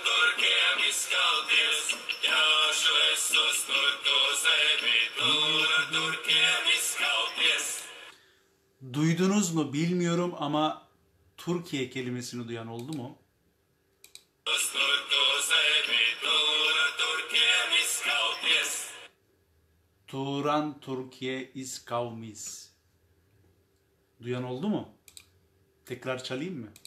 Duydunuz mu bilmiyorum ama Türkiye kelimesini duyan oldu mu? Turan Türkiye is kavmis. Duyan oldu mu? Tekrar çalayım mı?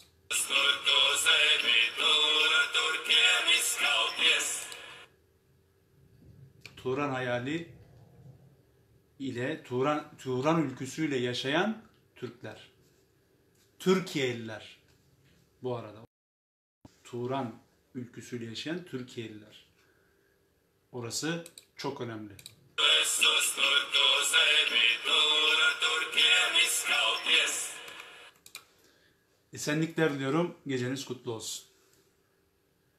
Turan hayali ile Turan ülküsüyle yaşayan Türkler. Türkiye'liler. Bu arada. Turan ülküsüyle yaşayan Türkiye'liler. Orası çok önemli. Esenlikler diliyorum. Geceniz kutlu olsun.